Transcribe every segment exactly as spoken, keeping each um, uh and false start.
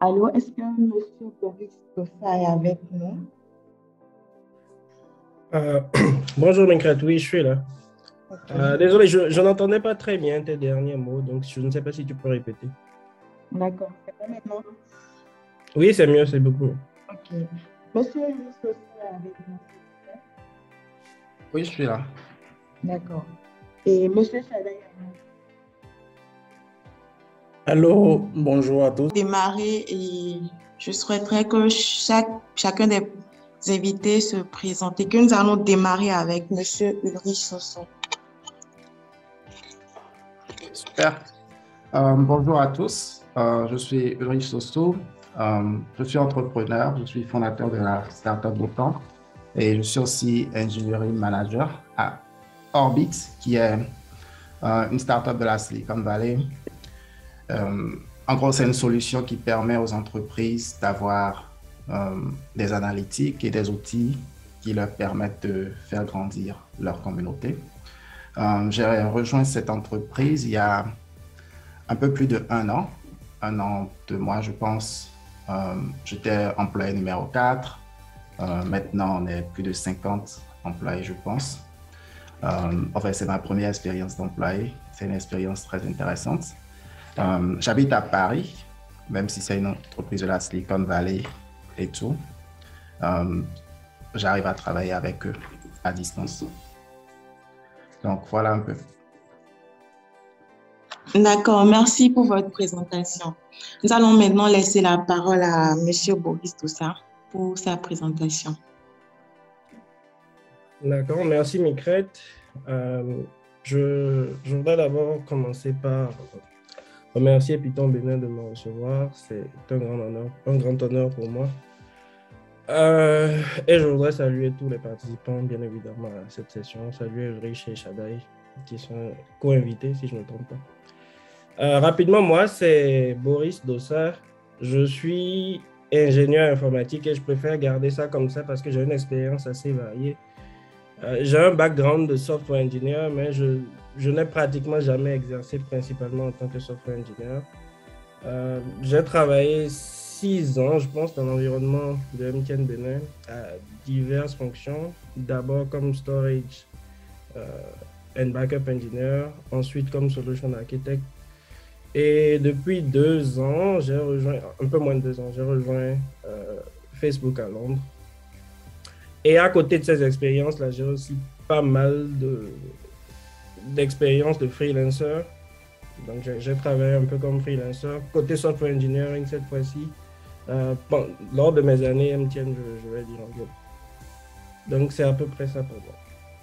Allô, est-ce que Monsieur Boris Tossa est avec nous? Euh, bonjour Minkrat, oui, je suis là. Ok, Euh, désolé, je, je n'entendais pas très bien tes derniers mots, donc je ne sais pas si tu peux répéter. d'accord. C'est bon maintenant? Oui, c'est mieux, c'est beaucoup mieux. Ok. Monsieur Boris Tossa est avec nous, s'il vous plaît. Oui, je suis là. D'accord. Et Monsieur Chadaï est avec nous. Allô, bonjour à tous. Démarrer et je souhaiterais que chaque, chacun des invités se présente et que nous allons démarrer avec Monsieur Ulrich Sosson. Super. Euh, bonjour à tous. Euh, je suis Ulrich Sosso. Euh, je suis entrepreneur. Je suis fondateur de la startup Botan et je suis aussi engineering manager à Orbit, qui est euh, une startup de la Silicon Valley. Euh, en gros, c'est une solution qui permet aux entreprises d'avoir euh, des analytiques et des outils qui leur permettent de faire grandir leur communauté. Euh, j'ai rejoint cette entreprise il y a un peu plus de un an, un an, deux mois, je pense. Euh, j'étais employé numéro quatre. Euh, maintenant, on est plus de cinquante employés, je pense. Euh, en fait, c'est ma première expérience d'employé. C'est une expérience très intéressante. Euh, j'habite à Paris, même si c'est une entreprise de la Silicon Valley et tout. Euh, j'arrive à travailler avec eux à distance. Donc, voilà un peu. D'accord, merci pour votre présentation. Nous allons maintenant laisser la parole à Monsieur Boris Tossa pour sa présentation. D'accord, merci Minkrat. Euh, je, je voudrais d'abord commencer par remercier Python Bénin de me recevoir. C'est un grand honneur, un grand honneur pour moi. Euh, et je voudrais saluer tous les participants, bien évidemment, à cette session. Saluer Ulrich et Shadai, qui sont co-invités, si je ne me trompe pas. Euh, rapidement, moi, c'est Boris Dossa. Je suis ingénieur informatique et je préfère garder ça comme ça parce que j'ai une expérience assez variée. Euh, j'ai un background de software engineer, mais je, je n'ai pratiquement jamais exercé principalement en tant que software engineer. Euh, j'ai travaillé six ans, je pense, dans l'environnement de M T N Bénin à diverses fonctions. D'abord comme storage euh, and backup engineer, ensuite comme solution architect. Et depuis deux ans, j'ai rejoint, un peu moins de deux ans, j'ai rejoint euh, Facebook à Londres. Et à côté de ces expériences-là, j'ai aussi pas mal de, d'expériences de freelancer. Donc, j'ai, j'ai travaillé un peu comme freelancer. Côté software engineering cette fois-ci, euh, bon, lors de mes années M T N, je, je vais dire en gros. Donc, c'est à peu près ça pour moi.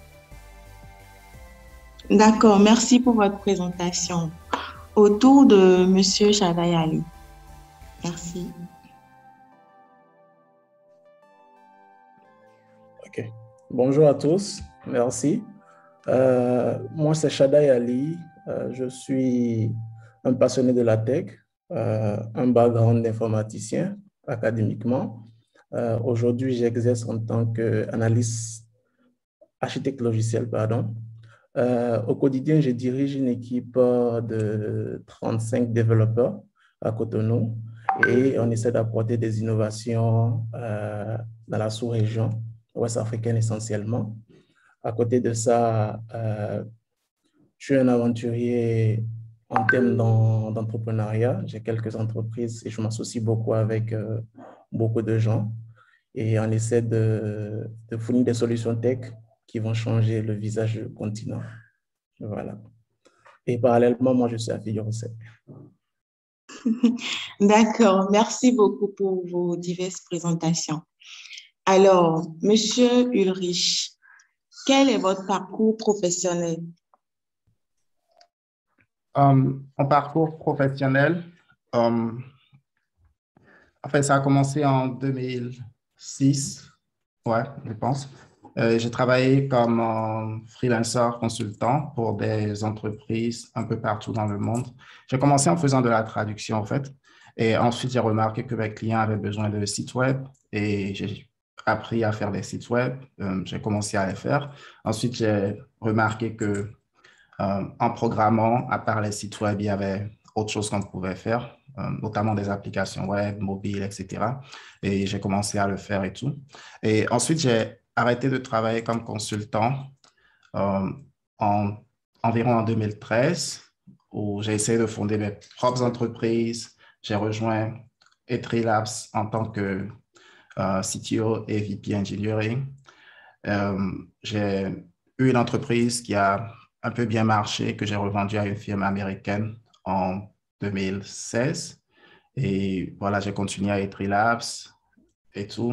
D'accord, merci pour votre présentation. Autour de Monsieur Shadai Ali. Merci. Ok. Bonjour à tous, merci. Euh, moi, c'est Shadai Ali. Euh, je suis un passionné de la tech, euh, un background d'informaticien académiquement. Euh, aujourd'hui, j'exerce en tant qu'analyste architecte logiciel, pardon. Euh, au quotidien, je dirige une équipe de trente-cinq développeurs à Cotonou et on essaie d'apporter des innovations euh, dans la sous-région ouest-africaine essentiellement. À côté de ça, euh, je suis un aventurier en termes d'entrepreneuriat. J'ai quelques entreprises et je m'associe beaucoup avec euh, beaucoup de gens et on essaie de, de fournir des solutions tech qui vont changer le visage du continent. Voilà. Et parallèlement, moi, je suis à Figueroa. D'accord, merci beaucoup pour vos diverses présentations. Alors, Monsieur Ulrich, quel est votre parcours professionnel? Um, en parcours professionnel, um, en fait, ça a commencé en deux mille six, ouais, je pense. Euh, j'ai travaillé comme euh, freelancer consultant pour des entreprises un peu partout dans le monde. J'ai commencé en faisant de la traduction, en fait. Et ensuite, j'ai remarqué que mes clients avaient besoin de sites web et j'ai appris à faire des sites web. Euh, j'ai commencé à les faire. Ensuite, j'ai remarqué que Euh, en programmant, à part les sites web, il y avait autre chose qu'on pouvait faire. euh, notamment des applications web, mobiles, et cetera. Et j'ai commencé à le faire et tout. Et ensuite, j'ai arrêté de travailler comme consultant euh, en, environ en deux mille treize, où j'ai essayé de fonder mes propres entreprises. J'ai rejoint Etri Labs en tant que euh, C T O et V P Engineering. Euh, j'ai eu une entreprise qui a un peu bien marché, que j'ai revendue à une firme américaine en deux mille seize. Et voilà, j'ai continué à Etri Labs et tout.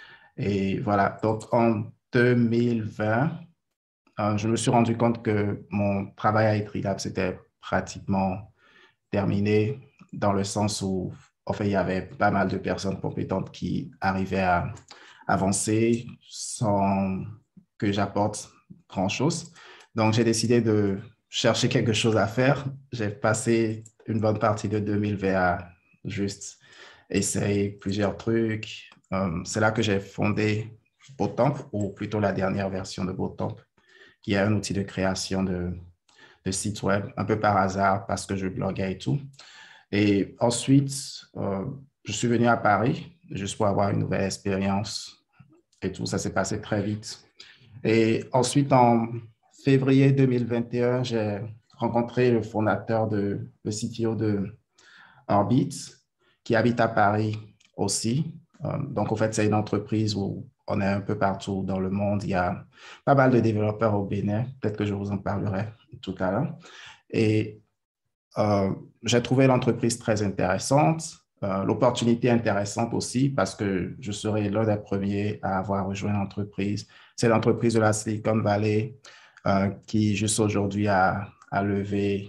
Et voilà, donc en deux mille vingt, euh, je me suis rendu compte que mon travail à Etri Labs était pratiquement terminé, dans le sens où, en fait, il y avait pas mal de personnes compétentes qui arrivaient à avancer sans que j'apporte grand-chose. Donc, j'ai décidé de chercher quelque chose à faire. J'ai passé une bonne partie de deux mille vingt à juste essayer plusieurs trucs. Euh, c'est là que j'ai fondé Bootcamp, ou plutôt la dernière version de Bootcamp, qui est un outil de création de, de sites web, un peu par hasard, parce que je bloguais et tout. Et ensuite, euh, je suis venu à Paris, juste pour avoir une nouvelle expérience et tout. Ça s'est passé très vite. Et ensuite, en février deux mille vingt et un, j'ai rencontré le fondateur, de, le C T O de Orbit, qui habite à Paris aussi. Euh, donc, en fait, c'est une entreprise où on est un peu partout dans le monde. Il y a pas mal de développeurs au Bénin. Peut-être que je vous en parlerai tout à l'heure. Et euh, j'ai trouvé l'entreprise très intéressante, euh, l'opportunité intéressante aussi, parce que je serai l'un des premiers à avoir rejoint l'entreprise. C'est l'entreprise de la Silicon Valley euh, qui, juste aujourd'hui, a, a levé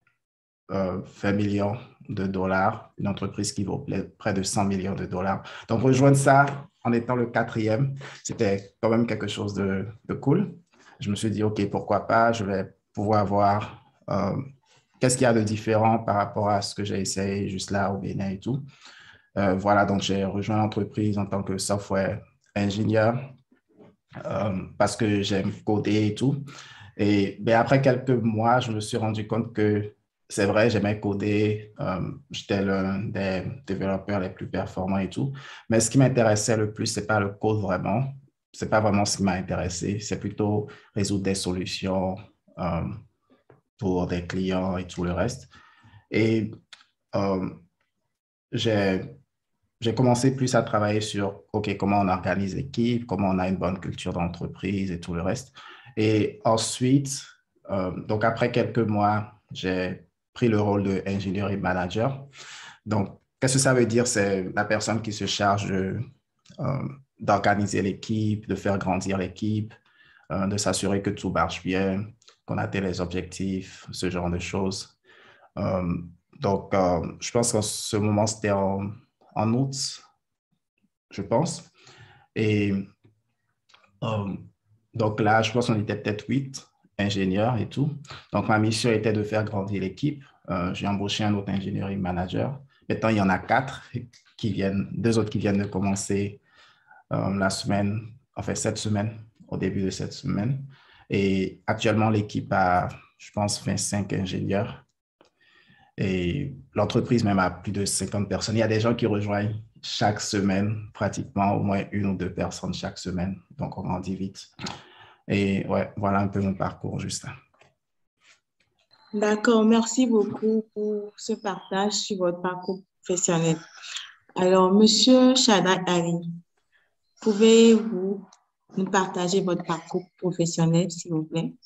euh, vingt millions de dollars, une entreprise qui vaut près de cent millions de dollars. Donc, rejoindre ça en étant le quatrième, c'était quand même quelque chose de, de cool. Je me suis dit, OK, pourquoi pas, je vais pouvoir voir euh, qu'est-ce qu'il y a de différent par rapport à ce que j'ai essayé juste là au Bénin et tout. Euh, voilà, donc j'ai rejoint l'entreprise en tant que software ingénieur euh, parce que j'aime coder et tout. Et ben, après quelques mois, je me suis rendu compte que c'est vrai, j'aimais coder, euh, j'étais l'un des développeurs les plus performants et tout. Mais ce qui m'intéressait le plus, ce n'est pas le code vraiment. Ce n'est pas vraiment ce qui m'a intéressé. C'est plutôt résoudre des solutions euh, pour des clients et tout le reste. Et euh, j'ai, j'ai commencé plus à travailler sur, OK, comment on organise l'équipe, comment on a une bonne culture d'entreprise et tout le reste. Et ensuite, euh, donc après quelques mois, j'ai pris le rôle de engineering manager. Donc, qu'est-ce que ça veut dire? C'est la personne qui se charge de, euh, d'organiser l'équipe, de faire grandir l'équipe, euh, de s'assurer que tout marche bien, qu'on atteigne les objectifs, ce genre de choses. Euh, donc, euh, je pense qu'en ce moment, c'était en, en août, je pense. Et euh, donc là, je pense qu'on était peut-être huit ingénieurs et tout. Donc, ma mission était de faire grandir l'équipe. Euh, j'ai embauché un autre engineering manager. Maintenant, il y en a quatre qui viennent, deux autres qui viennent de commencer euh, la semaine, enfin cette semaine, au début de cette semaine. Et actuellement, l'équipe a, je pense, vingt-cinq ingénieurs. Et l'entreprise même a plus de cinquante personnes. Il y a des gens qui rejoignent chaque semaine, pratiquement au moins une ou deux personnes chaque semaine. Donc, on grandit vite. Et ouais, voilà un peu mon parcours, Justin. D'accord, merci beaucoup pour ce partage sur votre parcours professionnel. Alors, Monsieur Shaddai Ali, pouvez-vous nous partager votre parcours professionnel, s'il vous plaît?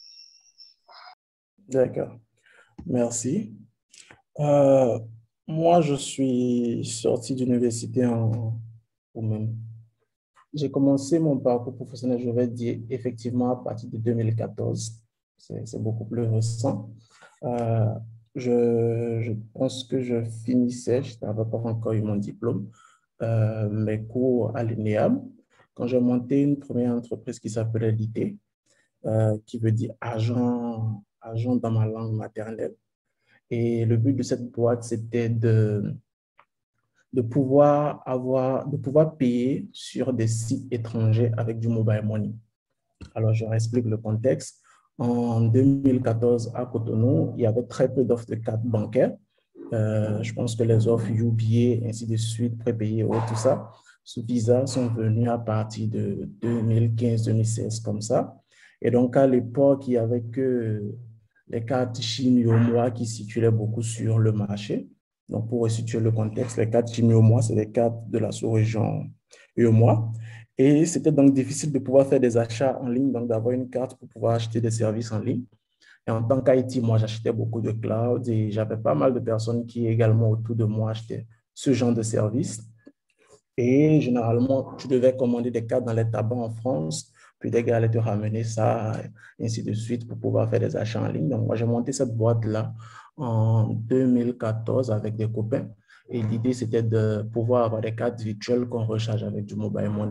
D'accord, merci. Euh, moi, je suis sorti d'université en... ou même J'ai commencé mon parcours professionnel, je vais dire, effectivement, à partir de deux mille quatorze. C'est beaucoup plus récent. Euh, je, je pense que je finissais, je n'avais pas encore eu mon diplôme, euh, mes cours à l'I N E A B, quand j'ai monté une première entreprise qui s'appelait l'I T, euh, qui veut dire agent, agent dans ma langue maternelle. Et le but de cette boîte, c'était de de pouvoir avoir, de pouvoir payer sur des sites étrangers avec du mobile money. Alors, je réexplique le contexte. En deux mille quatorze, à Cotonou, il y avait très peu d'offres de cartes bancaires. Euh, je pense que les offres U B A, ainsi de suite, prépayées, ouais, tout ça, sous Visa sont venus à partir de deux mille quinze deux mille seize, comme ça. Et donc, à l'époque, il y avait que les cartes Chine Yomois qui circulaient beaucoup sur le marché. Donc, pour resituer le contexte, les cartes Chine Yomois, c'est des cartes de la sous-région Yomois. Et c'était donc difficile de pouvoir faire des achats en ligne, donc d'avoir une carte pour pouvoir acheter des services en ligne. Et en tant qu'I T, moi, j'achetais beaucoup de cloud et j'avais pas mal de personnes qui également autour de moi achetaient ce genre de services. Et généralement, tu devais commander des cartes dans les tabacs en France, puis des gars allaient te ramener ça, et ainsi de suite, pour pouvoir faire des achats en ligne. Donc, moi, j'ai monté cette boîte-là en deux mille quatorze avec des copains. Et l'idée, c'était de pouvoir avoir des cartes virtuelles qu'on recharge avec du mobile money.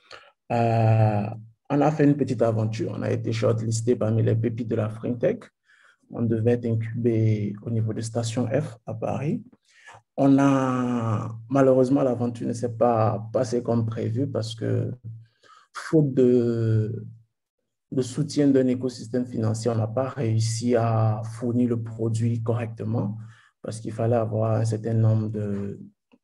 Euh, on a fait une petite aventure. On a été shortlisté parmi les pépites de la FinTech. On devait être incubé au niveau de Station F à Paris. On a, malheureusement, l'aventure ne s'est pas passée comme prévu parce que, faute de, de soutien d'un écosystème financier, on n'a pas réussi à fournir le produit correctement parce qu'il fallait avoir un certain nombre de,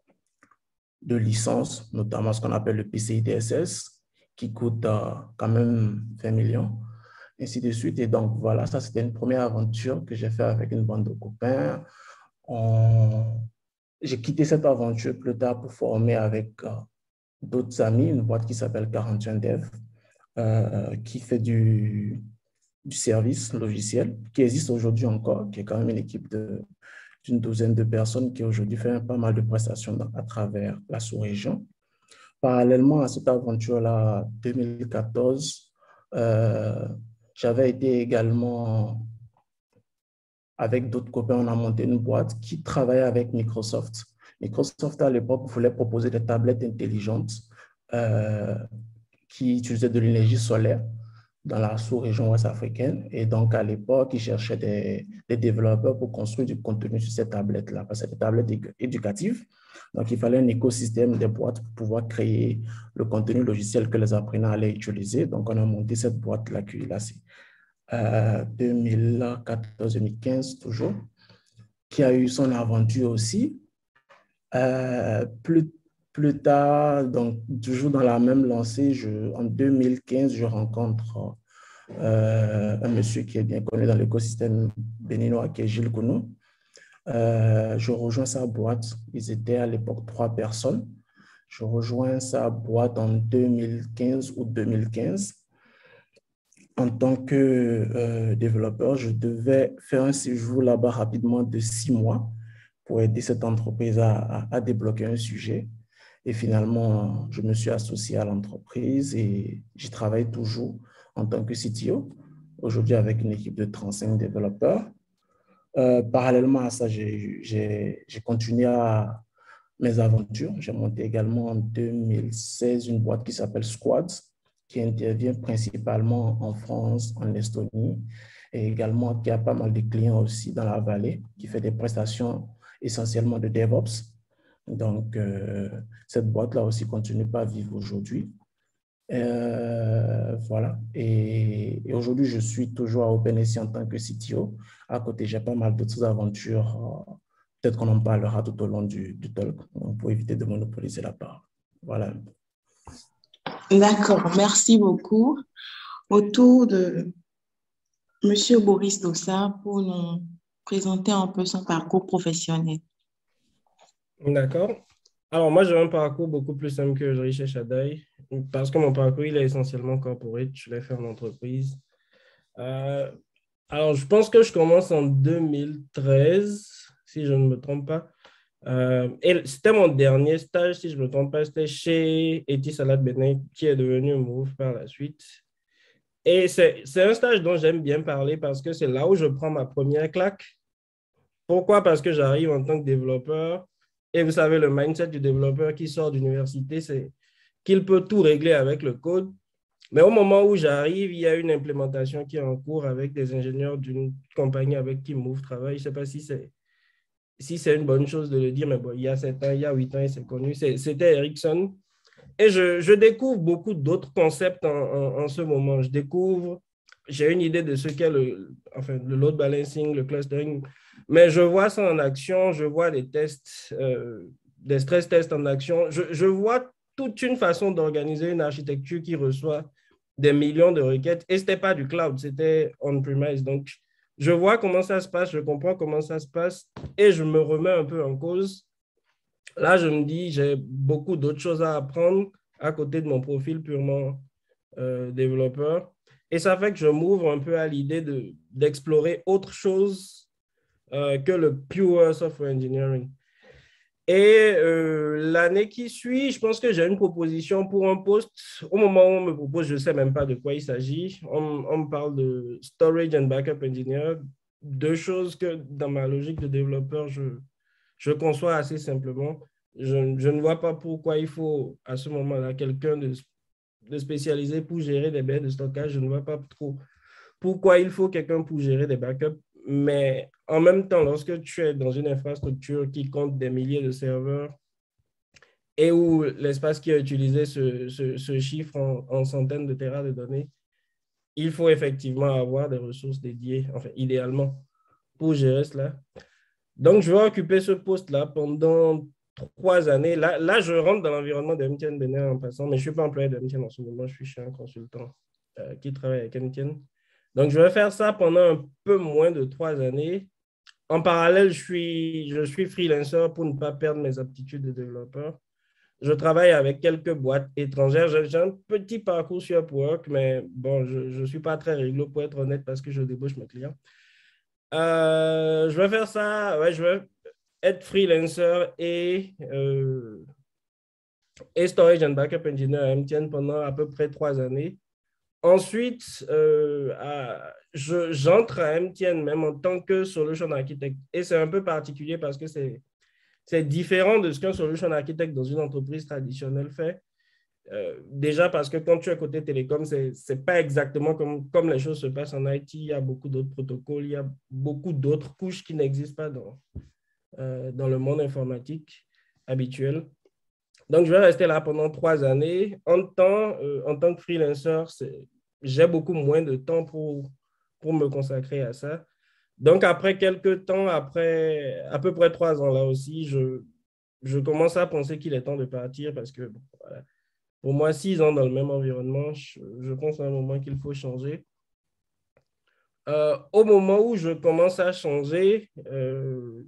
de licences, notamment ce qu'on appelle le P C I D S S, qui coûte euh, quand même vingt millions, ainsi de suite. Et donc, voilà, ça, c'était une première aventure que j'ai fait avec une bande de copains. On... J'ai quitté cette aventure plus tard pour former avec euh, d'autres amis, une boîte qui s'appelle quarante et un Dev, euh, qui fait du, du service logiciel, qui existe aujourd'hui encore, qui est quand même une équipe de, d'une douzaine de personnes qui aujourd'hui fait pas mal de prestations dans, à travers la sous-région. Parallèlement à cette aventure-là, deux mille quatorze, euh, j'avais été également, avec d'autres copains, on a monté une boîte qui travaillait avec Microsoft. Microsoft, à l'époque, voulait proposer des tablettes intelligentes euh, qui utilisaient de l'énergie solaire dans la sous-région ouest africaine. Et donc, à l'époque, ils cherchaient des, des développeurs pour construire du contenu sur ces tablettes-là, parce que c'est des tablettes éducatives. Donc, il fallait un écosystème des boîtes pour pouvoir créer le contenu logiciel que les apprenants allaient utiliser. Donc, on a monté cette boîte-là, qui là, c'est euh, deux mille quatorze deux mille quinze toujours, qui a eu son aventure aussi. Euh, plus, plus tard, donc toujours dans la même lancée, je, en deux mille quinze, je rencontre euh, un monsieur qui est bien connu dans l'écosystème béninois, qui est Gilles Kounou. Euh, je rejoins sa boîte. Ils étaient à l'époque trois personnes. Je rejoins sa boîte en deux mille quinze ou deux mille quinze. En tant que euh, développeur, je devais faire un séjour là-bas rapidement de six mois pour aider cette entreprise à, à, à débloquer un sujet. Et finalement, je me suis associé à l'entreprise et j'y travaille toujours en tant que C T O, aujourd'hui avec une équipe de trente-cinq développeurs. Euh, parallèlement à ça, j'ai continué à mes aventures. J'ai monté également en deux mille seize une boîte qui s'appelle Squads, qui intervient principalement en France, en Estonie, et également qui a pas mal de clients aussi dans la vallée, qui fait des prestations essentiellement de DevOps. Donc, euh, cette boîte-là aussi continue pas à vivre aujourd'hui. Euh, voilà. Et, et aujourd'hui, je suis toujours à OpenSea en tant que C T O. À côté, j'ai pas mal d'autres aventures. Peut-être qu'on en parlera tout au long du, du talk, pour éviter de monopoliser la parole. Voilà. D'accord, merci beaucoup. Autour de M. Boris Dossa pour nous présenter un peu son parcours professionnel. D'accord. Alors, moi, j'ai un parcours beaucoup plus simple que Richard Shadai, parce que mon parcours, il est essentiellement corporate. Je l'ai fait en entreprise. Euh, alors, je pense que je commence en deux mille treize, si je ne me trompe pas. Euh, et c'était mon dernier stage, si je ne me trompe pas, c'était chez Etisalat Benin, qui est devenu Move par la suite. Et c'est un stage dont j'aime bien parler parce que c'est là où je prends ma première claque. Pourquoi? Parce que j'arrive en tant que développeur. Et vous savez, le mindset du développeur qui sort d'université, c'est qu'il peut tout régler avec le code. Mais au moment où j'arrive, il y a une implémentation qui est en cours avec des ingénieurs d'une compagnie avec qui Move travaille. Je ne sais pas si c'est si c'est une bonne chose de le dire, mais bon, il y a sept ans, il y a huit ans, c'est connu. C'était Ericsson. Et je, je découvre beaucoup d'autres concepts en, en, en ce moment. Je découvre j'ai une idée de ce qu'est le, enfin, le load balancing, le clustering, mais je vois ça en action, je vois des tests, euh, des stress tests en action, je, je vois toute une façon d'organiser une architecture qui reçoit des millions de requêtes, et ce n'était pas du cloud, c'était on-premise. Donc, je vois comment ça se passe, je comprends comment ça se passe, et je me remets un peu en cause. Là, je me dis, j'ai beaucoup d'autres choses à apprendre à côté de mon profil purement euh, développeur. Et ça fait que je m'ouvre un peu à l'idée de, d'explorer autre chose euh, que le pure software engineering. Et euh, l'année qui suit, je pense que j'ai une proposition pour un poste. Au moment où on me propose, je ne sais même pas de quoi il s'agit. On, on me parle de storage and backup engineer, deux choses que dans ma logique de développeur, je, je conçois assez simplement. Je, je ne vois pas pourquoi il faut à ce moment-là quelqu'un de, de spécialisé pour gérer des baies de stockage. Je ne vois pas trop pourquoi il faut quelqu'un pour gérer des backups. Mais en même temps, lorsque tu es dans une infrastructure qui compte des milliers de serveurs et où l'espace qui est utilisé se, se, se chiffre en, en centaines de téras de données, il faut effectivement avoir des ressources dédiées, enfin, idéalement, pour gérer cela. Donc, je vais occuper ce poste-là pendant trois années. Là, là je rentre dans l'environnement de M T N Bénin en passant, mais je ne suis pas employé de M T N en ce moment. Je suis chez un consultant euh, qui travaille avec M T N. Donc, je vais faire ça pendant un peu moins de trois années. En parallèle, je suis, je suis freelancer pour ne pas perdre mes aptitudes de développeur. Je travaille avec quelques boîtes étrangères. J'ai un petit parcours sur Upwork, mais bon, je ne suis pas très réglo pour être honnête parce que je débauche mes clients. Euh, je vais faire ça, ouais, je vais être freelancer et, euh, et storage and backup engineer à M T N pendant à peu près trois années. Ensuite, euh, à, je, j'entre à M T N même en tant que solution architect. Et c'est un peu particulier parce que c'est, c'est différent de ce qu'un solution architect dans une entreprise traditionnelle fait. Euh, déjà parce que quand tu es côté télécom, ce n'est pas exactement comme, comme les choses se passent en I T. Il y a beaucoup d'autres protocoles, il y a beaucoup d'autres couches qui n'existent pas dans, euh, dans le monde informatique habituel. Donc, je vais rester là pendant trois années. En, temps, euh, en tant que freelancer, j'ai beaucoup moins de temps pour, pour me consacrer à ça. Donc, après quelques temps, après à peu près trois ans là aussi, je, je commence à penser qu'il est temps de partir parce que, bon, voilà. Pour moi, six ans dans le même environnement, je, je pense à un moment qu'il faut changer. Euh, au moment où je commence à changer, euh,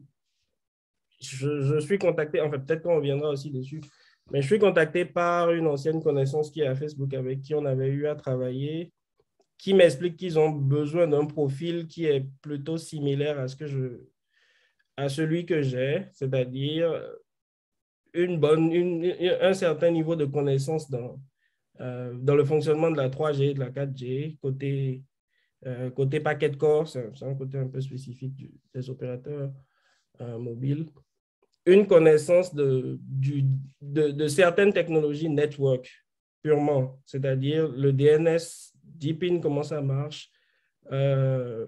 je, je suis contacté, en fait, peut-être qu'on reviendra aussi dessus, mais je suis contacté par une ancienne connaissance qui est à Facebook avec qui on avait eu à travailler, qui m'explique qu'ils ont besoin d'un profil qui est plutôt similaire à, ce que je, à celui que j'ai, c'est-à-dire une bonne, une, un certain niveau de connaissance dans, euh, dans le fonctionnement de la trois G et de la quatre G, côté, euh, côté paquet de corps, c'est un côté un peu spécifique du, des opérateurs euh, mobiles. Une connaissance de, du, de, de certaines technologies network purement, c'est-à-dire le D N S, Deep In, comment ça marche, euh,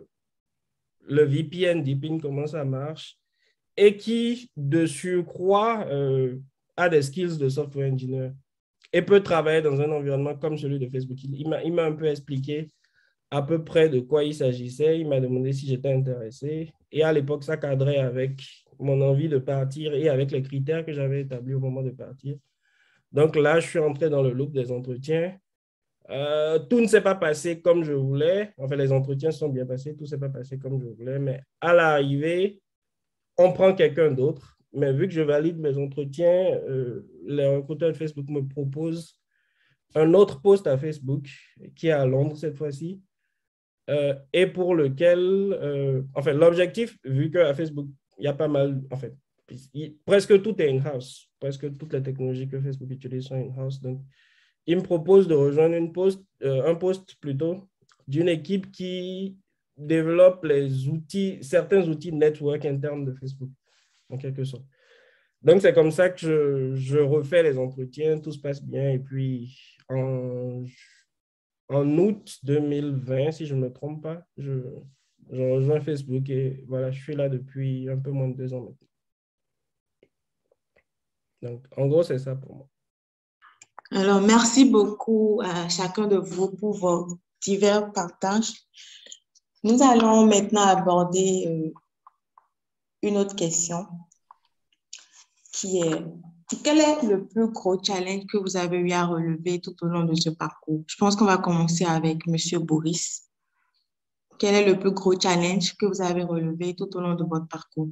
le V P N, Deep In, comment ça marche, et qui, de surcroît, euh, a des skills de software engineer et peut travailler dans un environnement comme celui de Facebook. Il m'a, il m'a un peu expliqué à peu près de quoi il s'agissait. Il m'a demandé si j'étais intéressé. Et à l'époque, ça cadrait avec mon envie de partir et avec les critères que j'avais établis au moment de partir. Donc là, je suis entré dans le loop des entretiens. Euh, tout ne s'est pas passé comme je voulais. Enfin, les entretiens sont bien passés. Tout ne s'est pas passé comme je voulais. Mais à l'arrivée, on prend quelqu'un d'autre. Mais vu que je valide mes entretiens, euh, les recruteurs de Facebook me proposent un autre poste à Facebook qui est à Londres cette fois-ci. Euh, et pour lequel, euh, enfin, l'objectif, vu qu'à Facebook, il y a pas mal, en fait, il, presque tout est in-house, presque toutes les technologies que Facebook utilise sont in-house. Donc, il me propose de rejoindre une poste, euh, un poste plutôt d'une équipe qui développe les outils, certains outils network internes de Facebook, en quelque sorte. Donc, c'est comme ça que je, je refais les entretiens, tout se passe bien. Et puis, en, en août deux mille vingt, si je ne me trompe pas, je, je rejoins Facebook et voilà, je suis là depuis un peu moins de deux ans maintenant. Donc, en gros, c'est ça pour moi. Alors, merci beaucoup à chacun de vous pour vos divers partages. Nous allons maintenant aborder euh, une autre question qui est, quel est le plus gros challenge que vous avez eu à relever tout au long de ce parcours? Je pense qu'on va commencer avec Monsieur Boris. Quel est le plus gros challenge que vous avez relevé tout au long de votre parcours?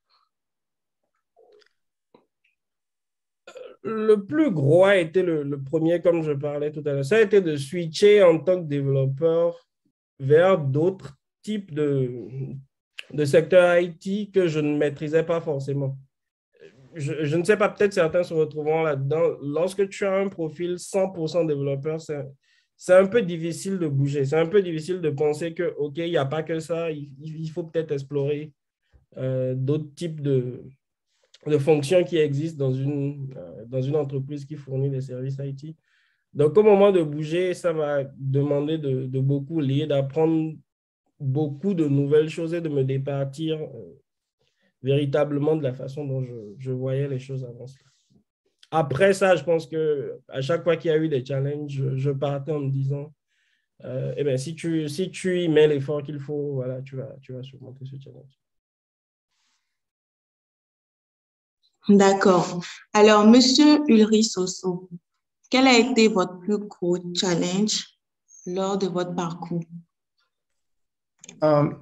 Le plus gros a été le, le premier, comme je parlais tout à l'heure. Ça a été de switcher en tant que développeur vers d'autres types de, de secteurs I T que je ne maîtrisais pas forcément. Je, je ne sais pas, peut-être certains se retrouveront là-dedans. Lorsque tu as un profil cent pour cent développeur, c'est, c'est un peu difficile de bouger. C'est un peu difficile de penser que, OK, il n'y a pas que ça, il, il faut peut-être explorer euh, d'autres types de, de fonctions qui existent dans une, euh, dans une entreprise qui fournit des services I T. Donc, au moment de bouger, ça m'a demandé de, de beaucoup lire, d'apprendre beaucoup de nouvelles choses et de me départir euh, véritablement de la façon dont je, je voyais les choses avant cela. Après ça, je pense qu'à chaque fois qu'il y a eu des challenges, je, je partais en me disant, euh, eh bien, si tu, si tu y mets l'effort qu'il faut, voilà, tu vas, tu vas surmonter ce challenge. D'accord. Alors, Monsieur Ulrich Soso, quel a été votre plus gros challenge lors de votre parcours? Um,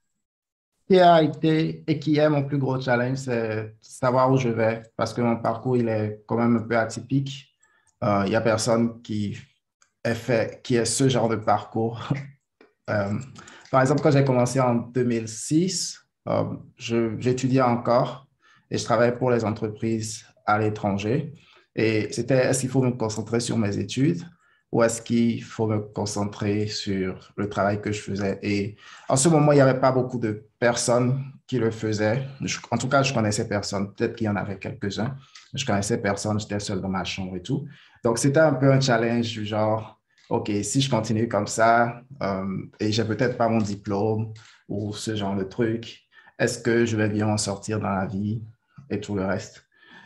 qui a été et qui est mon plus gros challenge, c'est savoir où je vais, parce que mon parcours, il est quand même un peu atypique. Euh, il n'y a personne qui ait fait, qui ait ce genre de parcours. euh, par exemple, quand j'ai commencé en deux mille six, euh, je, j'étudiais encore et je travaillais pour les entreprises à l'étranger. Et c'était, est-ce qu'il faut me concentrer sur mes études ou est-ce qu'il faut me concentrer sur le travail que je faisais? Et en ce moment, il n'y avait pas beaucoup de personnes qui le faisaient. Je, en tout cas, je connaissais personne. Peut-être qu'il y en avait quelques-uns. Je connaissais personne. J'étais seul dans ma chambre et tout. Donc, c'était un peu un challenge du genre, OK, si je continue comme ça euh, et j'ai peut-être pas mon diplôme ou ce genre de truc, est-ce que je vais bien m'en sortir dans la vie et tout le reste?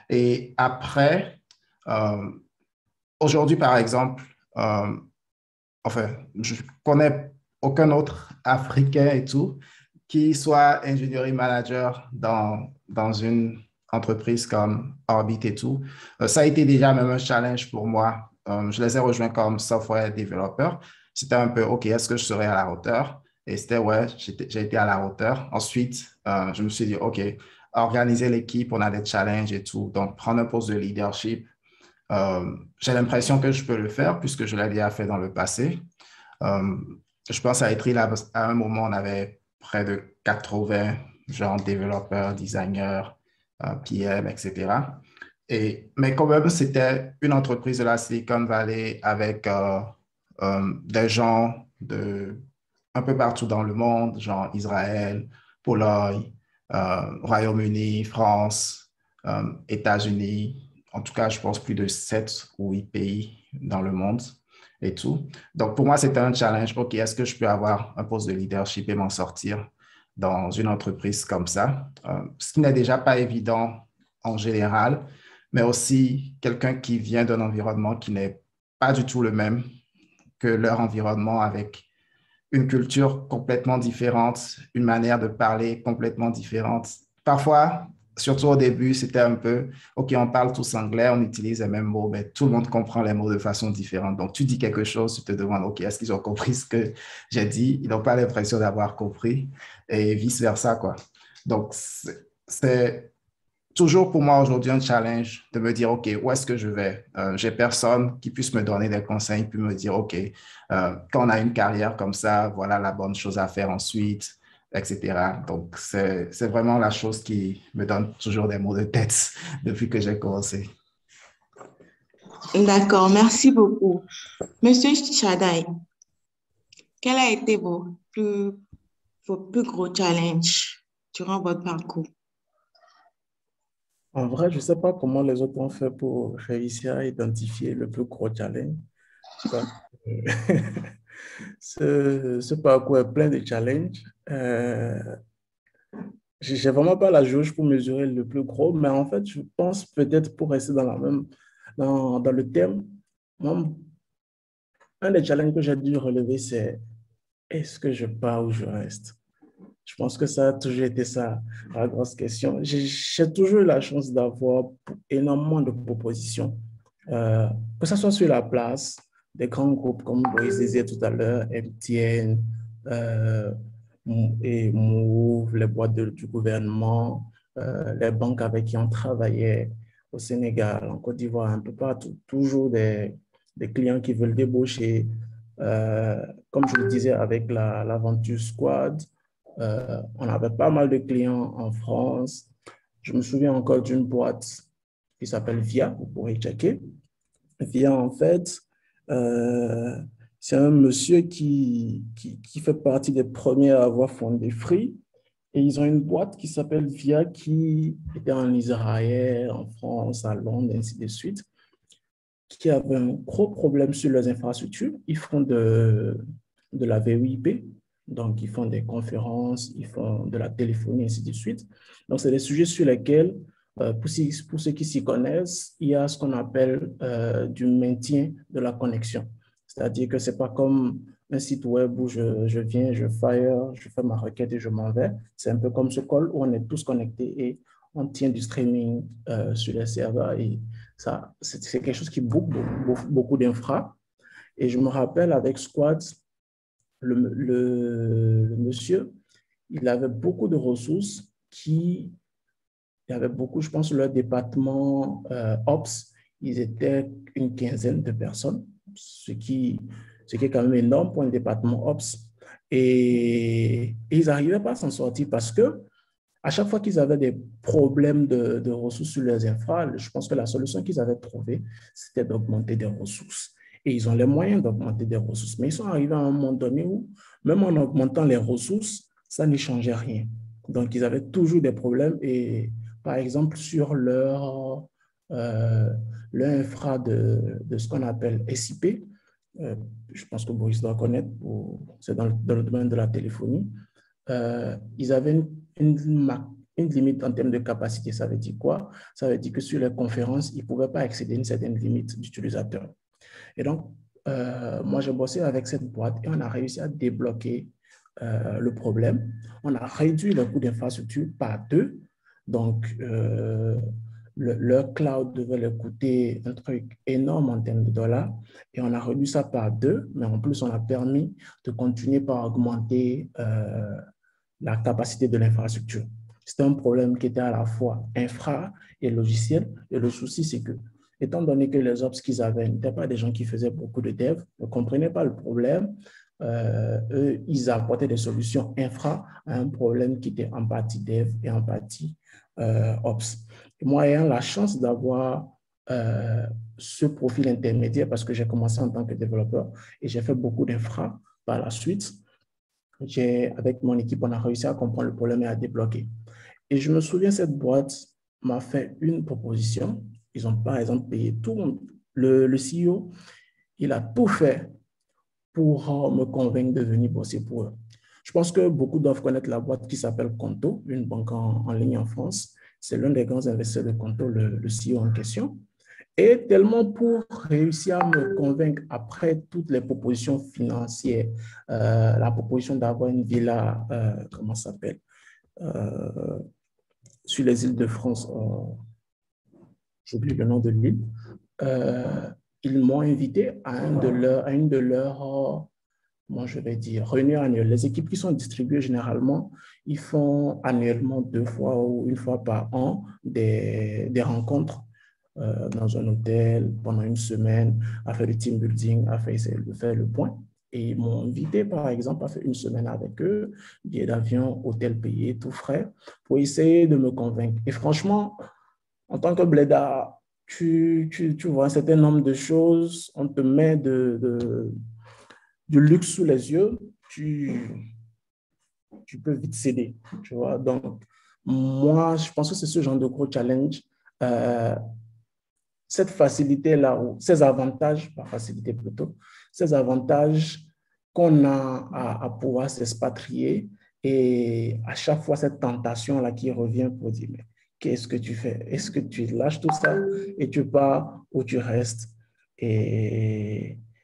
Et après, euh, aujourd'hui, par exemple, euh, enfin, je connais aucun autre Africain et tout qui soit engineering manager dans, dans une entreprise comme Orbit et tout. Euh, ça a été déjà même un challenge pour moi. Euh, je les ai rejoints comme software développeur. C'était un peu, OK, est-ce que je serai à la hauteur? Et c'était, ouais, j'ai été à la hauteur. Ensuite, euh, je me suis dit, OK, organiser l'équipe, on a des challenges et tout. Donc, prendre un poste de leadership, euh, j'ai l'impression que je peux le faire puisque je l'ai déjà fait dans le passé. Euh, je pense à Etri, là, à un moment, on avait près de quatre-vingts genre développeurs, designers, euh, P M, et cetera. Et, mais quand même, c'était une entreprise de la Silicon Valley avec euh, euh, des gens de un peu partout dans le monde, genre Israël, Pologne, euh, Royaume-Uni, France, euh, États-Unis. En tout cas, je pense plus de sept ou huit pays dans le monde et tout. Donc, pour moi, c'était un challenge. OK, est-ce que je peux avoir un poste de leadership et m'en sortir dans une entreprise comme ça? Euh, ce qui n'est déjà pas évident en général, mais aussi quelqu'un qui vient d'un environnement qui n'est pas du tout le même que leur environnement, avec une culture complètement différente, une manière de parler complètement différente. Parfois, surtout au début, c'était un peu, OK, on parle tous anglais, on utilise les mêmes mots, mais tout le monde comprend les mots de façon différente. Donc, tu dis quelque chose, tu te demandes, OK, est-ce qu'ils ont compris ce que j'ai dit? Ils n'ont pas l'impression d'avoir compris et vice-versa, quoi. Donc, c'est toujours pour moi aujourd'hui un challenge de me dire, OK, où est-ce que je vais? Euh, j'ai personne qui puisse me donner des conseils, puis me dire, OK, euh, quand on a une carrière comme ça, voilà la bonne chose à faire ensuite, et cetera. Donc, c'est, c'est vraiment la chose qui me donne toujours des maux de tête depuis que j'ai commencé. D'accord, merci beaucoup. Monsieur Shadai, quel a été vos plus, vos plus gros challenges durant votre parcours? En vrai, je ne sais pas comment les autres ont fait pour réussir à identifier le plus gros challenge. ce, ce parcours est plein de challenges. Euh, je n'ai vraiment pas la jauge pour mesurer le plus gros, mais en fait, je pense peut-être pour rester dans, la même, dans, dans le thème, moi, un des challenges que j'ai dû relever, c'est est-ce que je pars ou je reste? Je pense que ça a toujours été ça, la grosse question. J'ai j'ai toujours eu la chance d'avoir énormément de propositions, euh, que ce soit sur la place, des grands groupes comme Boris disait tout à l'heure, M T N, euh, et Move, les boîtes de, du gouvernement, euh, les banques avec qui on travaillait au Sénégal, en Côte d'Ivoire, un peu partout, toujours des, des clients qui veulent débaucher. Euh, comme je le disais avec la, l'Aventure Squad, euh, on avait pas mal de clients en France. Je me souviens encore d'une boîte qui s'appelle Via, vous pourrez checker. Via, en fait, euh, c'est un monsieur qui, qui, qui fait partie des premiers à avoir fondé Free. Et ils ont une boîte qui s'appelle Via qui était en Israël, en France, à Londres, ainsi de suite, qui avait un gros problème sur leurs infrastructures. Ils font de, de la V O I P, donc ils font des conférences, ils font de la téléphonie, ainsi de suite. Donc, c'est des sujets sur lesquels, euh, pour, pour ceux qui s'y connaissent, il y a ce qu'on appelle euh, du maintien de la connexion. C'est-à-dire que ce n'est pas comme un site web où je, je viens, je fire, je fais ma requête et je m'en vais. C'est un peu comme ce call où on est tous connectés et on tient du streaming euh, sur les serveurs. Et ça, c'est quelque chose qui boucle beaucoup, beaucoup d'infra. Et je me rappelle avec Squad, le, le, le monsieur, il avait beaucoup de ressources qui, il y avait beaucoup, je pense, leur département euh, Ops, ils étaient une quinzaine de personnes, ce qui, ce qui est quand même énorme pour un département Ops. Et, et ils n'arrivaient pas à s'en sortir parce que à chaque fois qu'ils avaient des problèmes de, de ressources sur leurs infra, je pense que la solution qu'ils avaient trouvée, c'était d'augmenter des ressources. Et ils ont les moyens d'augmenter des ressources. Mais ils sont arrivés à un moment donné où, même en augmentant les ressources, ça n'y changeait rien. Donc, ils avaient toujours des problèmes. Et par exemple, sur leur, euh, leur infra de, de ce qu'on appelle S I P, euh, je pense que Boris doit connaître, c'est dans, dans le domaine de la téléphonie, euh, ils avaient une, une, une limite en termes de capacité. Ça veut dire quoi? Ça veut dire que sur les conférences, ils ne pouvaient pas excéder une certaine limite d'utilisateurs. Et donc, euh, moi, j'ai bossé avec cette boîte et on a réussi à débloquer euh, le problème. On a réduit le coût d'infrastructure par deux. Donc, euh, le, leur cloud devait leur coûter un truc énorme en termes de dollars et on a réduit ça par deux, mais en plus, on a permis de continuer par augmenter euh, la capacité de l'infrastructure. C'était un problème qui était à la fois infra et logiciel. Et le souci, c'est que, étant donné que les ops qu'ils avaient n'étaient pas des gens qui faisaient beaucoup de dev, ne comprenaient pas le problème, euh, eux, ils apportaient des solutions infra à un problème qui était en partie dev et en partie euh, ops. Et moi, ayant la chance d'avoir euh, ce profil intermédiaire, parce que j'ai commencé en tant que développeur et j'ai fait beaucoup d'infra par la suite, avec mon équipe, on a réussi à comprendre le problème et à débloquer. Et je me souviens, cette boîte m'a fait une proposition. Ils ont par exemple payé tout. Le, le C E O, il a tout fait pour me convaincre de venir bosser pour eux. Je pense que beaucoup doivent connaître la boîte qui s'appelle Conto, une banque en, en ligne en France. C'est l'un des grands investisseurs de Conto, le, le C E O en question. Et tellement pour réussir à me convaincre après toutes les propositions financières, euh, la proposition d'avoir une villa, euh, comment ça s'appelle, euh, sur les îles de France, euh, j'oublie le nom de l'île, euh, ils m'ont invité à, un de leur, à une de leurs, euh, moi je vais dire, réunions annuelles. Les équipes qui sont distribuées généralement, ils font annuellement deux fois ou une fois par an des, des rencontres Euh, dans un hôtel pendant une semaine, à faire du team building, à faire, de faire le point. Et ils m'ont invité, par exemple, à faire une semaine avec eux, billet d'avion, hôtel payé, tout frais, pour essayer de me convaincre. Et franchement, en tant que blédard, tu, tu, tu vois un certain nombre de choses, on te met de, de, du luxe sous les yeux, tu, tu peux vite céder, tu vois. Donc, moi, je pense que c'est ce genre de gros challenge. Euh, cette facilité-là, ou ces avantages, pas facilité plutôt, ces avantages qu'on a à, à pouvoir s'expatrier et à chaque fois cette tentation-là qui revient pour dire, mais qu'est-ce que tu fais? Est-ce que tu lâches tout ça et tu pars ou tu restes? Et,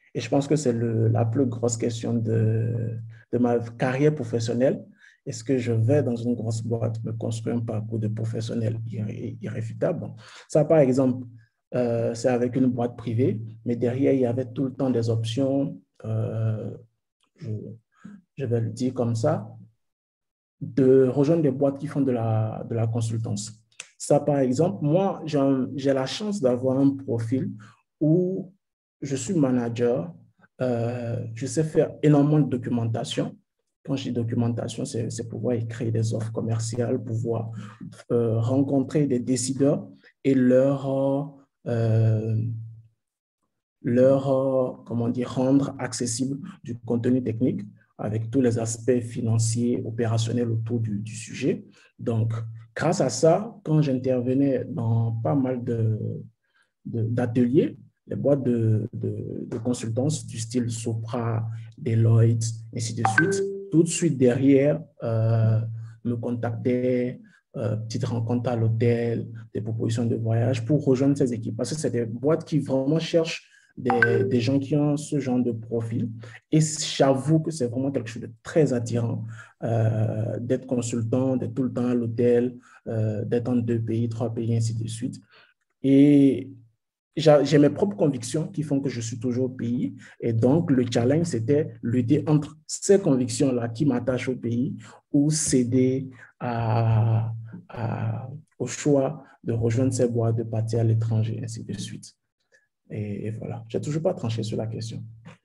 Et je pense que c'est le- la plus grosse question de, de ma carrière professionnelle. Est-ce que je vais dans une grosse boîte me construire un parcours de professionnel irré- irréfutable? Bon, ça, par exemple, euh, c'est avec une boîte privée, mais derrière, il y avait tout le temps des options, euh, je, je vais le dire comme ça, de rejoindre des boîtes qui font de la, de la consultance. Ça, par exemple, moi, j'ai un- j'ai la chance d'avoir un profil où je suis manager, euh, je sais faire énormément de documentation. Quand je dis documentation, c'est c'est pouvoir écrire des offres commerciales, pouvoir euh, rencontrer des décideurs et leur, euh, leur euh, comment dire, rendre accessible du contenu technique avec tous les aspects financiers, opérationnels autour du, du sujet. Donc, grâce à ça, quand j'intervenais dans pas mal de, de- d'ateliers, les boîtes de, de, de consultance du style Sopra, Deloitte, ainsi de suite, tout de suite derrière, euh, me contactaient, euh, petite rencontre à l'hôtel, des propositions de voyage pour rejoindre ces équipes. Parce que c'est des boîtes qui vraiment cherchent des, des gens qui ont ce genre de profil. Et j'avoue que c'est vraiment quelque chose de très attirant euh, d'être consultant, d'être tout le temps à l'hôtel, euh, d'être en deux pays, trois pays, ainsi de suite. Et j'ai mes propres convictions qui font que je suis toujours au pays. Et donc, le challenge, c'était lutter entre ces convictions-là qui m'attachent au pays ou céder à, à, au choix de rejoindre ces boîtes, de partir à l'étranger, ainsi de suite. Et, et voilà, je n'ai toujours pas tranché sur la question.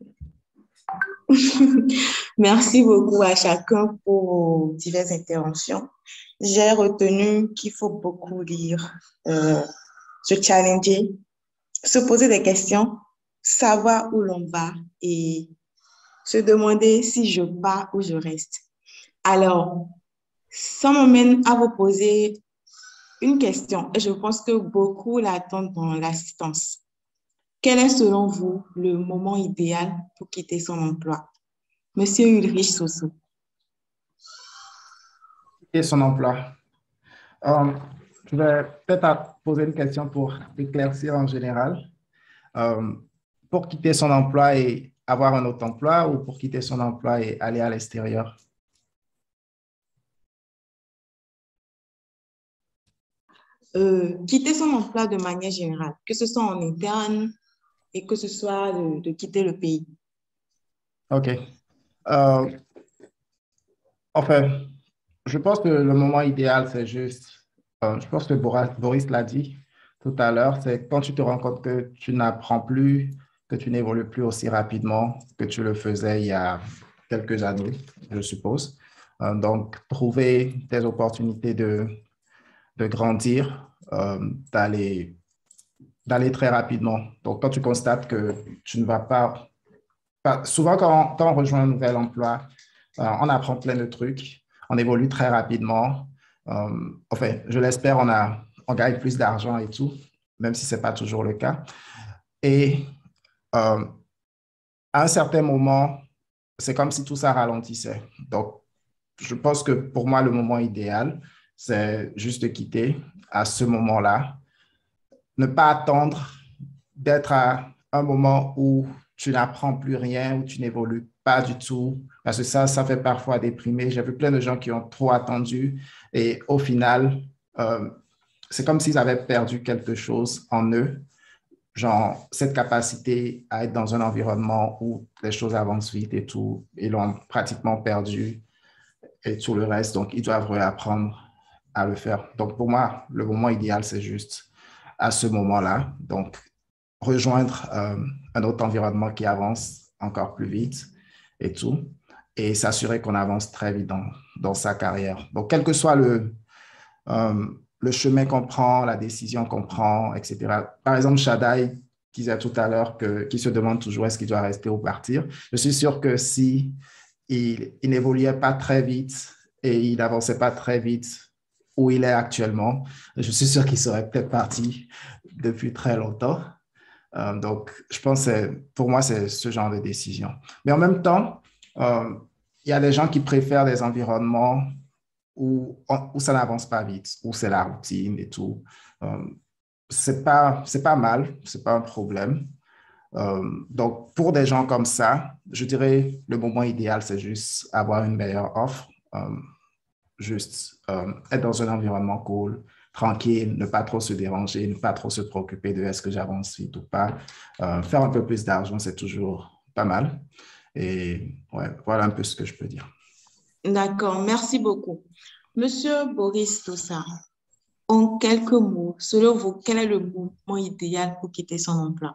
Merci beaucoup à chacun pour vos diverses interventions. J'ai retenu qu'il faut beaucoup lire, euh, se challenger, se poser des questions, savoir où l'on va et se demander si je pars ou je reste. Alors, ça m'amène à vous poser une question et je pense que beaucoup l'attendent dans l'assistance. Quel est selon vous le moment idéal pour quitter son emploi? Monsieur Ulrich Soso. Et son emploi. Euh, je vais peut-être poser une question pour éclaircir en général. Euh, pour quitter son emploi et avoir un autre emploi ou pour quitter son emploi et aller à l'extérieur? Euh, quitter son emploi de manière générale, que ce soit en interne et que ce soit de, de quitter le pays. OK. Euh, enfin, je pense que le moment idéal, c'est juste, euh, je pense que Boris, Boris l'a dit tout à l'heure, c'est quand tu te rends compte que tu n'apprends plus, que tu n'évolues plus aussi rapidement que tu le faisais il y a quelques années, je suppose. Euh, donc, trouver des opportunités de, de grandir, euh, d'aller, d'aller très rapidement. Donc, quand tu constates que tu ne vas pas, pas souvent quand, quand on rejoint un nouvel emploi, euh, on apprend plein de trucs, on évolue très rapidement. Euh, enfin, je l'espère, on a, on gagne plus d'argent et tout, même si ce n'est pas toujours le cas. Et euh, à un certain moment, c'est comme si tout ça ralentissait. Donc, je pense que pour moi, le moment idéal, c'est juste de quitter à ce moment-là. Ne pas attendre d'être à un moment où tu n'apprends plus rien, où tu n'évolues pas du tout, parce que ça, ça fait parfois déprimer. J'ai vu plein de gens qui ont trop attendu et au final, euh, c'est comme s'ils avaient perdu quelque chose en eux, genre cette capacité à être dans un environnement où les choses avancent vite et tout, ils l'ont pratiquement perdu et tout le reste, donc ils doivent réapprendre à le faire. Donc pour moi, le moment idéal, c'est juste à ce moment-là, donc rejoindre euh, un autre environnement qui avance encore plus vite et tout, et s'assurer qu'on avance très vite dans, dans sa carrière. Donc, quel que soit le, euh, le chemin qu'on prend, la décision qu'on prend, et cetera. Par exemple, Shaddai disait tout à l'heure que, qu'il se demande toujours est-ce qu'il doit rester ou partir. Je suis sûr que si il, il n'évoluait pas très vite et il n'avançait pas très vite où il est actuellement, je suis sûr qu'il serait peut-être parti depuis très longtemps. Euh, donc, je pense que pour moi, c'est ce genre de décision. Mais en même temps, euh, il y a des gens qui préfèrent des environnements où, où ça n'avance pas vite, où c'est la routine et tout. Euh, c'est pas, c'est pas mal, c'est pas un problème. Euh, donc, pour des gens comme ça, je dirais le moment idéal, c'est juste avoir une meilleure offre, euh, juste euh, être dans un environnement cool, tranquille, ne pas trop se déranger, ne pas trop se préoccuper de est-ce que j'avance vite ou pas. Euh, faire un peu plus d'argent, c'est toujours pas mal. Et ouais, voilà un peu ce que je peux dire. D'accord, merci beaucoup. Monsieur Boris Tossa, en quelques mots, selon vous, quel est le moment idéal pour quitter son emploi?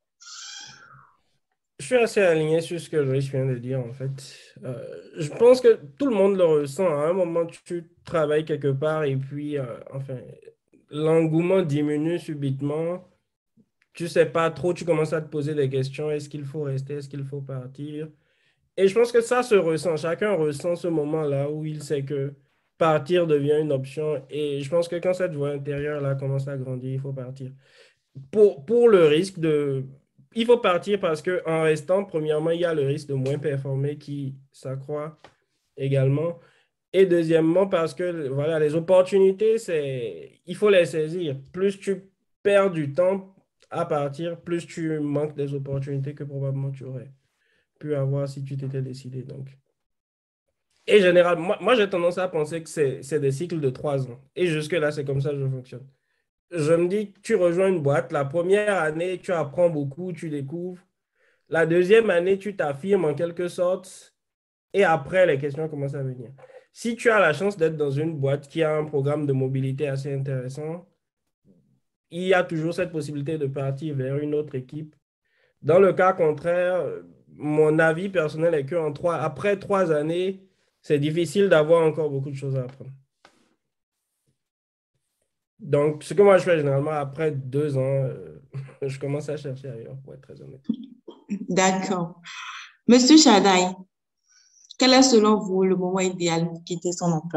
Je suis assez aligné sur ce que Loïc vient de dire, en fait. Euh, je pense que tout le monde le ressent. À un moment, tu, tu travailles quelque part et puis, euh, enfin, l'engouement diminue subitement. Tu sais pas trop, tu commences à te poser des questions. Est-ce qu'il faut rester? Est-ce qu'il faut partir? Et je pense que ça se ressent. Chacun ressent ce moment-là où il sait que partir devient une option. Et je pense que quand cette voix intérieure-là commence à grandir, il faut partir. Pour, pour le risque de... Il faut partir parce qu'en restant, premièrement, il y a le risque de moins performer qui s'accroît également. Et deuxièmement, parce que voilà, les opportunités, c'est, il faut les saisir. Plus tu perds du temps à partir, plus tu manques des opportunités que probablement tu aurais pu avoir si tu t'étais décidé. Donc. Et généralement, moi, moi j'ai tendance à penser que c'est, c'est des cycles de trois ans. Et jusque-là, c'est comme ça que je fonctionne. Je me dis que tu rejoins une boîte, la première année, tu apprends beaucoup, tu découvres. La deuxième année, tu t'affirmes en quelque sorte. Et après, les questions commencent à venir. Si tu as la chance d'être dans une boîte qui a un programme de mobilité assez intéressant, il y a toujours cette possibilité de partir vers une autre équipe. Dans le cas contraire, mon avis personnel est qu'en trois, après trois années, c'est difficile d'avoir encore beaucoup de choses à apprendre. Donc, ce que moi je fais généralement, après deux ans, euh, je commence à chercher ailleurs, pour être très honnête. D'accord. Monsieur Shadai, quel est selon vous le moment idéal pour quitter son emploi?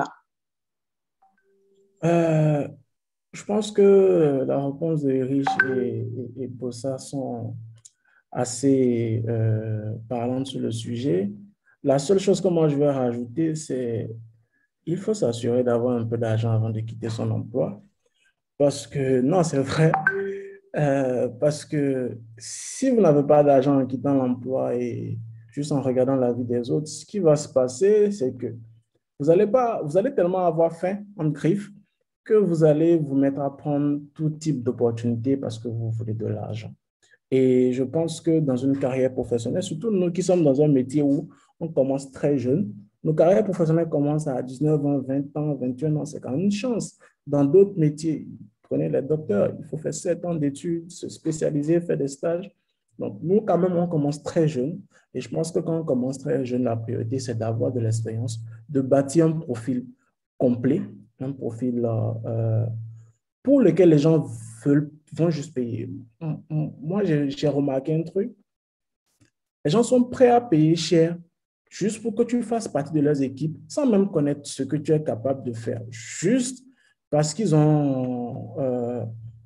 Euh, je pense que la réponse de Rich et, et, et Bossa sont assez euh, parlantes sur le sujet. La seule chose que moi je vais rajouter, c'est il faut s'assurer d'avoir un peu d'argent avant de quitter son emploi. Parce que, non, c'est vrai, euh, parce que si vous n'avez pas d'argent en quittant l'emploi et juste en regardant la vie des autres, ce qui va se passer, c'est que vous allez pas, vous allez tellement avoir faim en griffe que vous allez vous mettre à prendre tout type d'opportunités parce que vous voulez de l'argent. Et je pense que dans une carrière professionnelle, surtout nous qui sommes dans un métier où on commence très jeune, nos carrières professionnelles commencent à dix-neuf ans, vingt ans, vingt et un ans, c'est quand même une chance. Dans d'autres métiers, prenez les docteurs, il faut faire sept ans d'études, se spécialiser, faire des stages. Donc, nous, quand même, on commence très jeune. Et je pense que quand on commence très jeune, la priorité, c'est d'avoir de l'expérience, de bâtir un profil complet, un profil euh, pour lequel les gens veulent, vont juste payer. Moi, j'ai remarqué un truc. Les gens sont prêts à payer cher juste pour que tu fasses partie de leurs équipes sans même connaître ce que tu es capable de faire. Juste parce qu'ils ont, euh,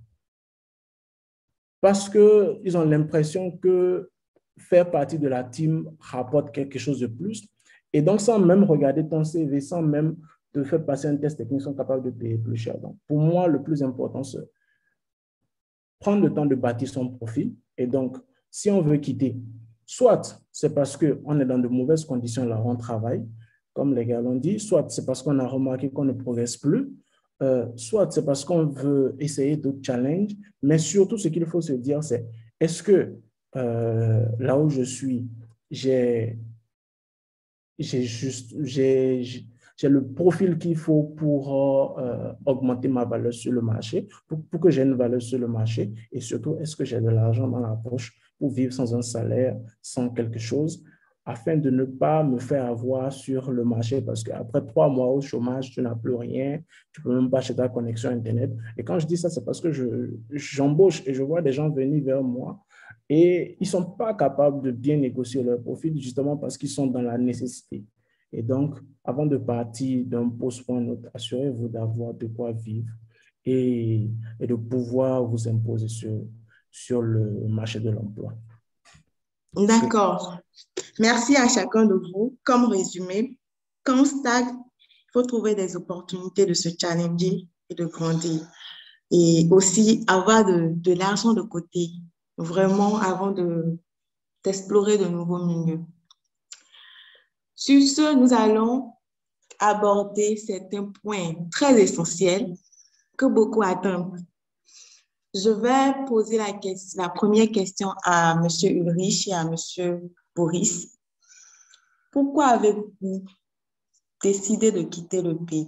parce qu'ils ont l'impression que faire partie de la team rapporte quelque chose de plus. Et donc, sans même regarder ton C V, sans même te faire passer un test technique, ils sont capables de payer plus cher. Donc, pour moi, le plus important, c'est prendre le temps de bâtir son profil. Et donc, si on veut quitter, soit c'est parce qu'on est dans de mauvaises conditions là où on travaille, comme les gars l'ont dit, soit c'est parce qu'on a remarqué qu'on ne progresse plus, euh, soit c'est parce qu'on veut essayer d'autres challenges, mais surtout ce qu'il faut se dire, c'est est-ce que euh, là où je suis, j'ai j'ai juste j'ai j'ai le profil qu'il faut pour euh, augmenter ma valeur sur le marché, pour, pour que j'ai une valeur sur le marché, et surtout, est-ce que j'ai de l'argent dans la poche pour vivre sans un salaire, sans quelque chose, afin de ne pas me faire avoir sur le marché, parce qu'après trois mois au chômage, tu n'as plus rien, tu ne peux même pas acheter ta connexion Internet. Et quand je dis ça, c'est parce que je, j'embauche et je vois des gens venir vers moi et ils ne sont pas capables de bien négocier leur profil, justement parce qu'ils sont dans la nécessité. Et donc, avant de partir d'un poste pour un autre, assurez-vous d'avoir de quoi vivre et, et de pouvoir vous imposer sur, sur le marché de l'emploi. D'accord. Merci à chacun de vous. Comme résumé, quand on stagne, il faut trouver des opportunités de se challenger et de grandir. Et aussi avoir de, de l'argent de côté vraiment avant de, d'explorer de nouveaux milieux. Sur ce, nous allons aborder certains points très essentiels que beaucoup attendent. Je vais poser la, question, la première question à M. Ulrich et à M. Boris. Pourquoi avez-vous décidé de quitter le pays?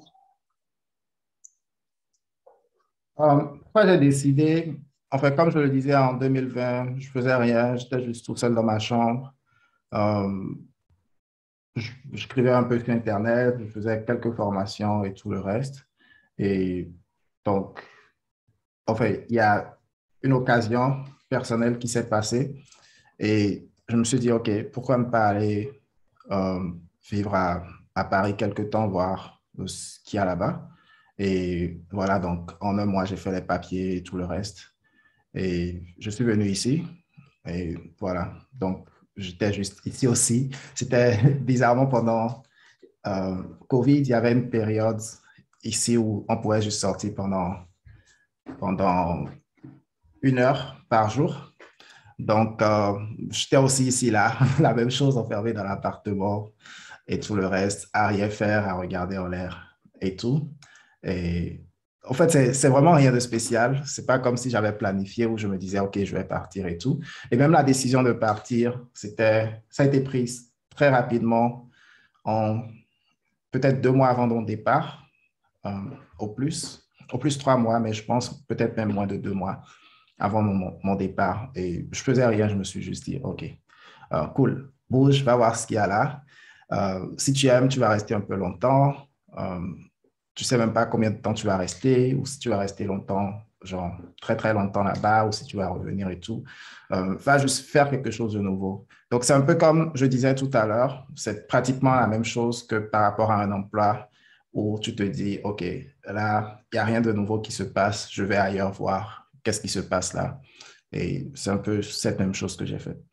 Um, pourquoi j'ai décidé, en fait, comme je le disais en deux mille vingt, je faisais rien, j'étais juste tout seul dans ma chambre. Um, je, j'écrivais un peu sur Internet, je faisais quelques formations et tout le reste. Et donc, en fait, il y a une occasion personnelle qui s'est passée et je me suis dit, OK, pourquoi ne pas aller um, vivre à, à Paris quelque temps, voir ce qu'il y a là-bas. Et voilà, donc en un mois, j'ai fait les papiers et tout le reste. Et je suis venu ici. Et voilà, donc j'étais juste ici aussi. C'était bizarrement pendant euh, Covid, il y avait une période ici où on pouvait juste sortir pendant, pendant une heure par jour. Donc, euh, j'étais aussi ici, là, la même chose, enfermé dans l'appartement et tout le reste, à rien faire, à regarder en l'air et tout. Et en fait, c'est, c'est vraiment rien de spécial. C'est pas comme si j'avais planifié où je me disais, OK, je vais partir et tout. Et même la décision de partir, c'était, ça a été prise très rapidement, en peut-être deux mois avant mon départ, euh, au plus, au plus trois mois, mais je pense peut-être même moins de deux mois avant mon, mon départ. Et je faisais rien, je me suis juste dit, OK, euh, cool, bouge, va voir ce qu'il y a là. Euh, si tu aimes, tu vas rester un peu longtemps. Euh, tu sais même pas combien de temps tu vas rester ou si tu vas rester longtemps, genre très, très longtemps là-bas ou si tu vas revenir et tout. Euh, va juste faire quelque chose de nouveau. Donc, c'est un peu comme je disais tout à l'heure, c'est pratiquement la même chose que par rapport à un emploi où tu te dis, OK, là, il n'y a rien de nouveau qui se passe, je vais ailleurs voir qu'est-ce qui se passe là. Et c'est un peu cette même chose que j'ai faite.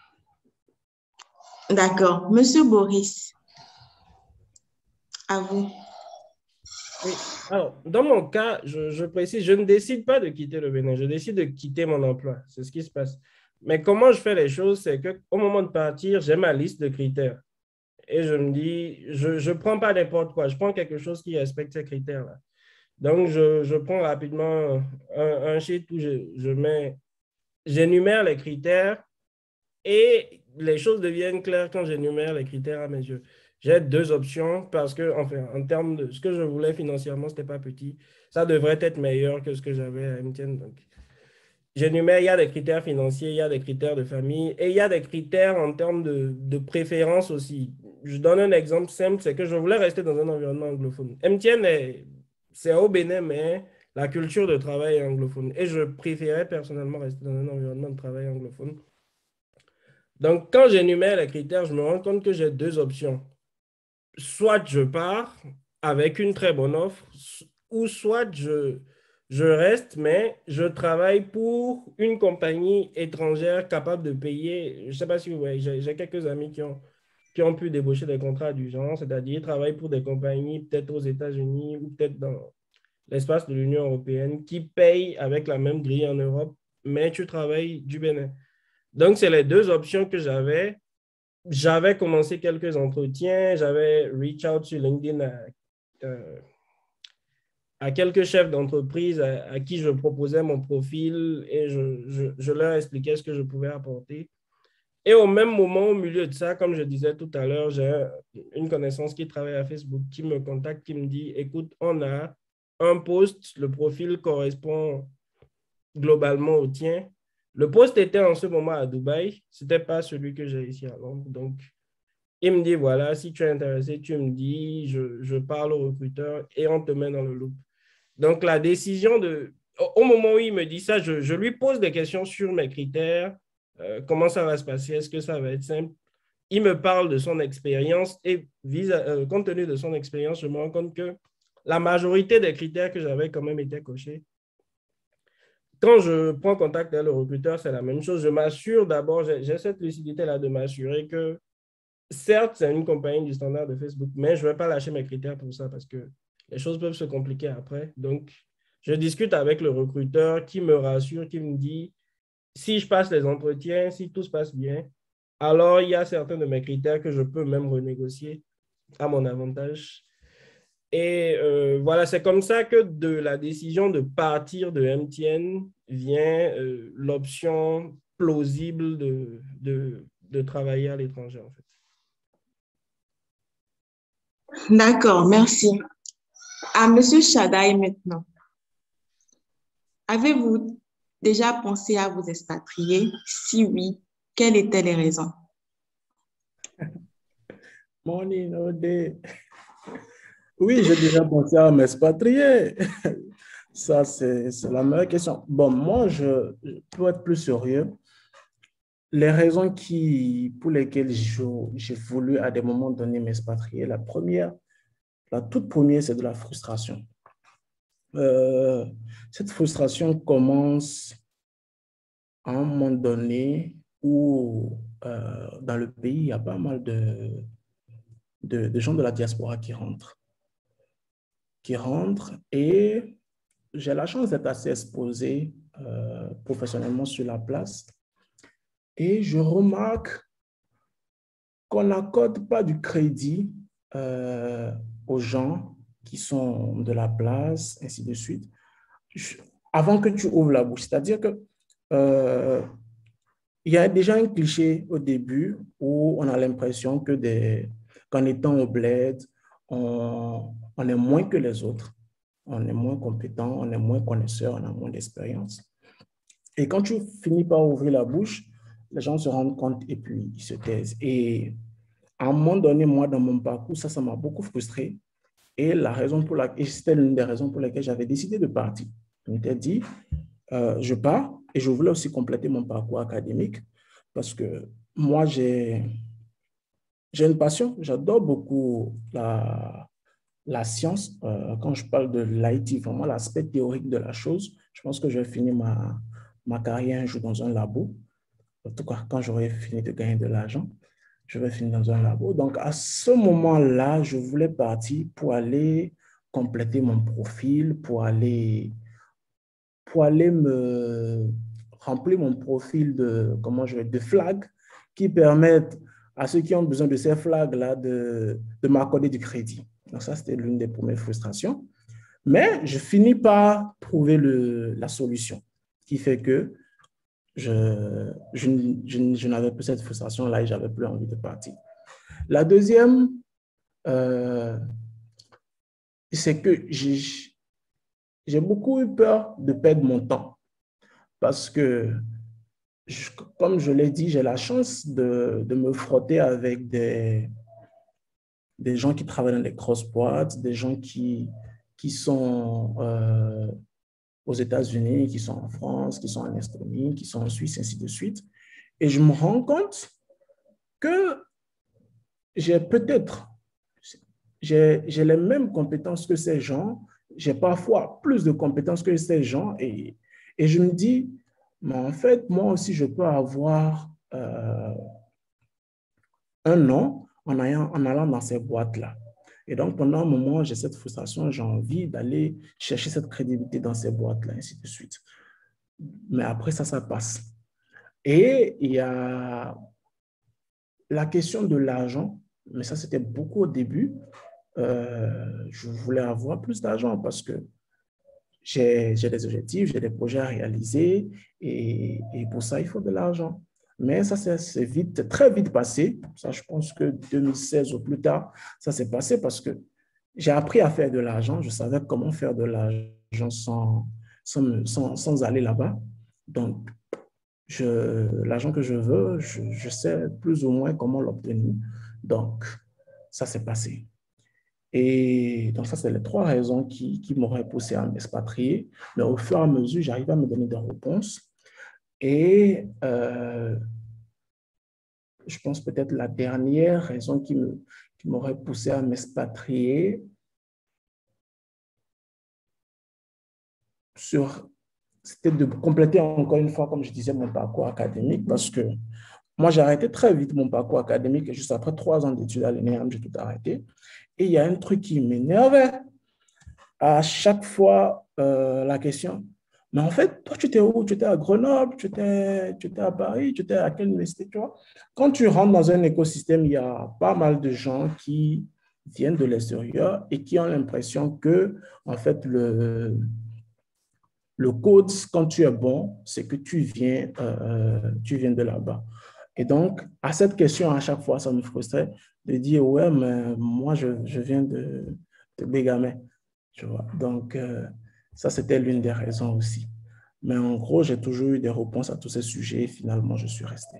D'accord. Monsieur Boris, à vous. Oui. Alors, dans mon cas, je, je précise, je ne décide pas de quitter le Bénin, je décide de quitter mon emploi. C'est ce qui se passe. Mais comment je fais les choses, c'est qu'au moment de partir, j'ai ma liste de critères. Et je me dis, je ne prends pas n'importe quoi, je prends quelque chose qui respecte ces critères-là. Donc, je, je prends rapidement un, un sheet où je, je mets, j'énumère les critères et les choses deviennent claires quand j'énumère les critères à mes yeux. J'ai deux options parce que, enfin, en termes de ce que je voulais financièrement, ce n'était pas petit. Ça devrait être meilleur que ce que j'avais à M T N. Donc, j'énumère, il y a des critères financiers, il y a des critères de famille et il y a des critères en termes de, de préférence aussi. Je donne un exemple simple, c'est que je voulais rester dans un environnement anglophone. M T N, est, c'est au Bénin, mais la culture de travail est anglophone. Et je préférais personnellement rester dans un environnement de travail anglophone. Donc, quand j'énumère les critères, je me rends compte que j'ai deux options. Soit je pars avec une très bonne offre, ou soit je, je reste, mais je travaille pour une compagnie étrangère capable de payer. Je ne sais pas si vous voyez, j'ai, j'ai quelques amis qui ont, qui ont pu débaucher des contrats du genre, c'est-à-dire ils travaillent pour des compagnies peut-être aux États-Unis ou peut-être dans l'espace de l'Union européenne qui payent avec la même grille en Europe, mais tu travailles du Bénin. Donc, c'est les deux options que j'avais. J'avais commencé quelques entretiens, j'avais reach out sur LinkedIn à, euh, à quelques chefs d'entreprise à, à qui je proposais mon profil et je, je, je leur expliquais ce que je pouvais apporter. Et au même moment, au milieu de ça, comme je disais tout à l'heure, j'ai une connaissance qui travaille à Facebook qui me contacte, qui me dit, écoute, on a un poste, le profil correspond globalement au tien. Le poste était en ce moment à Dubaï, ce n'était pas celui que j'ai ici à Londres. Donc, il me dit, voilà, si tu es intéressé, tu me dis, je, je parle au recruteur et on te met dans le loop. Donc, la décision de... Au moment où il me dit ça, je, je lui pose des questions sur mes critères, euh, comment ça va se passer, est-ce que ça va être simple. Il me parle de son expérience et vis à, euh, compte tenu de son expérience, je me rends compte que la majorité des critères que j'avais quand même été cochés. Quand je prends contact avec le recruteur, c'est la même chose. Je m'assure d'abord, j'ai, j'ai cette lucidité-là de m'assurer que, certes, c'est une compagnie du standard de Facebook, mais je ne vais pas lâcher mes critères pour ça parce que les choses peuvent se compliquer après. Donc, je discute avec le recruteur qui me rassure, qui me dit, si je passe les entretiens, si tout se passe bien, alors il y a certains de mes critères que je peux même renégocier à mon avantage. Et euh, voilà, c'est comme ça que de la décision de partir de M T N vient euh, l'option plausible de, de, de travailler à l'étranger, en fait. D'accord, merci. À Monsieur Shadai maintenant. Avez-vous déjà pensé à vous expatrier? Si oui, quelles étaient les raisons? Money, no day. Oui, j'ai déjà pensé à m'expatrier. Ça, c'est la meilleure question. Bon, moi, je, pour être plus sérieux, les raisons qui, pour lesquelles j'ai voulu à des moments donnés m'expatrier, la première, la toute première, c'est de la frustration. Euh, cette frustration commence à un moment donné où euh, dans le pays, il y a pas mal de, de, de gens de la diaspora qui rentrent. qui rentrent et j'ai la chance d'être assez exposé euh, professionnellement sur la place et je remarque qu'on n'accorde pas du crédit euh, aux gens qui sont de la place, ainsi de suite, avant que tu ouvres la bouche. C'est-à-dire que euh, il y a déjà un cliché au début où on a l'impression que des, qu'en étant au bled, on, on est moins que les autres. On est moins compétent, on est moins connaisseur, on a moins d'expérience. Et quand tu finis par ouvrir la bouche, les gens se rendent compte et puis ils se taisent. Et à un moment donné, moi, dans mon parcours, ça, ça m'a beaucoup frustré. Et la raison pour laquelle, c'était l'une des raisons pour lesquelles j'avais décidé de partir. Je m'étais dit, euh, je pars et je voulais aussi compléter mon parcours académique parce que moi, j'ai j'ai une passion. J'adore beaucoup la, la science. Euh, quand je parle de l'I T, vraiment l'aspect théorique de la chose, je pense que je vais finir ma, ma carrière un jour dans un labo. En tout cas, quand j'aurai fini de gagner de l'argent, je vais finir dans un labo. Donc, à ce moment-là, je voulais partir pour aller compléter mon profil, pour aller, pour aller me remplir mon profil de, comment je vais, de flags qui permettent à ceux qui ont besoin de ces flags-là de, de m'accorder du crédit. Donc, ça, c'était l'une des premières frustrations. Mais je finis par trouver le, la solution qui fait que je, je, je, je n'avais plus cette frustration-là et je n'avais plus envie de partir. La deuxième, euh, c'est que j'ai beaucoup eu peur de perdre mon temps parce que, je, comme je l'ai dit, j'ai la chance de, de me frotter avec des, des gens qui travaillent dans des grosses boîtes, des gens qui, qui sont euh, aux États-Unis, qui sont en France, qui sont en Estonie, qui sont en Suisse, ainsi de suite. Et je me rends compte que j'ai peut-être, j'ai les mêmes compétences que ces gens, j'ai parfois plus de compétences que ces gens et, et je me dis, mais en fait, moi aussi, je peux avoir euh, un nom en, ayant, en allant dans ces boîtes-là. Et donc, pendant un moment, j'ai cette frustration, j'ai envie d'aller chercher cette crédibilité dans ces boîtes-là, ainsi de suite. Mais après ça, ça passe. Et il y a la question de l'argent, mais ça, c'était beaucoup au début. Euh, je voulais avoir plus d'argent parce que j'ai des objectifs, j'ai des projets à réaliser et, et pour ça, il faut de l'argent. Mais ça, c'est vite, très vite passé. Ça, je pense que deux mille seize ou plus tard, ça s'est passé parce que j'ai appris à faire de l'argent. Je savais comment faire de l'argent sans, sans, sans, sans aller là-bas. Donc, l'argent que je veux, je, je sais plus ou moins comment l'obtenir. Donc, ça s'est passé. Et donc, ça, c'est les trois raisons qui, qui m'auraient poussé à m'expatrier. Mais au fur et à mesure, j'arrive à me donner des réponses. Et euh, je pense peut-être la dernière raison qui me, qui m'aurait poussé à m'expatrier sur, c'était de compléter encore une fois, comme je disais, mon parcours académique parce que moi, j'ai arrêté très vite mon parcours académique et juste après trois ans d'études à l'E N E A M, j'ai tout arrêté. Et il y a un truc qui m'énervait. À chaque fois, euh, la question, Mais en fait, toi, tu étais où? Tu étais à Grenoble, tu étais, tu étais à Paris, tu étais à quelle université, tu vois? Quand tu rentres dans un écosystème, il y a pas mal de gens qui viennent de l'extérieur et qui ont l'impression que, en fait, le, le code, quand tu es bon, c'est que tu viens, euh, tu viens de là-bas. Et donc, à cette question, à chaque fois, ça me frustrait de dire, ouais, mais moi, je, je viens de, de Bégamé, tu vois. Donc, euh, ça, c'était l'une des raisons aussi. Mais en gros, j'ai toujours eu des réponses à tous ces sujets et finalement, je suis resté.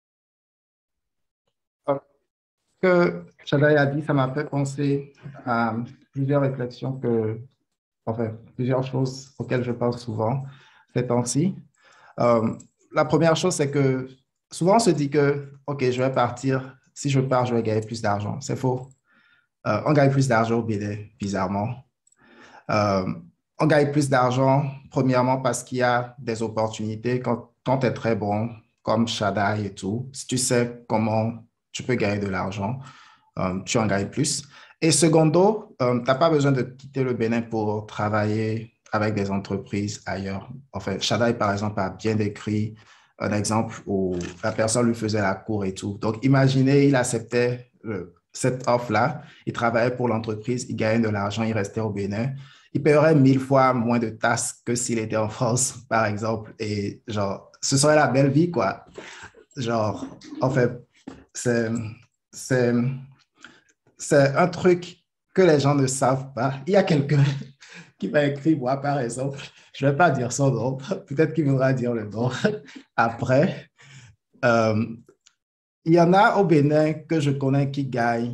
Ce que Shadai a dit, ça m'a fait penser à plusieurs réflexions que, enfin, plusieurs choses auxquelles je pense souvent ces temps-ci. Euh, la première chose, c'est que souvent on se dit que, OK, je vais partir, si je pars, je vais gagner plus d'argent. C'est faux. Euh, on gagne plus d'argent au Bénin, bizarrement. Euh, on gagne plus d'argent, premièrement, parce qu'il y a des opportunités quand, quand tu es très bon, comme Shadai et tout. Si tu sais comment tu peux gagner de l'argent, euh, tu en gagnes plus. Et secondo, euh, tu n'as pas besoin de quitter le Bénin pour travailler avec des entreprises ailleurs. Enfin, Shadai, par exemple, a bien décrit un exemple où la personne lui faisait la cour et tout. Donc, imaginez, il acceptait le, cette offre-là, il travaillait pour l'entreprise, il gagnait de l'argent, il restait au Bénin. Il paierait mille fois moins de taxes que s'il était en France, par exemple. Et genre, ce serait la belle vie, quoi. Genre, en fait, c'est, c'est, c'est un truc que les gens ne savent pas. Il y a quelqu'un qui m'a écrit, moi, par exemple, je ne vais pas dire son nom, peut-être qu'il voudra dire le nom après. Euh, il y en a au Bénin que je connais qui gagnent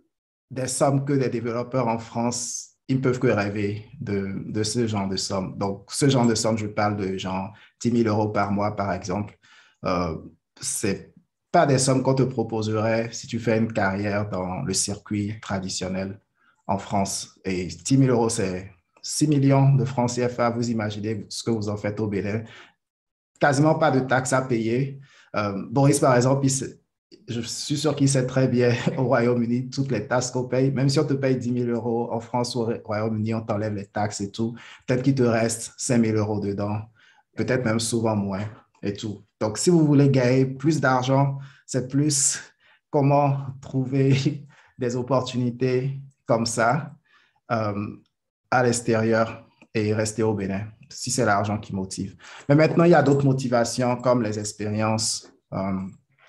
des sommes que des développeurs en France, ils ne peuvent que rêver de, de ce genre de sommes. Donc, ce genre de sommes, je parle de genre dix mille euros par mois, par exemple. Euh, c'est pas des sommes qu'on te proposerait si tu fais une carrière dans le circuit traditionnel en France. Et dix mille euros, c'est six millions de francs C F A. Vous imaginez ce que vous en faites au Bénin. Quasiment pas de taxes à payer. Euh, Boris, par exemple, il, je suis sûr qu'il sait très bien au Royaume-Uni toutes les taxes qu'on paye. Même si on te paye dix mille euros en France ou au Royaume-Uni, on t'enlève les taxes et tout. Peut-être qu'il te reste cinq mille euros dedans. Peut-être même souvent moins et tout. Donc, si vous voulez gagner plus d'argent, c'est plus comment trouver des opportunités comme ça euh, à l'extérieur et rester au Bénin, si c'est l'argent qui motive. Mais maintenant, il y a d'autres motivations comme les expériences euh,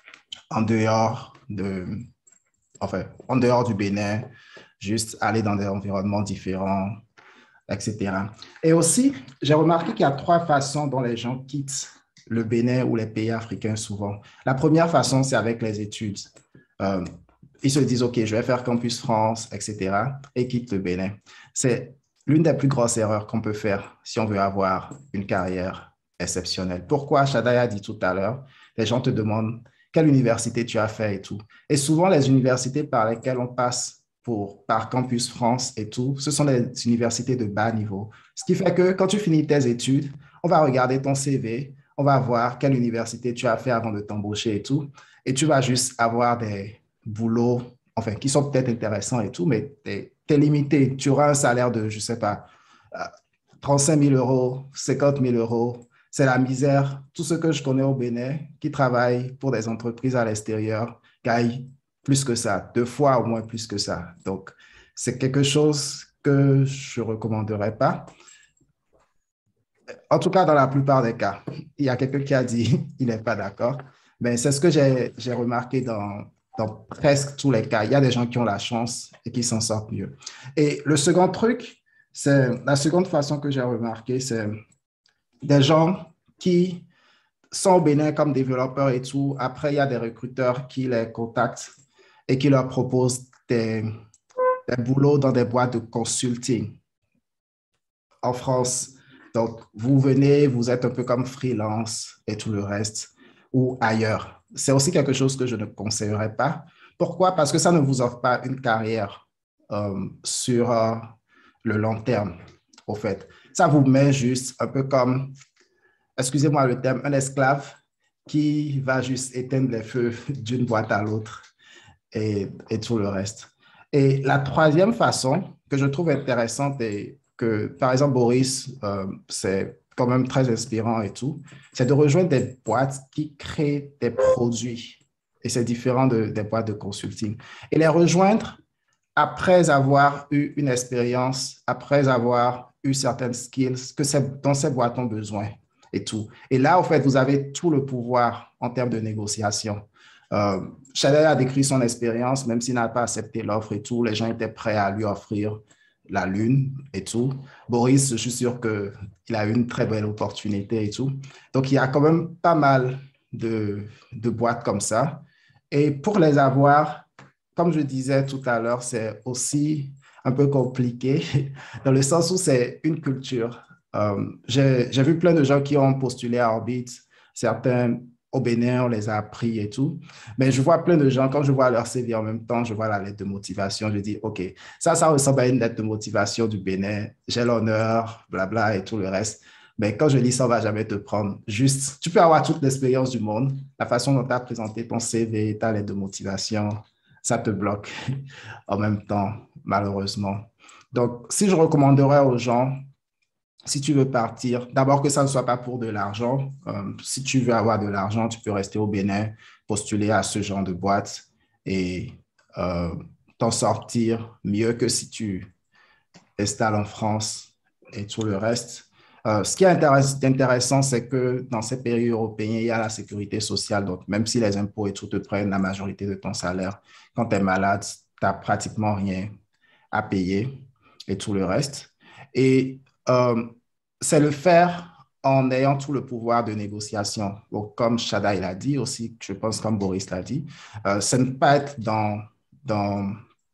en dehors de, enfin, en dehors du Bénin, juste aller dans des environnements différents, et cetera. Et aussi, j'ai remarqué qu'il y a trois façons dont les gens quittent le Bénin ou les pays africains souvent. La première façon, c'est avec les études. Euh, ils se disent, OK, je vais faire Campus France, et cetera, et quittent le Bénin. C'est l'une des plus grosses erreurs qu'on peut faire si on veut avoir une carrière exceptionnelle. Pourquoi? Shadai a dit tout à l'heure, les gens te demandent quelle université tu as fait et tout. Et souvent, les universités par lesquelles on passe pour, par Campus France et tout, ce sont des universités de bas niveau. Ce qui fait que quand tu finis tes études, on va regarder ton C V, on va voir quelle université tu as fait avant de t'embaucher et tout, et tu vas juste avoir des boulots, enfin, qui sont peut-être intéressants et tout, mais tu es limité. Tu auras un salaire de, je ne sais pas, trente-cinq mille euros, cinquante mille euros. C'est la misère. Tous ceux que je connais au Bénin qui travaillent pour des entreprises à l'extérieur gagnent plus que ça, deux fois au moins plus que ça. Donc, c'est quelque chose que je ne recommanderais pas. En tout cas, dans la plupart des cas, il y a quelqu'un qui a dit il n'est pas d'accord. Mais c'est ce que j'ai, j'ai remarqué dans, dans presque tous les cas. Il y a des gens qui ont la chance et qui s'en sortent mieux. Et le second truc, c'est la seconde façon que j'ai remarqué, c'est des gens qui sont au Bénin comme développeurs et tout. Après, il y a des recruteurs qui les contactent et qui leur proposent des, des boulots dans des boîtes de consulting en France. Donc, vous venez, vous êtes un peu comme freelance et tout le reste, ou ailleurs. C'est aussi quelque chose que je ne conseillerais pas. Pourquoi? Parce que ça ne vous offre pas une carrière euh, sur euh, le long terme, au fait. Ça vous met juste un peu comme, excusez-moi le terme, un esclave qui va juste éteindre les feux d'une boîte à l'autre et, et tout le reste. Et la troisième façon que je trouve intéressante est que, par exemple, Boris, euh, c'est quand même très inspirant et tout, c'est de rejoindre des boîtes qui créent des produits. Et c'est différent de, des boîtes de consulting. Et les rejoindre après avoir eu une expérience, après avoir eu certaines skills que ces, dont ces boîtes ont besoin et tout. Et là, en fait, vous avez tout le pouvoir en termes de négociation. Euh, Shadai a décrit son expérience, même s'il n'a pas accepté l'offre et tout, les gens étaient prêts à lui offrir la lune et tout. Boris, je suis sûr qu'il a eu une très belle opportunité et tout. Donc, il y a quand même pas mal de, de boîtes comme ça. Et pour les avoir, comme je disais tout à l'heure, c'est aussi un peu compliqué dans le sens où c'est une culture. Euh, j'ai, j'ai vu plein de gens qui ont postulé à Orbit, certains au Bénin, on les a appris et tout. Mais je vois plein de gens, quand je vois leur C V en même temps, je vois la lettre de motivation, je dis, OK, ça, ça ressemble à une lettre de motivation du Bénin, j'ai l'honneur, blabla et tout le reste. Mais quand je lis ça, on ne va jamais te prendre. Juste, tu peux avoir toute l'expérience du monde, la façon dont tu as présenté ton C V, ta lettre de motivation, ça te bloque en même temps, malheureusement. Donc, si je recommanderais aux gens, si tu veux partir, d'abord que ça ne soit pas pour de l'argent. Euh, si tu veux avoir de l'argent, tu peux rester au Bénin, postuler à ce genre de boîte et euh, t'en sortir mieux que si tu t'installes en France et tout le reste. Euh, ce qui est intéress- intéressant, c'est que dans ces pays européens, il y a la sécurité sociale. Donc, même si les impôts et tout te prennent la majorité de ton salaire, quand tu es malade, tu n'as pratiquement rien à payer et tout le reste. Et euh, c'est le faire en ayant tout le pouvoir de négociation. Donc, comme Shadai l'a dit aussi, je pense comme Boris l'a dit, euh, c'est ne pas être dans, dans,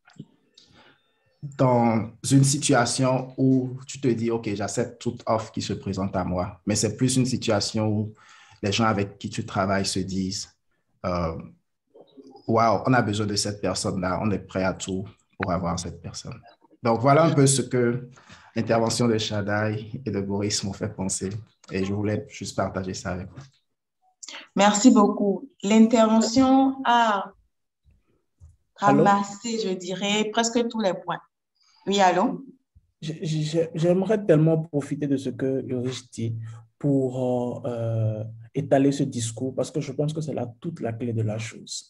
dans une situation où tu te dis, OK, j'accepte toute offre qui se présente à moi. Mais c'est plus une situation où les gens avec qui tu travailles se disent, euh, waouh, on a besoin de cette personne-là, on est prêt à tout pour avoir cette personne. Donc, voilà un peu ce que l'intervention de Shadai et de Boris m'ont fait penser. Et je voulais juste partager ça avec vous. Merci beaucoup. L'intervention a Allô? ramassé, je dirais, presque tous les points. Oui, allô? J'ai- j'ai- J'aimerais tellement profiter de ce que Ulrich dit pour euh, étaler ce discours parce que je pense que c'est là toute la clé de la chose.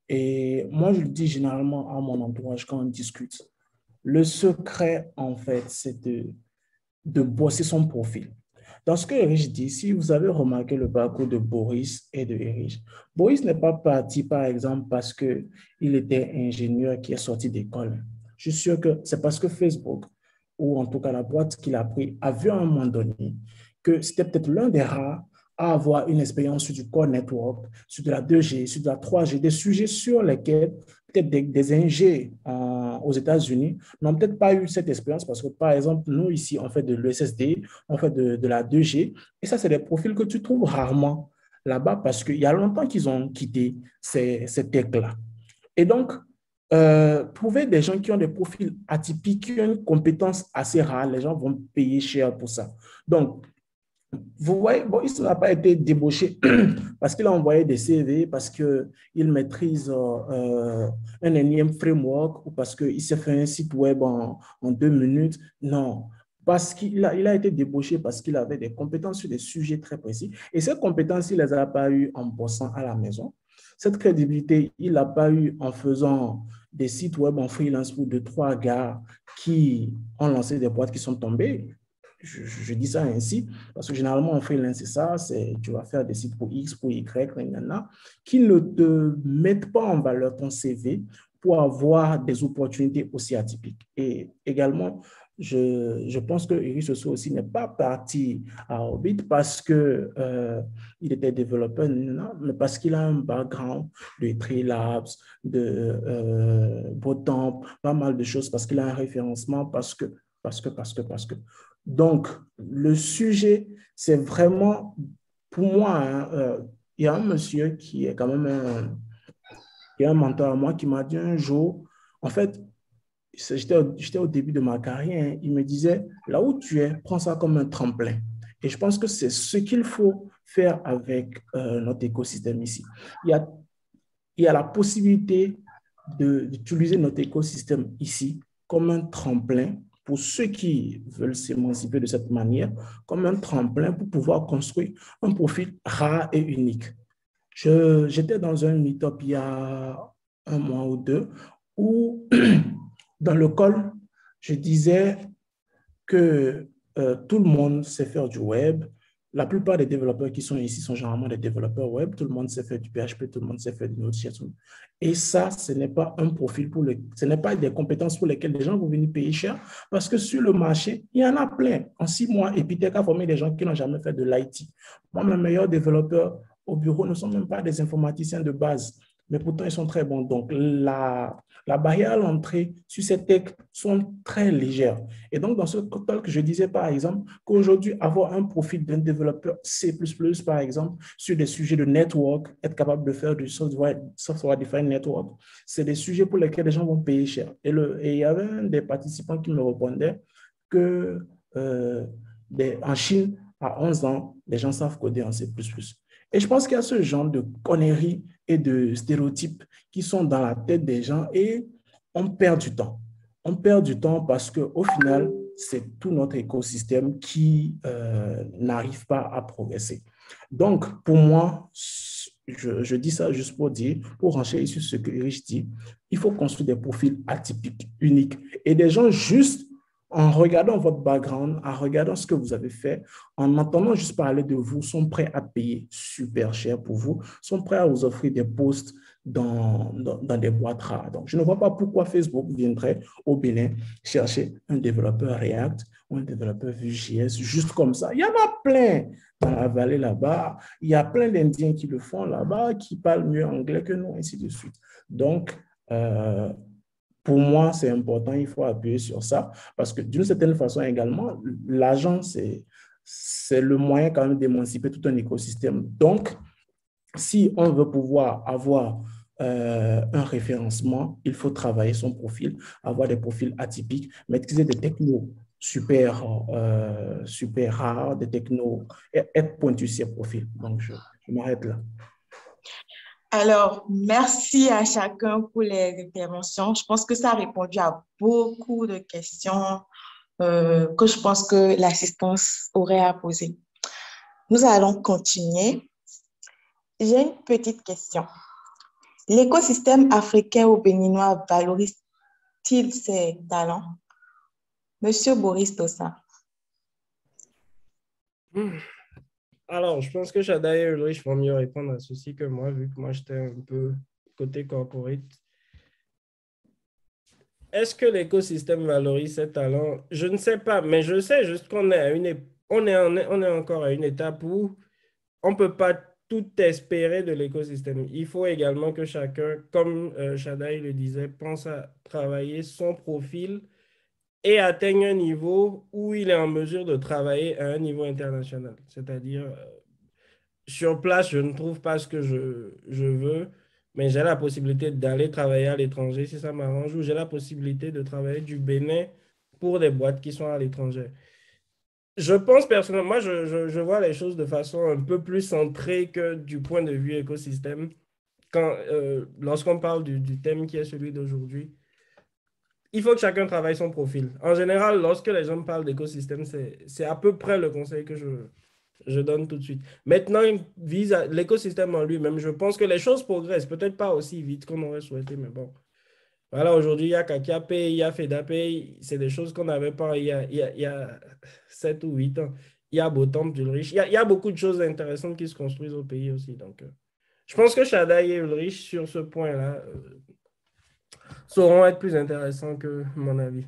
Et moi, je le dis généralement à mon entourage quand on discute. Le secret, en fait, c'est de, de bosser son profil. Dans ce que Erich dit, si vous avez remarqué le parcours de Boris et de Erich, Boris n'est pas parti, par exemple, parce qu'il était ingénieur qui est sorti d'école. Je suis sûr que c'est parce que Facebook, ou en tout cas la boîte qu'il a pris, a vu à un moment donné que c'était peut-être l'un des rares à avoir une expérience sur du core network, sur de la deux G, sur de la trois G, des sujets sur lesquels peut-être des, des ingés en, aux États-Unis n'ont peut-être pas eu cette expérience parce que, par exemple, nous ici, on fait de l'E S S D, on fait de, de la deux G, et ça, c'est des profils que tu trouves rarement là-bas parce qu'il y a longtemps qu'ils ont quitté ces, ces techs-là. Et donc, euh, trouver des gens qui ont des profils atypiques, qui ont une compétence assez rare, les gens vont payer cher pour ça. Donc, vous voyez, bon, il n'a pas été débauché parce qu'il a envoyé des C V, parce qu'il maîtrise euh, un énième framework ou parce qu'il s'est fait un site web en, en deux minutes. Non, parce qu'il a, il a été débauché parce qu'il avait des compétences sur des sujets très précis. Et ces compétences, il ne les a pas eues en bossant à la maison. Cette crédibilité, il ne l'a pas eu en faisant des sites web en freelance pour deux, trois gars qui ont lancé des boîtes qui sont tombées. Je, je, dis ça ainsi, parce que généralement, en freelance, c'est ça, c'est tu vas faire des sites pour X, pour Y, nanana, qui ne te mettent pas en valeur ton C V pour avoir des opportunités aussi atypiques. Et également, je, je pense que Erich Soso aussi n'est pas parti à Orbit parce qu'il euh, était développeur, non, mais parce qu'il a un background de Trilabs, de euh, Bootcamp, pas mal de choses, parce qu'il a un référencement, parce que, parce que, parce que, parce que. Donc, le sujet, c'est vraiment, pour moi, hein, euh, il y a un monsieur qui est quand même un, qui est un mentor à moi qui m'a dit un jour, en fait, j'étais au, j'étais au début de ma carrière, hein, il me disait, là où tu es, prends ça comme un tremplin. Et je pense que c'est ce qu'il faut faire avec euh, notre écosystème ici. Il y a, il y a la possibilité de, d'utiliser notre écosystème ici comme un tremplin pour ceux qui veulent s'émanciper de cette manière comme un tremplin pour pouvoir construire un profil rare et unique. Je, j'étais dans un meet-up il y a un mois ou deux où, dans le call, je disais que euh, tout le monde sait faire du web. La plupart des développeurs qui sont ici sont généralement des développeurs web. Tout le monde sait faire du P H P, tout le monde sait faire du Node.js. Et ça, ce n'est pas un profil pour le, ce n'est pas des compétences pour lesquelles les gens vont venir payer cher parce que sur le marché, il y en a plein. En six mois, Epitech a formé des gens qui n'ont jamais fait de l'I T. Moi, mes meilleurs développeurs au bureau ne sont même pas des informaticiens de base, mais pourtant, ils sont très bons. Donc, la, la barrière à l'entrée sur ces techs sont très légères. Et donc, dans ce talk, je disais, par exemple, qu'aujourd'hui, avoir un profil d'un développeur C plus plus, par exemple, sur des sujets de network, être capable de faire du software, software defined network, c'est des sujets pour lesquels les gens vont payer cher. Et, le, et il y avait un des participants qui me répondait que euh, des, en Chine, à onze ans, les gens savent coder en C plus plus. Et je pense qu'il y a ce genre de conneries et de stéréotypes qui sont dans la tête des gens et on perd du temps. On perd du temps parce qu'au final, c'est tout notre écosystème qui euh, n'arrive pas à progresser. Donc, pour moi, je, je dis ça juste pour dire, pour renchérir sur ce que Erich dit, il faut construire des profils atypiques, uniques et des gens juste en regardant votre background, en regardant ce que vous avez fait, en entendant juste parler de vous, sont prêts à payer super cher pour vous, sont prêts à vous offrir des postes dans, dans, dans des boîtes rares. Donc, je ne vois pas pourquoi Facebook viendrait au Bénin chercher un développeur React ou un développeur Vue.js juste comme ça. Il y en a plein dans la vallée là-bas. Il y a plein d'Indiens qui le font là-bas, qui parlent mieux anglais que nous, ainsi de suite. Donc, euh, pour moi, c'est important, il faut appuyer sur ça, parce que d'une certaine façon également, l'argent, c'est, c'est le moyen quand même d'émanciper tout un écosystème. Donc, si on veut pouvoir avoir euh, un référencement, il faut travailler son profil, avoir des profils atypiques, maîtriser des technos super, euh, super rares, des technos, et être pointu sur profil. Donc, je, je m'arrête là. Alors, merci à chacun pour les interventions. Je pense que ça a répondu à beaucoup de questions euh, que je pense que l'assistance aurait à poser. Nous allons continuer. J'ai une petite question. L'écosystème africain ou béninois valorise-t-il ses talents? Monsieur Boris Tossa. Mmh. Alors, je pense que Shada et Ulrich vont mieux répondre à ceci que moi, vu que moi, j'étais un peu côté corporate. Est-ce que l'écosystème valorise ses talents? Je ne sais pas, mais je sais juste qu'on est, à une, on est, en, on est encore à une étape où on ne peut pas tout espérer de l'écosystème. Il faut également que chacun, comme euh, Shada le disait, pense à travailler son profil et atteigne un niveau où il est en mesure de travailler à un niveau international. C'est-à-dire, euh, sur place, je ne trouve pas ce que je, je veux, mais j'ai la possibilité d'aller travailler à l'étranger si ça m'arrange, ou j'ai la possibilité de travailler du Bénin pour des boîtes qui sont à l'étranger. Je pense personnellement, moi, je, je, je vois les choses de façon un peu plus centrée que du point de vue écosystème. Quand, euh, lorsqu'on parle du, du thème qui est celui d'aujourd'hui, il faut que chacun travaille son profil. En général, lorsque les gens parlent d'écosystème, c'est à peu près le conseil que je, je donne tout de suite. Maintenant, vise à l'écosystème en lui-même. Je pense que les choses progressent, peut-être pas aussi vite qu'on aurait souhaité, mais bon. Voilà, aujourd'hui, il y a KakaPay, il y a FedaPay. C'est des choses qu'on n'avait pas il y, a, il, y a, il y a sept ou huit ans. Il y a Botamp, Ulrich. Il y a, il y a beaucoup de choses intéressantes qui se construisent au pays aussi. Donc, euh, je pense que Shada et Ulrich, sur ce point-là, euh, sauront être plus intéressants que mon avis.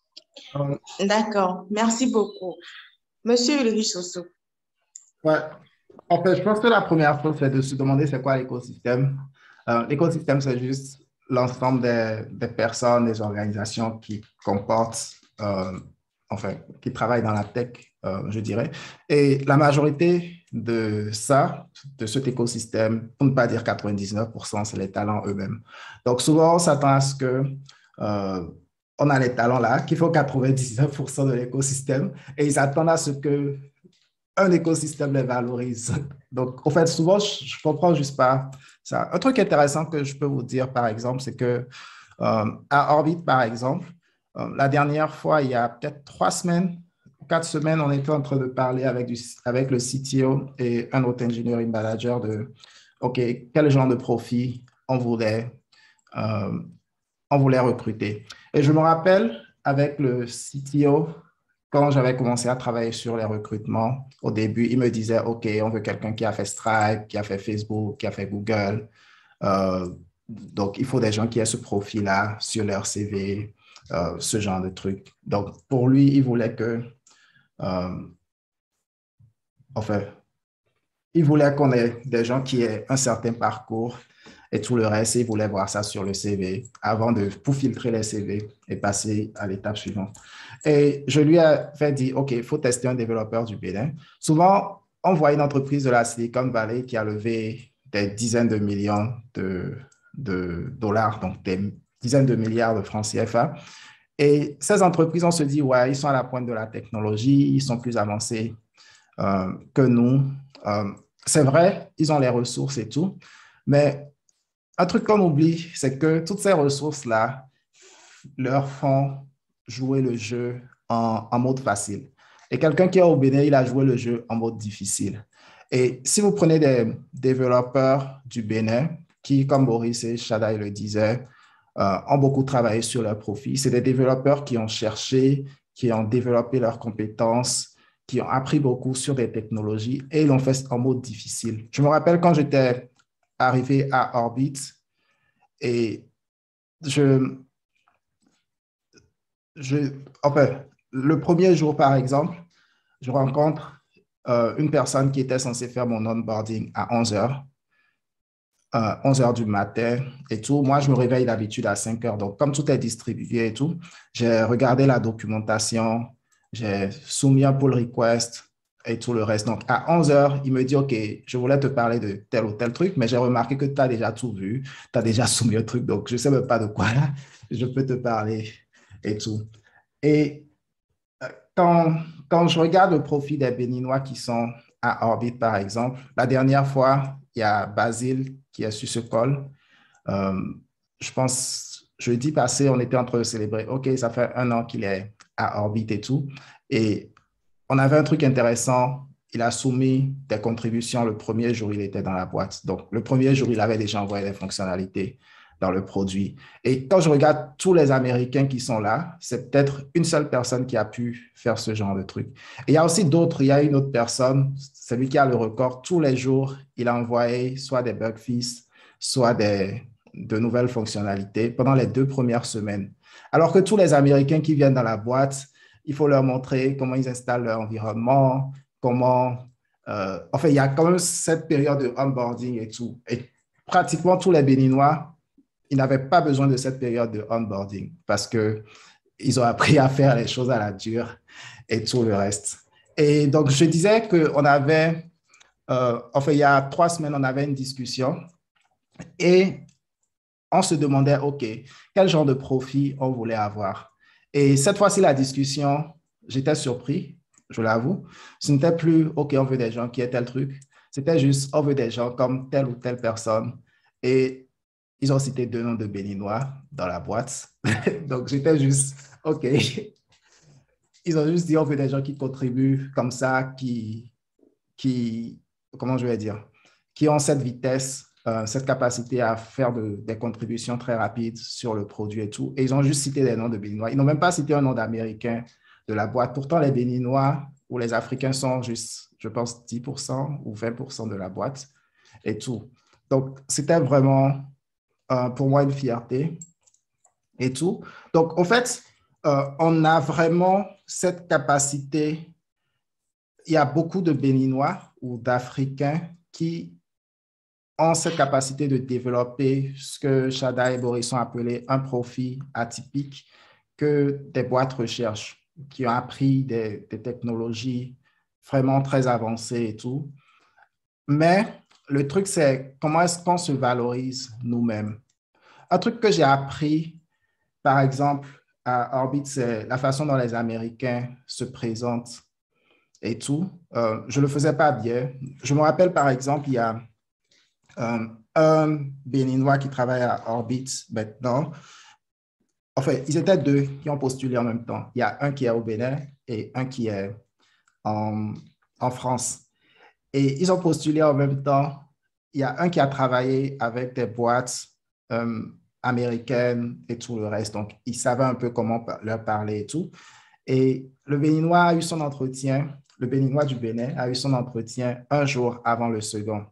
D'accord, merci beaucoup. Monsieur Ulrich Soso. Ouais. En fait, je pense que la première chose, c'est de se demander c'est quoi l'écosystème. Euh, l'écosystème, c'est juste l'ensemble des, des personnes, des organisations qui comportent, euh, enfin, qui travaillent dans la tech, euh, je dirais. Et la majorité de ça, de cet écosystème, pour ne pas dire quatre-vingt-dix-neuf pour cent, c'est les talents eux-mêmes. Donc, souvent, on s'attend à ce que euh, on a les talents là, qui font quatre-vingt-dix-neuf pour cent de l'écosystème, et ils attendent à ce que un écosystème les valorise. Donc, en fait, souvent, je, je comprends juste pas ça. Un truc intéressant que je peux vous dire, par exemple, c'est que euh, à Orbit, par exemple, Euh, la dernière fois, il y a peut-être trois semaines, quatre semaines, on était en train de parler avec, du, avec le C T O et un autre engineering manager de, OK, quel genre de profil on voulait, euh, on voulait recruter. Et je me rappelle avec le C T O, quand j'avais commencé à travailler sur les recrutements, au début, il me disait, OK, on veut quelqu'un qui a fait Stripe, qui a fait Facebook, qui a fait Google. Euh, donc, il faut des gens qui aient ce profil-là sur leur C V, euh, ce genre de truc. Donc, pour lui, il voulait que, euh, enfin, il voulait qu'on ait des gens qui aient un certain parcours et tout le reste, il voulait voir ça sur le C V avant de, pour filtrer les C V et passer à l'étape suivante. Et je lui ai dit, OK, il faut tester un développeur du Bénin. Souvent, on voit une entreprise de la Silicon Valley qui a levé des dizaines de millions de, de dollars, donc des dizaines de milliards de francs C F A. Et ces entreprises, on se dit, ouais, ils sont à la pointe de la technologie, ils sont plus avancés euh, que nous. Euh, c'est vrai, ils ont les ressources et tout, mais un truc qu'on oublie, c'est que toutes ces ressources-là leur font jouer le jeu en, en mode facile. Et quelqu'un qui est au Bénin, il a joué le jeu en mode difficile. Et si vous prenez des développeurs du Bénin, qui, comme Boris et Shadai le disaient, euh, ont beaucoup travaillé sur leur profil, c'est des développeurs qui ont cherché, qui ont développé leurs compétences, qui ont appris beaucoup sur des technologies et ils l'ont fait en mode difficile. Je me rappelle quand j'étais arrivé à Orbit et je, je, enfin, le premier jour, par exemple, je rencontre euh, une personne qui était censée faire mon onboarding à onze heures, euh, onze heures du matin et tout. Moi, je me réveille d'habitude à cinq heures. Donc, comme tout est distribué et tout, j'ai regardé la documentation, j'ai soumis un pull request et tout le reste. Donc, à onze heures, il me dit, OK, je voulais te parler de tel ou tel truc, mais j'ai remarqué que tu as déjà tout vu, tu as déjà soumis le truc, donc je ne sais même pas de quoi là, je peux te parler et tout. Et quand, quand je regarde le profil des Béninois qui sont à Orbit, par exemple, la dernière fois, il y a Basile qui a su ce call. Euh, je pense, jeudi passé, on était en train de célébrer. OK, ça fait un an qu'il est à Orbit et tout. Et on avait un truc intéressant. Il a soumis des contributions le premier jour, il était dans la boîte. Donc, le premier jour, il avait déjà envoyé des fonctionnalités dans le produit. Et quand je regarde tous les Américains qui sont là, c'est peut-être une seule personne qui a pu faire ce genre de truc. Et il y a aussi d'autres. Il y a une autre personne, celui qui a le record. Tous les jours, il a envoyé soit des bug fixes, soit des, de nouvelles fonctionnalités pendant les deux premières semaines. Alors que tous les Américains qui viennent dans la boîte, il faut leur montrer comment ils installent leur environnement, comment... Euh, enfin, il y a quand même cette période de onboarding et tout. Et pratiquement tous les Béninois, ils n'avaient pas besoin de cette période de onboarding parce qu'ils ont appris à faire les choses à la dure et tout le reste. Et donc, je disais qu'on avait... Euh, enfin, il y a trois semaines, on avait une discussion et on se demandait, OK, quel genre de profil on voulait avoir. Et cette fois-ci, la discussion, j'étais surpris, je l'avoue. Ce n'était plus, OK, on veut des gens qui aient tel truc. C'était juste, on veut des gens comme telle ou telle personne. Et ils ont cité deux noms de Béninois dans la boîte. Donc, j'étais juste, OK. Ils ont juste dit, on veut des gens qui contribuent comme ça, qui, qui comment je vais dire, qui ont cette vitesse, euh, cette capacité à faire de, des contributions très rapides sur le produit et tout. Et ils ont juste cité des noms de Béninois. Ils n'ont même pas cité un nom d'Américain de la boîte. Pourtant, les Béninois ou les Africains sont juste, je pense, dix pour cent ou vingt pour cent de la boîte et tout. Donc, c'était vraiment, euh, pour moi, une fierté et tout. Donc, en fait, euh, on a vraiment cette capacité. Il y a beaucoup de Béninois ou d'Africains qui ont cette capacité de développer ce que Shada et Boris ont appelé un profil atypique que des boîtes recherchent, qui ont appris des, des technologies vraiment très avancées et tout. Mais le truc, c'est comment est-ce qu'on se valorise nous-mêmes. Un truc que j'ai appris, par exemple, à Orbit, c'est la façon dont les Américains se présentent et tout. Euh, je ne le faisais pas bien. Je me rappelle, par exemple, il y a euh, un Béninois qui travaille à Orbit maintenant. en fait, ils étaient deux qui ont postulé en même temps. Il y a un qui est au Bénin et un qui est en, en France. Et ils ont postulé en même temps. Il y a un qui a travaillé avec des boîtes euh, américaines et tout le reste. Donc, il savait un peu comment leur parler et tout. Et le Béninois a eu son entretien, le Béninois du Bénin a eu son entretien un jour avant le second.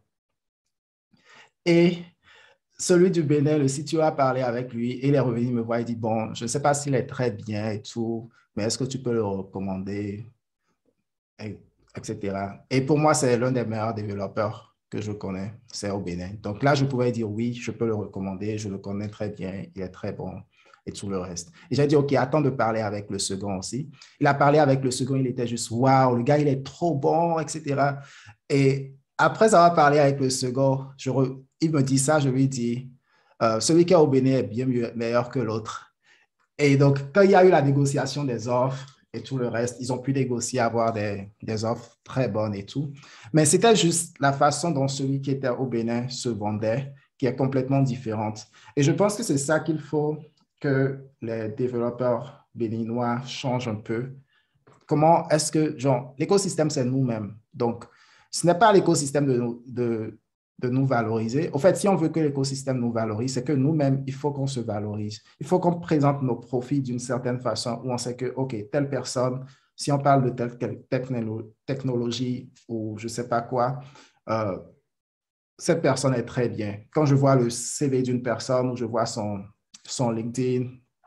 Et celui du Bénin, le C T O a parlé avec lui et il est revenu me voir et dit, bon, je ne sais pas s'il est très bien et tout, mais est-ce que tu peux le recommander, et, etc. Et pour moi, c'est l'un des meilleurs développeurs que je connais, c'est au Bénin. Donc là, je pouvais dire, oui, je peux le recommander, je le connais très bien, il est très bon et tout le reste. Et j'ai dit, OK, attends de parler avec le second aussi. Il a parlé avec le second, il était juste, waouh, le gars, il est trop bon, et cetera. Et après avoir parlé avec le second, je re... il me dit ça, je lui dis, euh, celui qui est au Bénin est bien mieux, meilleur que l'autre. Et donc, quand il y a eu la négociation des offres et tout le reste, ils ont pu négocier, avoir des, des offres très bonnes et tout. Mais c'était juste la façon dont celui qui était au Bénin se vendait, qui est complètement différente. Et je pense que c'est ça qu'il faut que les développeurs béninois changent un peu. Comment est-ce que, genre, l'écosystème, c'est nous-mêmes. Donc, ce n'est pas l'écosystème de, de, de nous valoriser. Au fait, si on veut que l'écosystème nous valorise, c'est que nous-mêmes, il faut qu'on se valorise. Il faut qu'on présente nos profits d'une certaine façon où on sait que, OK, telle personne, si on parle de telle, telle technologie ou je ne sais pas quoi, euh, cette personne est très bien. Quand je vois le C V d'une personne ou je vois son, son LinkedIn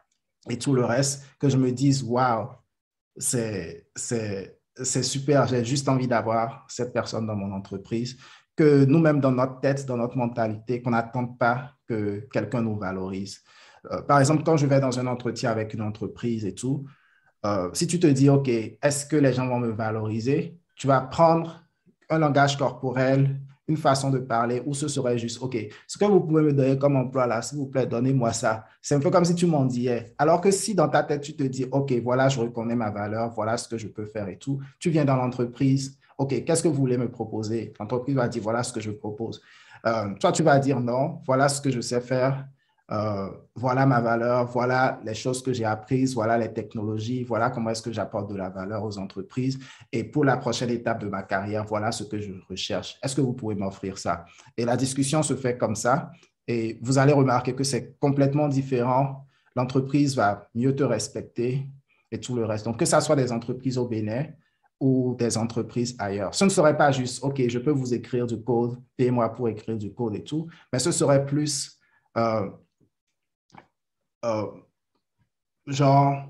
et tout le reste, que je me dise, waouh, c'est, c'est, c'est super, j'ai juste envie d'avoir cette personne dans mon entreprise, que nous-mêmes, dans notre tête, dans notre mentalité, qu'on n'attende pas que quelqu'un nous valorise. Euh, par exemple, quand je vais dans un entretien avec une entreprise et tout, euh, si tu te dis, OK, est-ce que les gens vont me valoriser? Tu vas prendre un langage corporel, une façon de parler, où ce serait juste, OK, ce que vous pouvez me donner comme emploi là, s'il vous plaît, donnez-moi ça. C'est un peu comme si tu m'en disais. Alors que si dans ta tête, tu te dis, OK, voilà, je reconnais ma valeur, voilà ce que je peux faire et tout, tu viens dans l'entreprise, OK, qu'est-ce que vous voulez me proposer? L'entreprise va dire, voilà ce que je propose. Euh, toi, tu vas dire non, voilà ce que je sais faire. Euh, voilà ma valeur, voilà les choses que j'ai apprises, voilà les technologies, voilà comment est-ce que j'apporte de la valeur aux entreprises. Et pour la prochaine étape de ma carrière, voilà ce que je recherche. Est-ce que vous pouvez m'offrir ça? Et la discussion se fait comme ça. Et vous allez remarquer que c'est complètement différent. L'entreprise va mieux te respecter et tout le reste. Donc, que ce soit des entreprises au Bénin ou des entreprises ailleurs. Ce ne serait pas juste, OK, je peux vous écrire du code, payez-moi pour écrire du code et tout, mais ce serait plus... Euh, Euh, genre,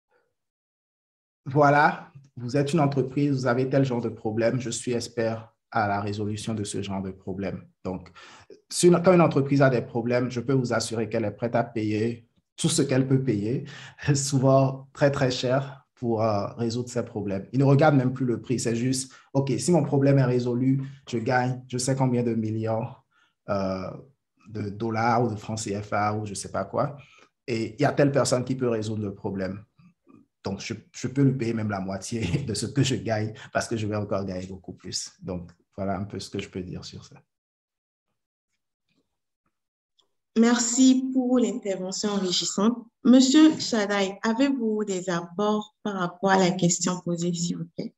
voilà, vous êtes une entreprise, vous avez tel genre de problème, je suis expert à la résolution de ce genre de problème. Donc, si une, quand une entreprise a des problèmes, je peux vous assurer qu'elle est prête à payer tout ce qu'elle peut payer, souvent très, très cher pour euh, résoudre ses problèmes. Ils ne regardent même plus le prix, c'est juste, OK, si mon problème est résolu, je gagne, je sais combien de millions euh, de dollars ou de francs C F A ou je ne sais pas quoi. Et il y a telle personne qui peut résoudre le problème. Donc, je, je peux lui payer même la moitié de ce que je gagne parce que je vais encore gagner beaucoup plus. Donc, voilà un peu ce que je peux dire sur ça. Merci pour l'intervention enrichissante. Monsieur Shadai, avez-vous des apports par rapport à la question posée, s'il vous plaît?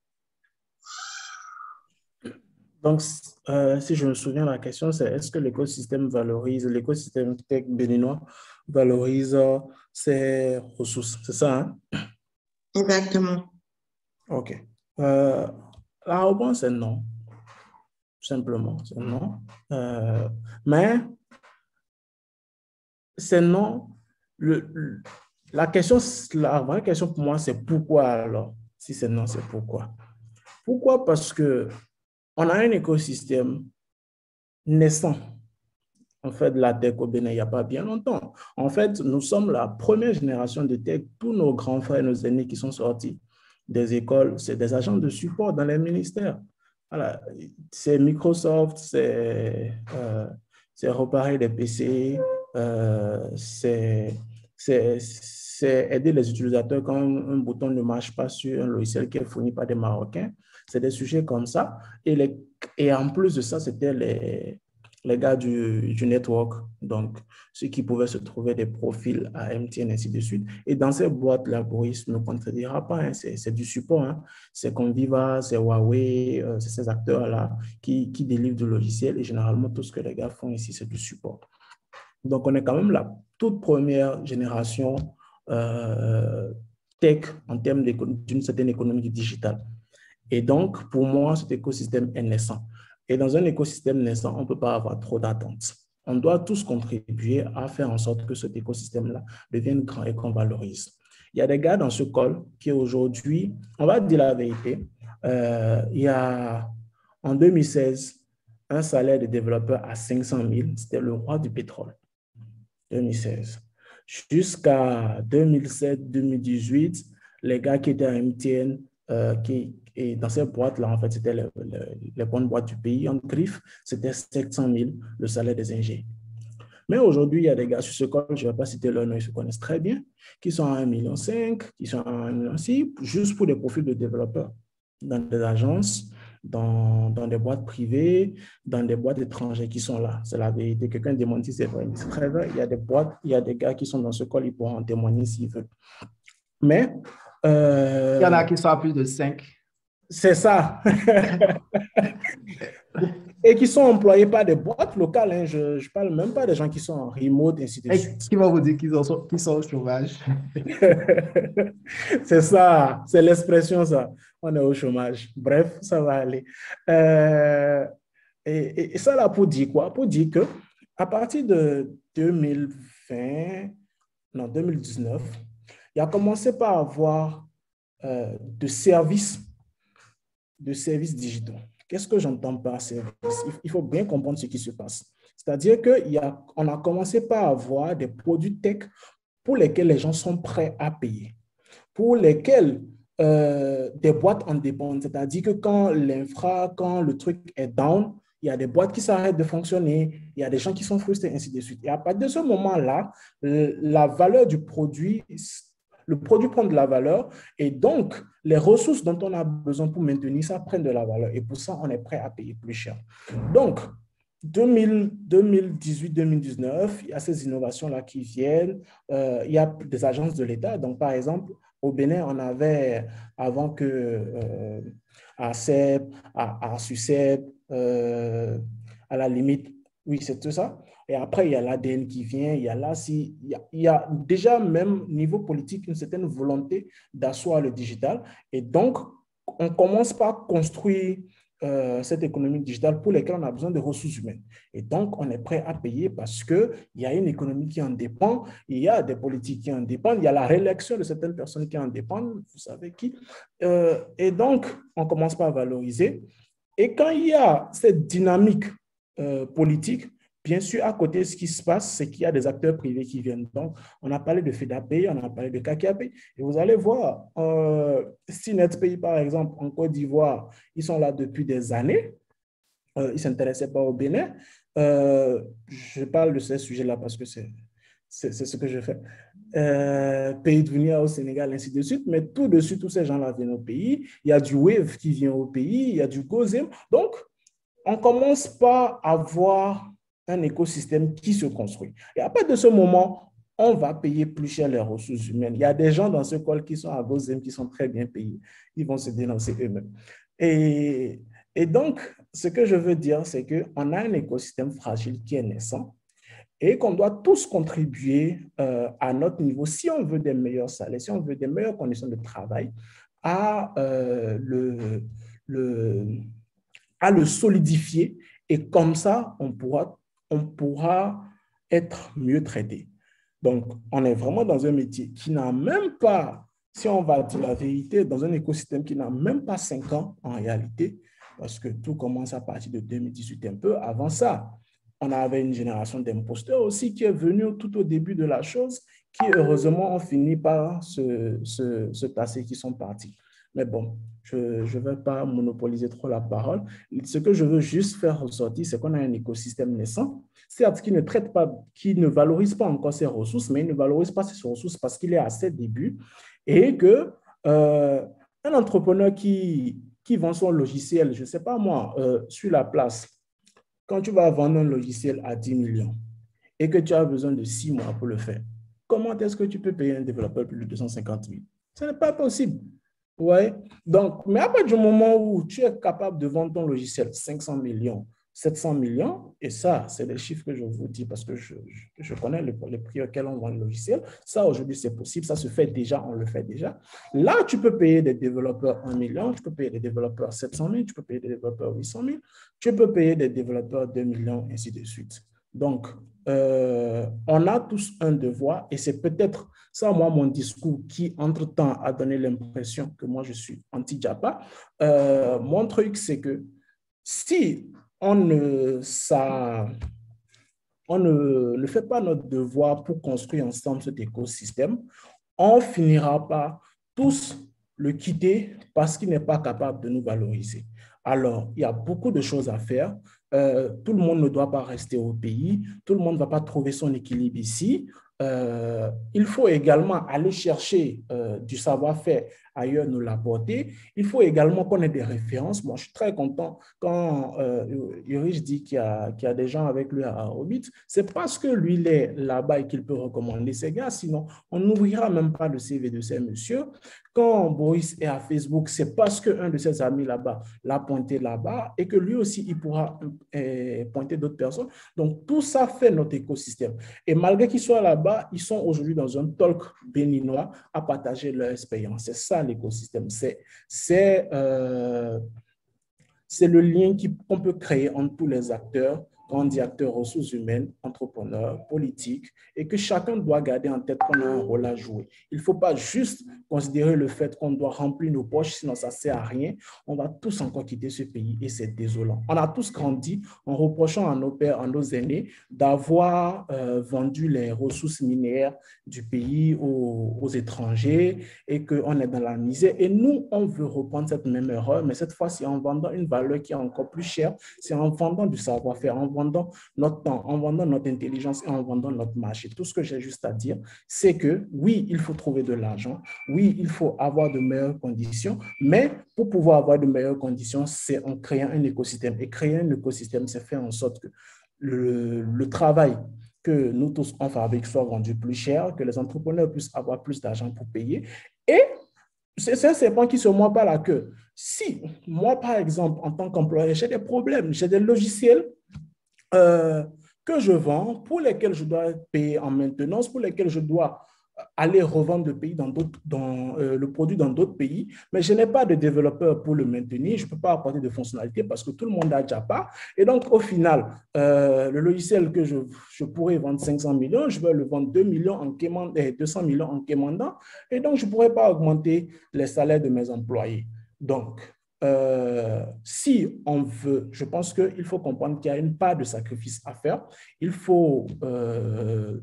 Donc, euh, si je me souviens, la question, c'est est-ce que l'écosystème valorise, l'écosystème tech béninois valorise euh, ses ressources? C'est ça, hein? Exactement. OK. Euh, la réponse est non. Simplement, c'est non. Euh, mais c'est non. Le, le, la question, la vraie question pour moi, c'est pourquoi alors? Si c'est non, c'est pourquoi? Pourquoi? Parce que on a un écosystème naissant, en fait, de la tech au Bénin il n'y a pas bien longtemps. En fait, nous sommes la première génération de tech. Tous nos grands frères et nos aînés qui sont sortis des écoles, c'est des agents de support dans les ministères. Voilà. C'est Microsoft, c'est euh, réparer des P C, euh, c'est aider les utilisateurs quand un bouton ne marche pas sur un logiciel qui est fourni par des Marocains. C'est des sujets comme ça. Et, les, et en plus de ça, c'était les, les gars du, du network, donc ceux qui pouvaient se trouver des profils à M T N, ainsi de suite. Et dans ces boîtes-là, Boris ne me contredira pas, hein, c'est du support. Hein. C'est Conviva, c'est Huawei, euh, c'est ces acteurs-là qui, qui délivrent du logiciel. Et généralement, tout ce que les gars font ici, c'est du support. Donc, on est quand même la toute première génération euh, tech en termes d'une certaine économie digitale. Et donc, pour moi, cet écosystème est naissant. Et dans un écosystème naissant, on ne peut pas avoir trop d'attentes. On doit tous contribuer à faire en sorte que cet écosystème-là devienne grand et qu'on valorise. Il y a des gars dans ce call qui aujourd'hui, on va dire la vérité, euh, il y a en deux mille seize, un salaire de développeur à cinq cent mille, c'était le roi du pétrole. deux mille seize. Jusqu'à deux mille sept deux mille dix-huit, les gars qui étaient à M T N, euh, qui, et dans ces boîtes-là, en fait, c'était les, les, les bonnes boîtes du pays. En griffe, c'était sept cent mille le salaire des ingénieurs. Mais aujourd'hui, il y a des gars sur ce col, je ne vais pas citer leur nom, ils se connaissent très bien, qui sont à un virgule cinq million, qui sont à un virgule six million, juste pour des profils de développeurs dans des agences, dans, dans des boîtes privées, dans des boîtes étrangères qui sont là. C'est la vérité. Quelqu'un démentit, c'est vrai, mais c'est très vrai. Il y a des boîtes, il y a des gars qui sont dans ce col, ils pourront en témoigner s'ils veulent. Mais... Euh, il y en a qui sont à plus de cinq. C'est ça. Et qui sont employés par des boîtes locales. Hein. Je ne parle même pas des gens qui sont en remote, ainsi de suite. Qui va vous dire qu'ils sont, qu'ils sont au chômage? C'est ça, c'est l'expression, ça. On est au chômage. Bref, ça va aller. Euh, et, et ça, là, pour dire quoi? Pour dire que à partir de deux mille vingt, non, deux mille dix-neuf, il a commencé par avoir euh, de services de services digitaux. Qu'est-ce que j'entends par service? Il faut bien comprendre ce qui se passe. C'est-à-dire qu'on a, a commencé par avoir des produits tech pour lesquels les gens sont prêts à payer, pour lesquels euh, des boîtes en dépendent. C'est-à-dire que quand l'infra, quand le truc est down, il y a des boîtes qui s'arrêtent de fonctionner, il y a des gens qui sont frustrés, ainsi de suite. Et à partir de ce moment-là, la valeur du produit, le produit prend de la valeur et donc les ressources dont on a besoin pour maintenir ça prennent de la valeur et pour ça, on est prêt à payer plus cher. Donc, deux mille dix-huit deux mille dix-neuf, il y a ces innovations-là qui viennent. Euh, il y a des agences de l'État. Donc, par exemple, au Bénin, on avait, avant que euh, à S E B, à, à SUCEB, euh, à la limite, oui, c'est tout ça. Et après, il y a l'A D N qui vient, il y a là, si, il, y a, il y a déjà, même niveau politique, une certaine volonté d'asseoir le digital. Et donc, on commence par construire euh, cette économie digitale pour laquelle on a besoin de ressources humaines. Et donc, on est prêt à payer parce qu'il y a une économie qui en dépend, il y a des politiques qui en dépendent, il y a la réélection de certaines personnes qui en dépendent, vous savez qui. Euh, et donc, on commence par valoriser. Et quand il y a cette dynamique euh, politique, bien sûr, à côté, ce qui se passe, c'est qu'il y a des acteurs privés qui viennent. Donc, on a parlé de FEDAPay, on a parlé de Kakapay. Et vous allez voir, euh, SeaNetPay, par exemple, en Côte d'Ivoire, ils sont là depuis des années. Euh, ils ne s'intéressaient pas au Bénin. Euh, je parle de ces sujets-là parce que c'est ce que je fais. Euh, pays de venir au Sénégal, ainsi de suite. Mais tout de suite, tous ces gens-là viennent au pays. Il y a du Wave qui vient au pays. Il y a du Gozem. Donc, on commence par avoir un écosystème qui se construit. Et à partir de ce moment, on va payer plus cher les ressources humaines. Il y a des gens dans ce col qui sont à Gozem qui sont très bien payés. Ils vont se dénoncer eux-mêmes. Et, et donc, ce que je veux dire, c'est qu'on a un écosystème fragile qui est naissant et qu'on doit tous contribuer euh, à notre niveau, si on veut des meilleurs salaires, si on veut des meilleures conditions de travail, à, euh, le, le, à le solidifier. Et comme ça, on pourra, on pourra être mieux traité. Donc, on est vraiment dans un métier qui n'a même pas, si on va dire la vérité, dans un écosystème qui n'a même pas cinq ans en réalité, parce que tout commence à partir de deux mille dix-huit un peu. Avant ça, on avait une génération d'imposteurs aussi qui est venue tout au début de la chose, qui heureusement ont fini par se, se, se tasser, qui sont partis. Mais bon, je ne vais pas monopoliser trop la parole. Ce que je veux juste faire ressortir, c'est qu'on a un écosystème naissant, certes, qui ne traite pas, qui ne valorise pas encore ses ressources, mais il ne valorise pas ses ressources parce qu'il est à ses débuts et que euh, un entrepreneur qui, qui vend son logiciel, je ne sais pas moi, euh, sur la place, quand tu vas vendre un logiciel à dix millions et que tu as besoin de six mois pour le faire, comment est-ce que tu peux payer un développeur plus de deux cent cinquante mille? Ce n'est pas possible. Ouais. Donc, mais à partir du moment où tu es capable de vendre ton logiciel cinq cents millions, sept cents millions, et ça, c'est des chiffres que je vous dis parce que je, je, je connais les, les prix auxquels on vend le logiciel. Ça, aujourd'hui, c'est possible. Ça se fait déjà, on le fait déjà. Là, tu peux payer des développeurs un million, tu peux payer des développeurs sept cent mille, tu peux payer des développeurs huit cent mille, tu peux payer des développeurs deux millions, ainsi de suite. Donc, euh, on a tous un devoir et c'est peut-être ça, moi, mon discours qui, entre-temps, a donné l'impression que moi, je suis anti-Japa. Euh, mon truc, c'est que si on ne, ça, on ne, ne fait pas notre devoir pour construire ensemble cet écosystème, on finira par tous le quitter parce qu'il n'est pas capable de nous valoriser. Alors, il y a beaucoup de choses à faire. Euh, tout le monde ne doit pas rester au pays. Tout le monde ne va pas trouver son équilibre ici. Euh, il faut également aller chercher euh, du savoir-faire ailleurs, nous l'apporter. Il faut également qu'on ait des références. Moi, je suis très content quand euh, Ulrich dit qu'il y a, qu'il y a des gens avec lui à Orbit. C'est parce que lui, il est là-bas et qu'il peut recommander ces gars. Sinon, on n'ouvrira même pas le C V de ces messieurs. Quand Boris est à Facebook, c'est parce qu'un de ses amis là-bas l'a pointé là-bas et que lui aussi, il pourra euh, pointer d'autres personnes. Donc, tout ça fait notre écosystème. Et malgré qu'ils soient là-bas, ils sont aujourd'hui dans un talk béninois à partager leur expérience. C'est ça l'écosystème. C'est, c'est, euh, c'est le lien qu'on peut créer entre tous les acteurs, quand on dit acteurs ressources humaines, entrepreneurs, politiques, et que chacun doit garder en tête qu'on a un rôle à jouer. Il ne faut pas juste considérer le fait qu'on doit remplir nos poches, sinon ça ne sert à rien. On va tous encore quitter ce pays et c'est désolant. On a tous grandi en reprochant à nos pères, à nos aînés, d'avoir euh, vendu les ressources minières du pays aux, aux étrangers et qu'on est dans la misère. Et nous, on veut reprendre cette même erreur, mais cette fois-ci en vendant une valeur qui est encore plus chère, c'est en vendant du savoir-faire, en vendant notre temps, en vendant notre intelligence et en vendant notre marché. Tout ce que j'ai juste à dire, c'est que oui, il faut trouver de l'argent, oui, il faut avoir de meilleures conditions, mais pour pouvoir avoir de meilleures conditions, c'est en créant un écosystème. Et créer un écosystème, c'est faire en sorte que le, le travail que nous tous on fabrique soit vendu plus cher, que les entrepreneurs puissent avoir plus d'argent pour payer. Et c'est un serpent qui se mord pas la queue. Si moi, par exemple, en tant qu'employé, j'ai des problèmes, j'ai des logiciels Euh, que je vends, pour lesquels je dois payer en maintenance, pour lesquels je dois aller revendre le, pays dans dans, euh, le produit dans d'autres pays, mais je n'ai pas de développeur pour le maintenir, je ne peux pas apporter de fonctionnalités parce que tout le monde a Japa. Et donc, au final, euh, le logiciel que je, je pourrais vendre cinq cents millions, je vais le vendre deux millions en quémandant, deux cents millions en quémandant, et donc je ne pourrais pas augmenter les salaires de mes employés. Donc, Euh, si on veut, je pense qu'il faut comprendre qu'il y a une part de sacrifice à faire. Il faut, euh,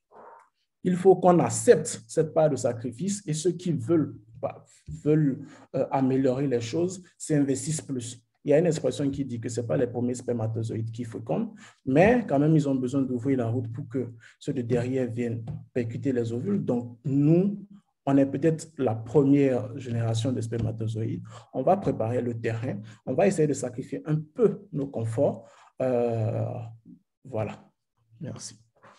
il faut qu'on accepte cette part de sacrifice et ceux qui veulent, bah, veulent euh, améliorer les choses s'investissent plus. Il y a une expression qui dit que ce n'est pas les premiers spermatozoïdes qui fécondent, mais quand même, ils ont besoin d'ouvrir la route pour que ceux de derrière viennent percuter les ovules. Donc, nous, on est peut-être la première génération de spermatozoïdes. On va préparer le terrain. On va essayer de sacrifier un peu nos conforts. Euh, voilà. Merci.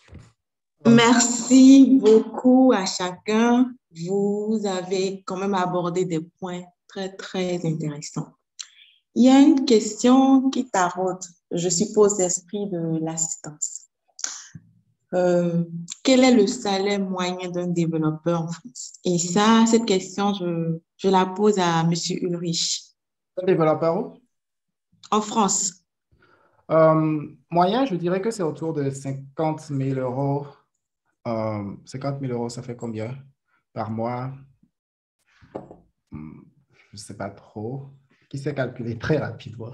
Merci beaucoup à chacun. Vous avez quand même abordé des points très, très intéressants. Il y a une question qui taraude, je suppose, l'esprit de l'assistance. Euh, quel est le salaire moyen d'un développeur en France? Et ça, cette question, je, je la pose à M. Ulrich. Un développeur où? En France. Euh, moyen, je dirais que c'est autour de cinquante mille euros. Euh, cinquante mille euros, ça fait combien par mois? Je ne sais pas trop. Qui sait calculer très rapidement?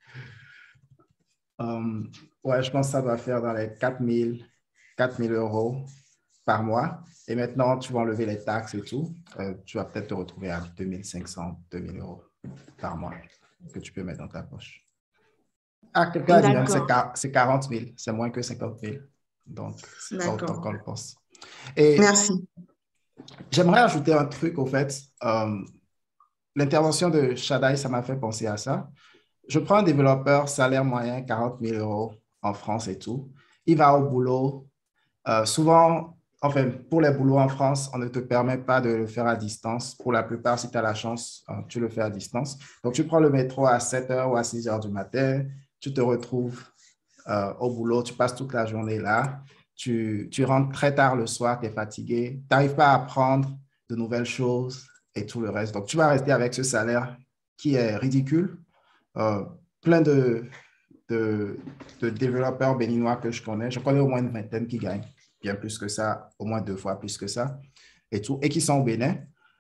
euh, ouais, je pense que ça doit faire dans les quatre mille euros par mois. Et maintenant, tu vas enlever les taxes et tout. Euh, tu vas peut-être te retrouver à deux mille cinq cents, deux mille euros par mois que tu peux mettre dans ta poche. Ah, quelqu'un dit même c'est quarante mille. C'est moins que cinquante mille. Donc, c'est pas autant qu'on le pense. Et merci. J'aimerais ajouter un truc, au fait. Euh, L'intervention de Shadai, ça m'a fait penser à ça. je prends un développeur, salaire moyen quarante mille euros en France et tout. Il va au boulot. Euh, souvent, enfin, pour les boulots en France, on ne te permet pas de le faire à distance. Pour la plupart, si tu as la chance, euh, tu le fais à distance. Donc, tu prends le métro à sept heures ou à six heures du matin, tu te retrouves euh, au boulot, tu passes toute la journée là, tu, tu rentres très tard le soir, tu es fatigué, tu n'arrives pas à apprendre de nouvelles choses et tout le reste. Donc, tu vas rester avec ce salaire qui est ridicule. Euh, plein de, de, de développeurs béninois que je connais, je connais au moins une vingtaine qui gagnent bien plus que ça, au moins deux fois plus que ça, et tout, et qui sont au Bénin.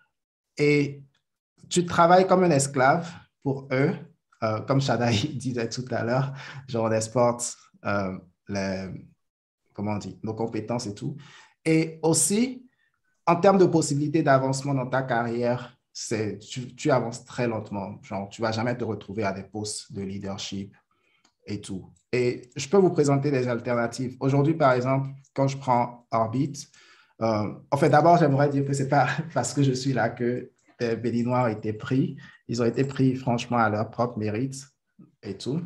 Et tu travailles comme un esclave pour eux, euh, comme Shadaï disait tout à l'heure, genre on exporte euh, les, comment on dit, nos compétences et tout. Et aussi, en termes de possibilités d'avancement dans ta carrière, c'est, tu, tu avances très lentement. Genre, tu ne vas jamais te retrouver à des postes de leadership et tout. Et je peux vous présenter des alternatives. Aujourd'hui, par exemple, quand je prends Orbit, euh, en fait, d'abord, j'aimerais dire que ce n'est pas parce que je suis là que les Béninois ont été pris. Ils ont été pris, franchement, à leur propre mérite et tout.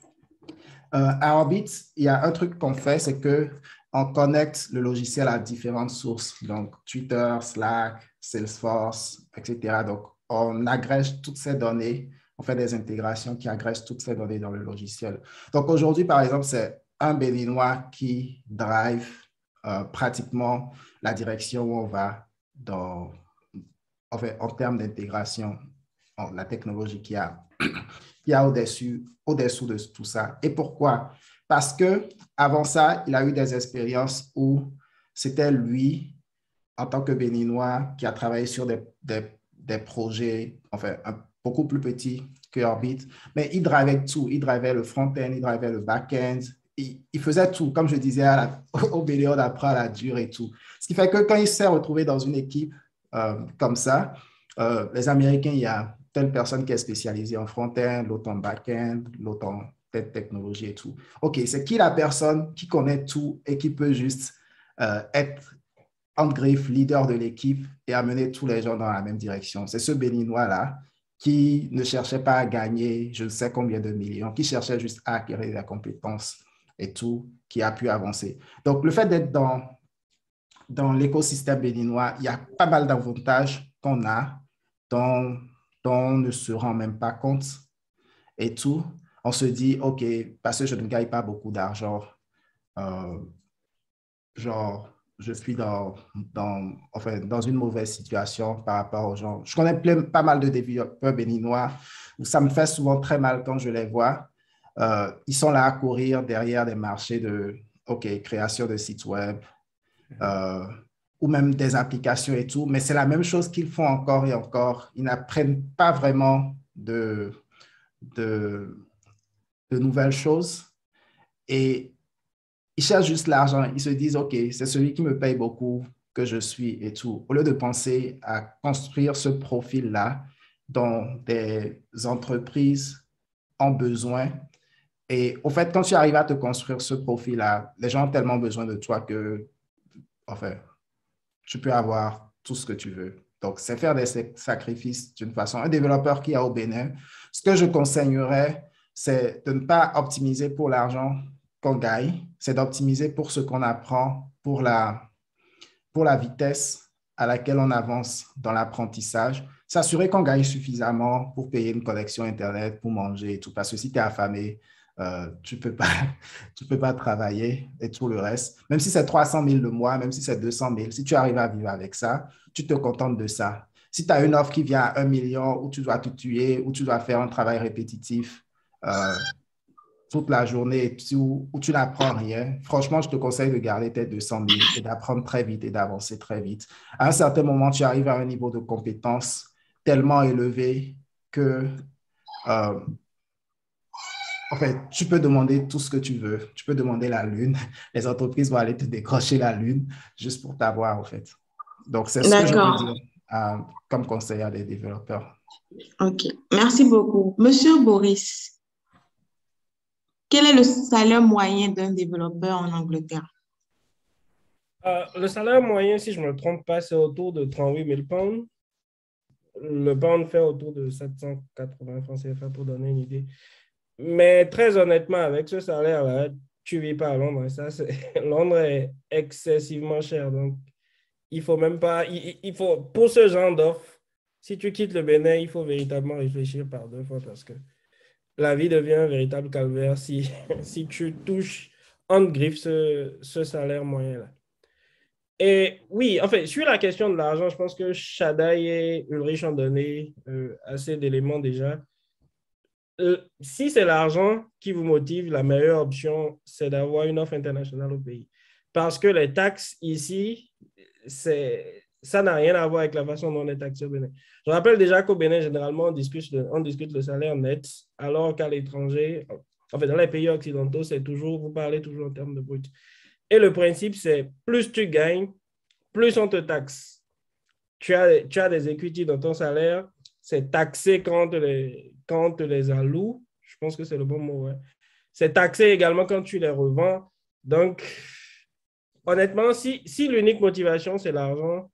Euh, à Orbit, il y a un truc qu'on fait, c'est qu'on connecte le logiciel à différentes sources, donc Twitter, Slack, Salesforce, et cetera. Donc, on agrège toutes ces données, on fait des intégrations qui agrègent toutes ces données dans le logiciel. Donc, aujourd'hui, par exemple, c'est un Béninois qui drive euh, pratiquement la direction où on va dans, en fait, en termes d'intégration, la technologie qu'il y a, qu'il y a au-dessus, au-dessous de tout ça. Et pourquoi? Parce que avant ça, il a eu des expériences où c'était lui, en tant que Béninois, qui a travaillé sur des, des, des projets, enfin, un, beaucoup plus petits que Orbit, mais il drivait tout. Il drivait le front-end, il drivait le back-end. Il, il faisait tout, comme je disais, à la, au Bénéo d'après à la dure et tout. Ce qui fait que quand il s'est retrouvé dans une équipe euh, comme ça, euh, les Américains, il y a telle personne qui est spécialisée en front-end, l'autre en back-end, l'autre en telle technologie et tout. OK, c'est qui la personne qui connaît tout et qui peut juste euh, être en griffe, leader de l'équipe et amener tous les gens dans la même direction? C'est ce Béninois-là qui ne cherchait pas à gagner je ne sais combien de millions, qui cherchait juste à acquérir des compétences et tout, qui a pu avancer. Donc, le fait d'être dans, dans l'écosystème béninois, il y a pas mal d'avantages qu'on a dont, dont on ne se rend même pas compte et tout. On se dit, OK, parce que je ne gagne pas beaucoup d'argent, euh, genre, je suis dans, dans, enfin, dans une mauvaise situation par rapport aux gens. Je connais plein, pas mal de développeurs béninois où ça me fait souvent très mal quand je les vois. Euh, ils sont là à courir derrière des marchés de, OK, création de sites web, euh, ou même des applications et tout, mais c'est la même chose qu'ils font encore et encore. Ils n'apprennent pas vraiment de, de, de nouvelles choses et ils cherchent juste l'argent. Ils se disent, OK, c'est celui qui me paye beaucoup que je suis et tout. Au lieu de penser à construire ce profil-là dont des entreprises ont besoin. Et au fait, quand tu arrives à te construire ce profil-là, les gens ont tellement besoin de toi que, enfin, tu peux avoir tout ce que tu veux. Donc, c'est faire des sacrifices d'une façon. Un développeur qui est au Bénin, ce que je conseillerais, c'est de ne pas optimiser pour l'argent qu'on gagne, c'est d'optimiser pour ce qu'on apprend, pour la, pour la vitesse à laquelle on avance dans l'apprentissage, s'assurer qu'on gagne suffisamment pour payer une connexion Internet, pour manger et tout, parce que si tu es affamé, euh, tu ne peux pas, tu peux pas travailler et tout le reste. Même si c'est trois cent mille le mois, même si c'est deux cent mille, si tu arrives à vivre avec ça, tu te contentes de ça. Si tu as une offre qui vient à un million, où tu dois te tuer, où tu dois faire un travail répétitif, euh, toute la journée où, où tu n'apprends rien, franchement, je te conseille de garder tes deux cent mille et d'apprendre très vite et d'avancer très vite. À un certain moment, tu arrives à un niveau de compétence tellement élevé que, euh, en fait, tu peux demander tout ce que tu veux. Tu peux demander la lune. Les entreprises vont aller te décrocher la lune juste pour t'avoir, en fait. Donc, c'est ce que je peux dire euh, comme conseil à des développeurs. OK. Merci beaucoup. Monsieur Boris, quel est le salaire moyen d'un développeur en Angleterre? Euh, le salaire moyen, si je ne me trompe pas, c'est autour de trente-huit mille pounds. Le pound fait autour de sept cent quatre-vingts francs C F A pour donner une idée. Mais très honnêtement, avec ce salaire-là, tu ne vis pas à Londres. Ça, c'est... Londres est excessivement cher. Donc, il faut même pas... Il, il faut, pour ce genre d'offre, si tu quittes le Bénin, il faut véritablement réfléchir par deux fois parce que la vie devient un véritable calvaire si, si tu touches en griffe ce, ce salaire moyen-là. Et oui, en fait, sur la question de l'argent, je pense que Shadai et Ulrich ont donné euh, assez d'éléments déjà. Euh, si c'est l'argent qui vous motive, la meilleure option, c'est d'avoir une offre internationale au pays. Parce que les taxes ici, c'est, ça n'a rien à voir avec la façon dont on est taxé au Bénin. Je rappelle déjà qu'au Bénin, généralement, on discute, de, on discute le salaire net, alors qu'à l'étranger, en fait, dans les pays occidentaux, c'est toujours, vous parlez toujours en termes de brut. Et le principe, c'est plus tu gagnes, plus on te taxe. Tu as, tu as des equity dans ton salaire, c'est taxé quand on te les, quand on te les alloue. Je pense que c'est le bon mot. Ouais. C'est taxé également quand tu les revends. Donc, honnêtement, si, si l'unique motivation, c'est l'argent,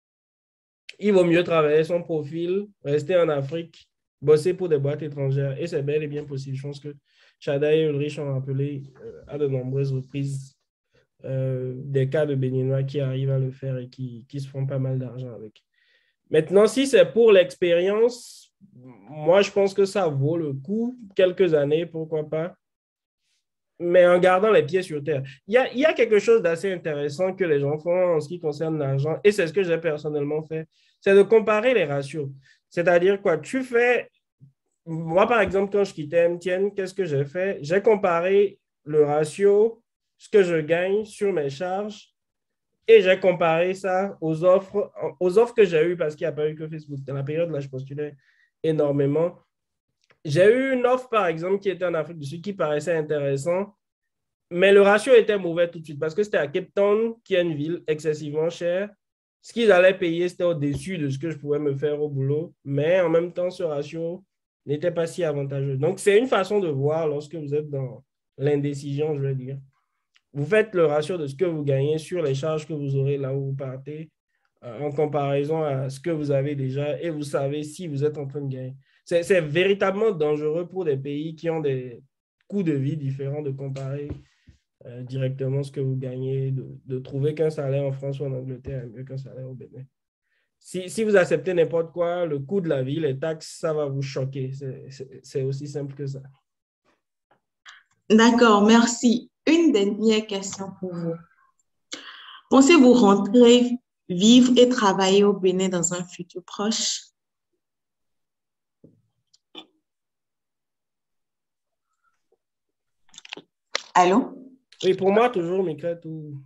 il vaut mieux travailler son profil, rester en Afrique, bosser pour des boîtes étrangères. Et c'est bel et bien possible. Je pense que Shadai et Ulrich ont rappelé euh, à de nombreuses reprises euh, des cas de Béninois qui arrivent à le faire et qui, qui se font pas mal d'argent avec. Maintenant, si c'est pour l'expérience, moi, je pense que ça vaut le coup. Quelques années, pourquoi pas. Mais en gardant les pieds sur terre. Il y a, il y a quelque chose d'assez intéressant que les gens font en ce qui concerne l'argent, et c'est ce que j'ai personnellement fait, c'est de comparer les ratios. C'est-à-dire quoi? Tu fais... Moi, par exemple, quand je quittais M T N, qu'est-ce que j'ai fait? J'ai comparé le ratio, ce que je gagne sur mes charges, et j'ai comparé ça aux offres, aux offres que j'ai eues parce qu'il n'y a pas eu que Facebook. Dans la période là, je postulais énormément. J'ai eu une offre, par exemple, qui était en Afrique du Sud, qui paraissait intéressant, mais le ratio était mauvais tout de suite parce que c'était à Cape Town, qui est une ville excessivement chère. Ce qu'ils allaient payer, c'était au-dessus de ce que je pouvais me faire au boulot, mais en même temps, ce ratio n'était pas si avantageux. Donc, c'est une façon de voir lorsque vous êtes dans l'indécision, je vais dire. Vous faites le ratio de ce que vous gagnez sur les charges que vous aurez là où vous partez euh, en comparaison à ce que vous avez déjà et vous savez si vous êtes en train de gagner. C'est, c'est véritablement dangereux pour des pays qui ont des coûts de vie différents de comparer euh, directement ce que vous gagnez, de, de trouver qu'un salaire en France ou en Angleterre est mieux qu'un salaire au Bénin. Si, si vous acceptez n'importe quoi, le coût de la vie, les taxes, ça va vous choquer. C'est, c'est, c'est aussi simple que ça. D'accord, merci. Une dernière question pour vous. Pensez-vous rentrer, vivre et travailler au Bénin dans un futur proche? Allô? Oui, pour moi, toujours, Micrette. Ou...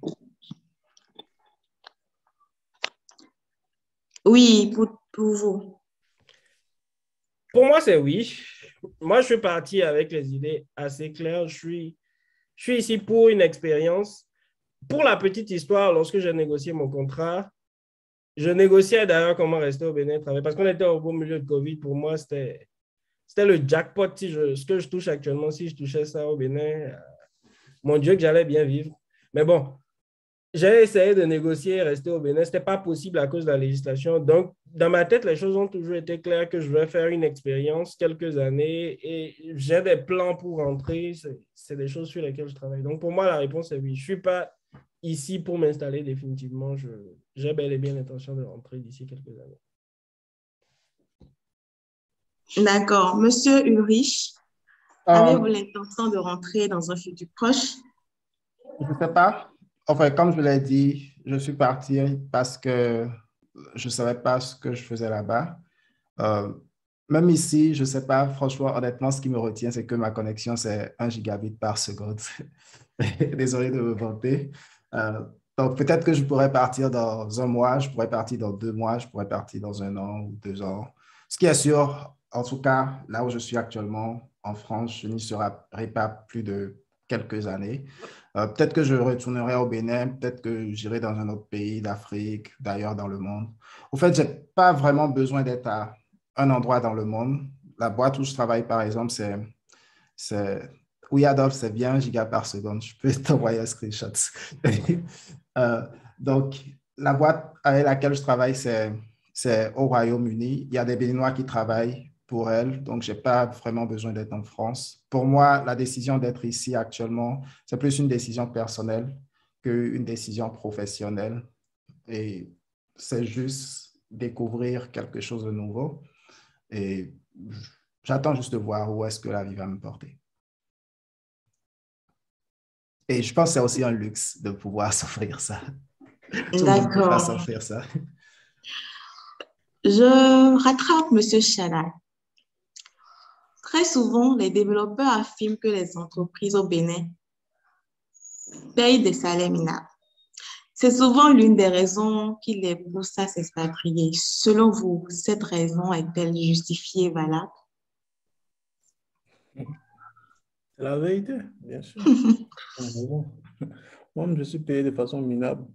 Oui, pour, pour vous. Pour moi, c'est oui. Moi, je suis parti avec les idées assez claires. Je suis, je suis ici pour une expérience. Pour la petite histoire, lorsque j'ai négocié mon contrat, je négociais d'ailleurs comment rester au Bénin travailler parce qu'on était au beau milieu de Covid. Pour moi, c'était, c'était le jackpot. Si je, ce que je touche actuellement, si je touchais ça au Bénin, euh, mon Dieu, que j'allais bien vivre. Mais bon, j'ai essayé de négocier et rester au Bénin. Ce n'était pas possible à cause de la législation. Donc, dans ma tête, les choses ont toujours été claires que je vais faire une expérience quelques années et j'ai des plans pour rentrer. C'est, c'est des choses sur lesquelles je travaille. Donc, pour moi, la réponse est oui. Je ne suis pas ici pour m'installer définitivement. Je, j'ai bel et bien l'intention de rentrer d'ici quelques années. D'accord. Monsieur Ulrich, Euh, avez-vous l'intention de rentrer dans un futur proche? je ne sais pas. Enfin, comme je l'ai dit, je suis parti parce que je ne savais pas ce que je faisais là-bas. Euh, même ici, je ne sais pas, franchement, honnêtement, ce qui me retient, c'est que ma connexion, c'est un gigabit par seconde. Désolé de me vanter. Euh, donc, peut-être que je pourrais partir dans un mois, je pourrais partir dans deux mois, je pourrais partir dans un an ou deux ans. Ce qui est sûr, en tout cas, là où je suis actuellement, en France, je n'y serai pas plus de quelques années. Euh, peut-être que je retournerai au Bénin, peut-être que j'irai dans un autre pays d'Afrique, d'ailleurs dans le monde. Au fait, je n'ai pas vraiment besoin d'être à un endroit dans le monde. La boîte où je travaille, par exemple, c'est... c'est oui, Adolphe, c'est bien un giga par seconde. Je peux t'envoyer un screenshot. euh, donc, la boîte avec laquelle je travaille, c'est, c'est au Royaume-Uni. Il y a des Béninois qui travaillent pour elle, donc je n'ai pas vraiment besoin d'être en France. Pour moi, la décision d'être ici actuellement, c'est plus une décision personnelle qu'une décision professionnelle. Et c'est juste découvrir quelque chose de nouveau. Et j'attends juste de voir où est-ce que la vie va me porter. Et je pense que c'est aussi un luxe de pouvoir s'offrir ça. Tout le monde ne peut pas s'offrir ça. Je rattrape M. Shaddai. Très souvent, les développeurs affirment que les entreprises au Bénin payent des salaires minables. C'est souvent l'une des raisons qui les pousse à s'expatrier. Selon vous, cette raison est-elle justifiée et valable? C'est la vérité, bien sûr. Moi, je suis payé de façon minable.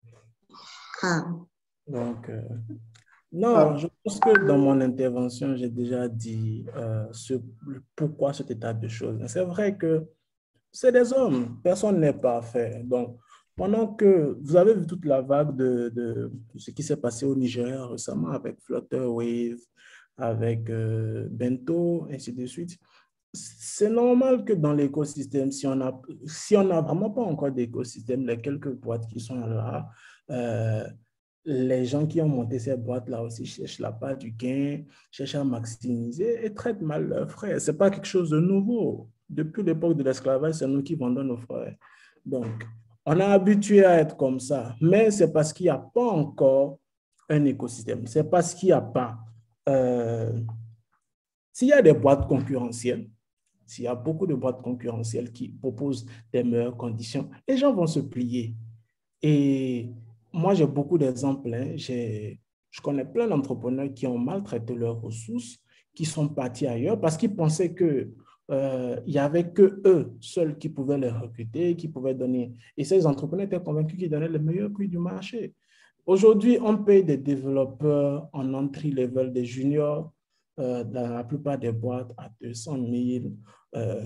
Ah. Donc, euh, non, je pense que dans mon intervention, j'ai déjà dit euh, ce, pourquoi cet état de choses. C'est vrai que c'est des hommes, personne n'est parfait. Donc, pendant que vous avez vu toute la vague de, de, de ce qui s'est passé au Nigeria récemment avec Flutterwave, avec euh, Bento, ainsi de suite, c'est normal que dans l'écosystème, si on n'a si on n'a vraiment pas encore d'écosystème, les quelques boîtes qui sont là, euh, les gens qui ont monté ces boîtes-là aussi cherchent la part du gain, cherchent à maximiser et traitent mal leurs frères. Ce n'est pas quelque chose de nouveau. Depuis l'époque de l'esclavage, c'est nous qui vendons nos frères. Donc, on est habitué à être comme ça, mais c'est parce qu'il n'y a pas encore un écosystème. C'est parce qu'il n'y a pas... Euh, s'il y a des boîtes concurrentielles, s'il y a beaucoup de boîtes concurrentielles qui proposent des meilleures conditions, les gens vont se plier. Et moi, j'ai beaucoup d'exemples. Hein. J'ai, je connais plein d'entrepreneurs qui ont maltraité leurs ressources, qui sont partis ailleurs parce qu'ils pensaient qu'il euh, n'y avait que eux seuls qui pouvaient les recruter, qui pouvaient donner. Et ces entrepreneurs étaient convaincus qu'ils donnaient le meilleur prix du marché. Aujourd'hui, on paye des développeurs en entry-level, des juniors, euh, dans la plupart des boîtes à deux cent mille, euh,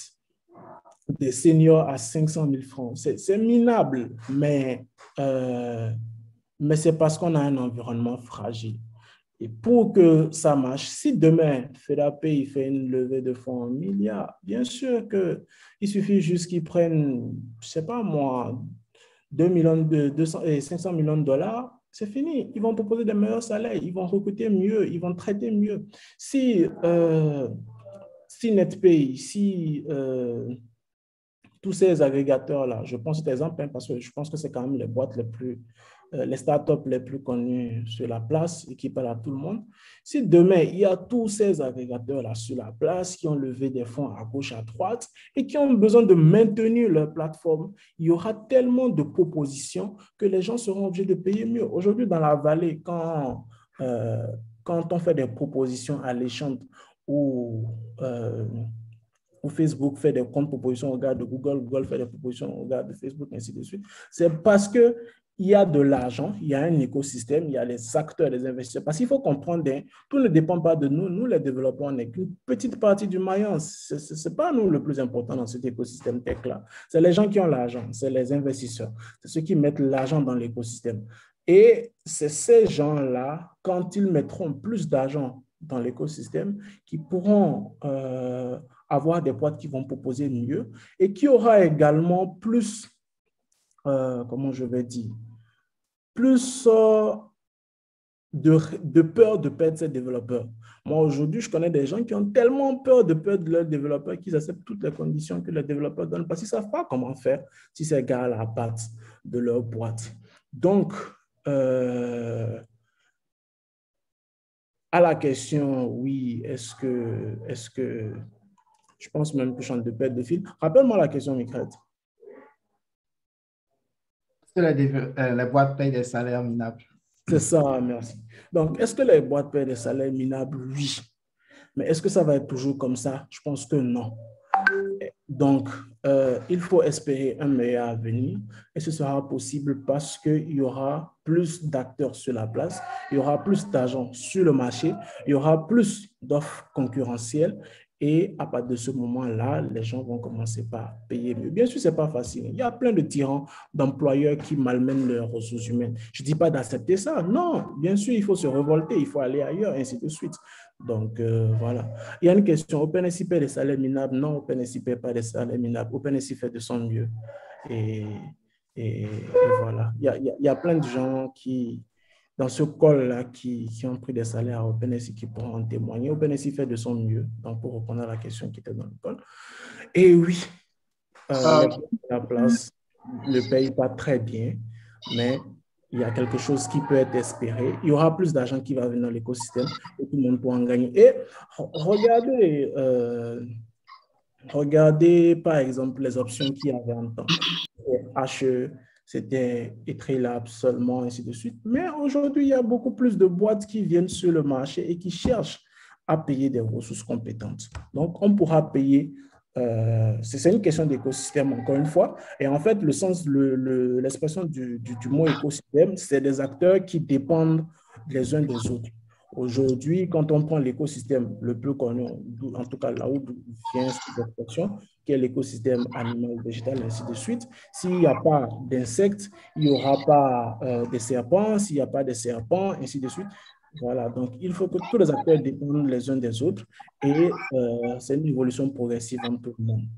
des seniors à cinq cent mille francs. C'est minable, mais, euh, mais c'est parce qu'on a un environnement fragile. Et pour que ça marche, si demain, FEDAPay fait une levée de fonds en milliards, bien sûr qu'il suffit juste qu'ils prennent, je ne sais pas moi, deux millions de, deux cents, cinq cents millions de dollars, c'est fini. Ils vont proposer des meilleurs salaires, ils vont recruter mieux, ils vont traiter mieux. Si, euh, si NetPay, si euh, tous ces agrégateurs-là, je pense cet exemple, hein, parce que je pense que c'est quand même les boîtes les plus, euh, les startups les plus connues sur la place et qui parlent à tout le monde. Si demain, il y a tous ces agrégateurs-là sur la place qui ont levé des fonds à gauche, à droite et qui ont besoin de maintenir leur plateforme, il y aura tellement de propositions que les gens seront obligés de payer mieux. Aujourd'hui, dans la vallée, quand, euh, quand on fait des propositions alléchantes ou euh, où Facebook fait des contre-propositions au gars de Google, Google fait des propositions au gars de Facebook, ainsi de suite. C'est parce qu'il y a de l'argent, il y a un écosystème, il y a les acteurs, les investisseurs. Parce qu'il faut comprendre, hein, tout ne dépend pas de nous. Nous, les développeurs, on n'est qu'une petite partie du maillon. Ce n'est pas nous le plus important dans cet écosystème tech-là. C'est les gens qui ont l'argent, c'est les investisseurs. C'est ceux qui mettent l'argent dans l'écosystème. Et c'est ces gens-là, quand ils mettront plus d'argent dans l'écosystème, qui pourront euh, avoir des boîtes qui vont proposer mieux et qui aura également plus, euh, comment je vais dire, plus euh, de, de peur de perdre ces développeurs. Moi, aujourd'hui, je connais des gens qui ont tellement peur de perdre leurs développeurs qu'ils acceptent toutes les conditions que les développeurs donnent parce qu'ils ne savent pas comment faire si ces gars la patte de leur boîte. Donc, euh, à la question, oui, est-ce que, est-ce que, je pense même que je suis en train de perdre de fil. Rappelle-moi la question, Mikret. Est-ce que les, les boîtes payent des salaires minables? C'est ça, merci. Donc, est-ce que les boîtes payent des salaires minables? Oui. Mais est-ce que ça va être toujours comme ça? Je pense que non. Donc, euh, il faut espérer un meilleur avenir et ce sera possible parce qu'il y aura plus d'acteurs sur la place, il y aura plus d'argent sur le marché, il y aura plus d'offres concurrentielles Et à partir de ce moment-là, les gens vont commencer par payer mieux. Bien sûr, ce n'est pas facile. Il y a plein de tyrans, d'employeurs qui malmènent leurs ressources humaines. Je ne dis pas d'accepter ça. Non, bien sûr, il faut se révolter, il faut aller ailleurs, ainsi de suite. Donc, euh, voilà. Il y a une question. OpenAI paie des salaires minables? Non, OpenAI ne paie pas des salaires minables. OpenAI fait de son mieux. Et, et, et voilà. Il y, a, il y a plein de gens qui... dans ce col-là, qui, qui ont pris des salaires à OpenAI qui pourront en témoigner. OpenAI fait de son mieux, donc pour répondre à la question qui était dans le col. Et oui, euh, les la place ne payent pas très bien, mais il y a quelque chose qui peut être espéré. Il y aura plus d'argent qui va venir dans l'écosystème et tout le monde pourra en gagner. Et regardez, euh, regardez par exemple les options qu'il y avait en temps. H E, c'était Etrelab seulement, ainsi de suite. Mais aujourd'hui, il y a beaucoup plus de boîtes qui viennent sur le marché et qui cherchent à payer des ressources compétentes. Donc, on pourra payer, euh, c'est une question d'écosystème, encore une fois. Et en fait, le sens, l'expression le, le, du, du, du mot écosystème, c'est des acteurs qui dépendent les uns des autres. Aujourd'hui, quand on prend l'écosystème le plus connu, en tout cas là où vient cette expression, qui est l'écosystème animal, végétal, ainsi de suite, s'il n'y a pas d'insectes, il n'y aura pas euh, de serpents, s'il n'y a pas de serpents, ainsi de suite. Voilà, donc il faut que tous les acteurs dépendent les uns des autres et euh, c'est une évolution progressive en tout le monde.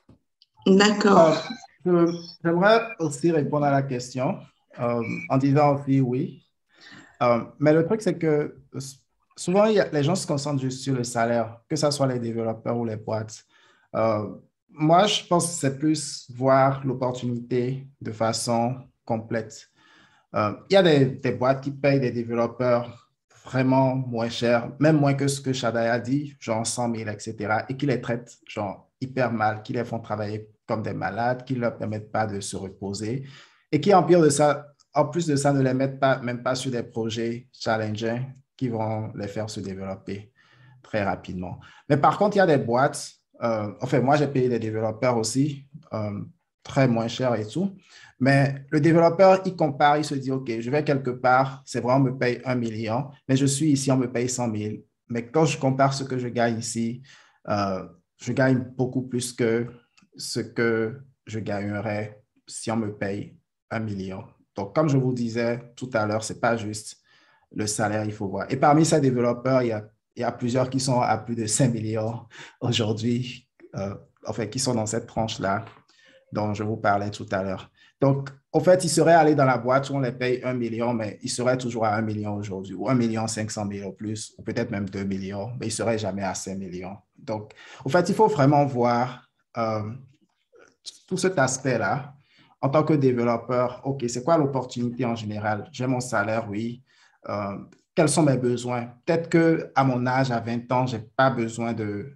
D'accord. Euh, J'aimerais aussi répondre à la question euh, en disant aussi oui. Euh, mais le truc, c'est que souvent, il y a, les gens se concentrent juste sur le salaire, que ce soit les développeurs ou les boîtes. Euh, moi, je pense que c'est plus voir l'opportunité de façon complète. Euh, il y a des, des boîtes qui payent des développeurs vraiment moins cher, même moins que ce que Shadai a dit, genre cent mille, et cetera, et qui les traitent genre hyper mal, qui les font travailler comme des malades, qui ne leur permettent pas de se reposer, et qui, en pire de ça, en plus de ça, ne les mettent pas, même pas sur des projets challenging qui vont les faire se développer très rapidement. Mais par contre, il y a des boîtes, euh, enfin, moi, j'ai payé des développeurs aussi, euh, très moins cher et tout. Mais le développeur, il compare, il se dit, OK, je vais quelque part, c'est vrai, on me paye un million, mais je suis ici, on me paye cent mille. Mais quand je compare ce que je gagne ici, euh, je gagne beaucoup plus que ce que je gagnerais si on me paye un million. Donc, comme je vous disais tout à l'heure, ce n'est pas juste le salaire, il faut voir. Et parmi ces développeurs, il y a, il y a plusieurs qui sont à plus de cinq millions aujourd'hui, euh, enfin, qui sont dans cette tranche-là dont je vous parlais tout à l'heure. Donc, en fait, ils seraient allés dans la boîte où on les paye un million, mais ils seraient toujours à un million aujourd'hui, ou un million cinq cent mille au plus, ou peut-être même deux millions, mais ils ne seraient jamais à cinq millions. Donc, en fait, il faut vraiment voir euh, tout cet aspect-là. En tant que développeur, OK, c'est quoi l'opportunité en général? J'ai mon salaire, oui. Euh, quels sont mes besoins? Peut-être qu'à mon âge, à vingt ans, je n'ai pas besoin de...